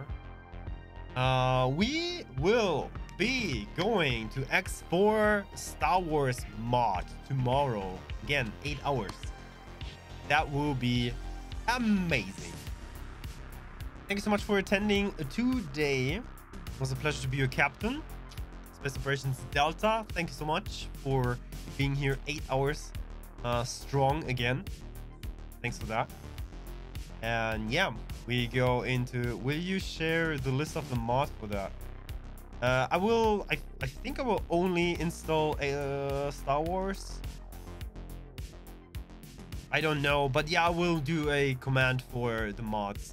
S1: We will be going to X4 Star Wars mod tomorrow. Again, 8 hours. That will be amazing. Thank you so much for attending today. It was a pleasure to be your captain. Space Operations Delta, thank you so much for being here 8 hours strong again. Thanks for that. And yeah, we go into... Will you share the list of the mods for that? I think I will only install Star Wars. I don't know, but yeah, I will do a command for the mods.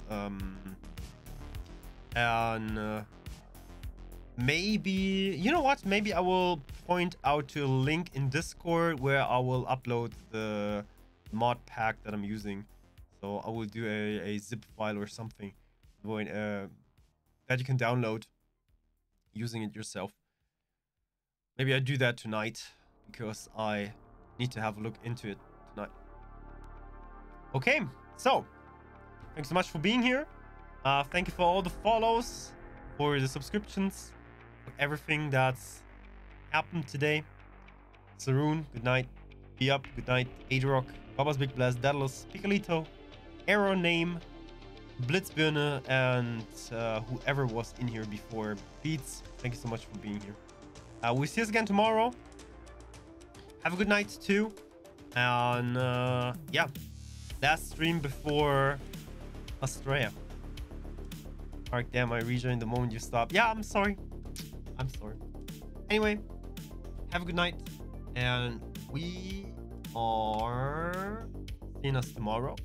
S1: Maybe, you know what? Maybe I will point out to a link in Discord where I will upload the mod pack that I'm using. So I will do a zip file or something that you can download using it yourself. Maybe I do that tonight because I need to have a look into it tonight. Okay, so thanks so much for being here. Thank you for all the follows, for the subscriptions, everything that's happened today. Saroon, good night. Be Up, good night. Adrock, Baba's Big Blast, Daedalus, Piccolito, Arrow Name, Blitzbirne, and whoever was in here before. Beats, thank you so much for being here. We'll see us again tomorrow. Have a good night too. And yeah, last stream before Australia. Alright, damn, I rejoined the moment you stopped. Yeah, I'm sorry. I'm sorry. Anyway, have a good night. And we are seeing us tomorrow.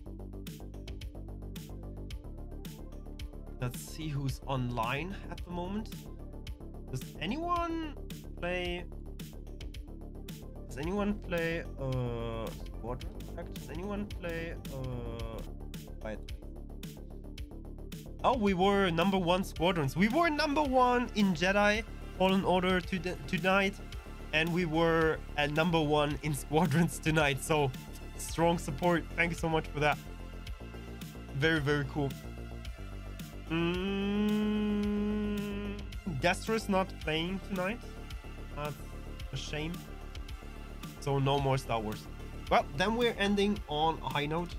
S1: Let's see who's online at the moment. Does anyone play Squadron? Does anyone play wait. Oh, we were #1 Squadrons. We were #1 in Jedi Fallen Order tonight, and we were at #1 in Squadrons tonight. So strong support. Thank you so much for that. Very, very cool. Destro's not playing tonight. That's a shame. So no more Star Wars. Well, then we're ending on a high note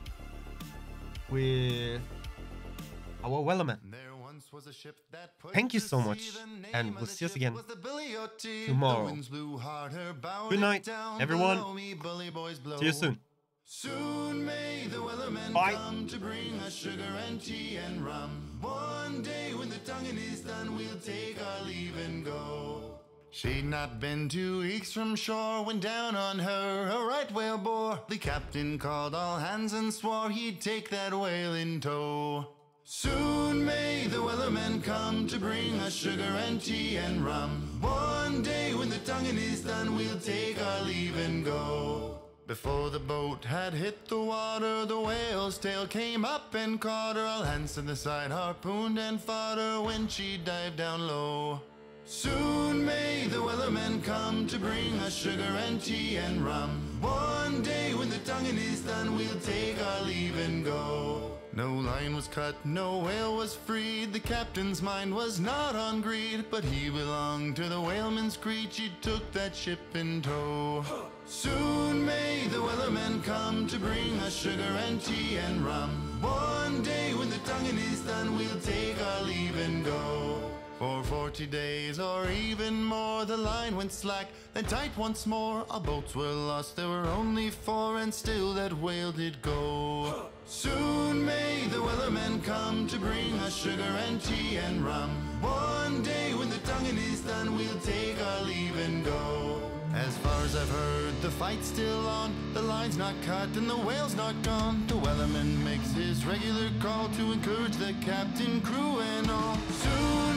S1: with our Wellerman. Thank you so much, and we'll see us again tomorrow. Good night, everyone. See you soon.
S11: Soon may the Wellerman come to bring us sugar and tea and rum. One day when the tonguing is done, we'll take our leave and go. She'd not been 2 weeks from shore when down on her a right whale bore. The captain called all hands and swore he'd take that whale in tow. Soon may the Wellerman come to bring us sugar and tea and rum. One day when the tonguing is done, we'll take our leave and go. Before the boat had hit the water, the whale's tail came up and caught her. All hands to the side harpooned and fought her when she dived down low. Soon may the Wellerman come to bring us sugar and tea and rum. One day when the tonguing is done, we'll take our leave and go. No line was cut, no whale was freed. The captain's mind was not on greed, but he belonged to the whaleman's creed. She took that ship in tow. Soon may the Wellerman come to bring us sugar and tea and rum. One day when the tonguing is done, we'll take our leave and go. For 40 days or even more, the line went slack, then tight once more. Our boats were lost, there were only 4, and still that whale did go. Soon may the Wellerman come to bring us sugar and tea and rum. One day when the tonguing is done, we'll take our leave and go. As far as I've heard, the fight's still on. The line's not cut and the whale's not gone. The Wellerman makes his regular call to encourage the captain, crew, and all. Soon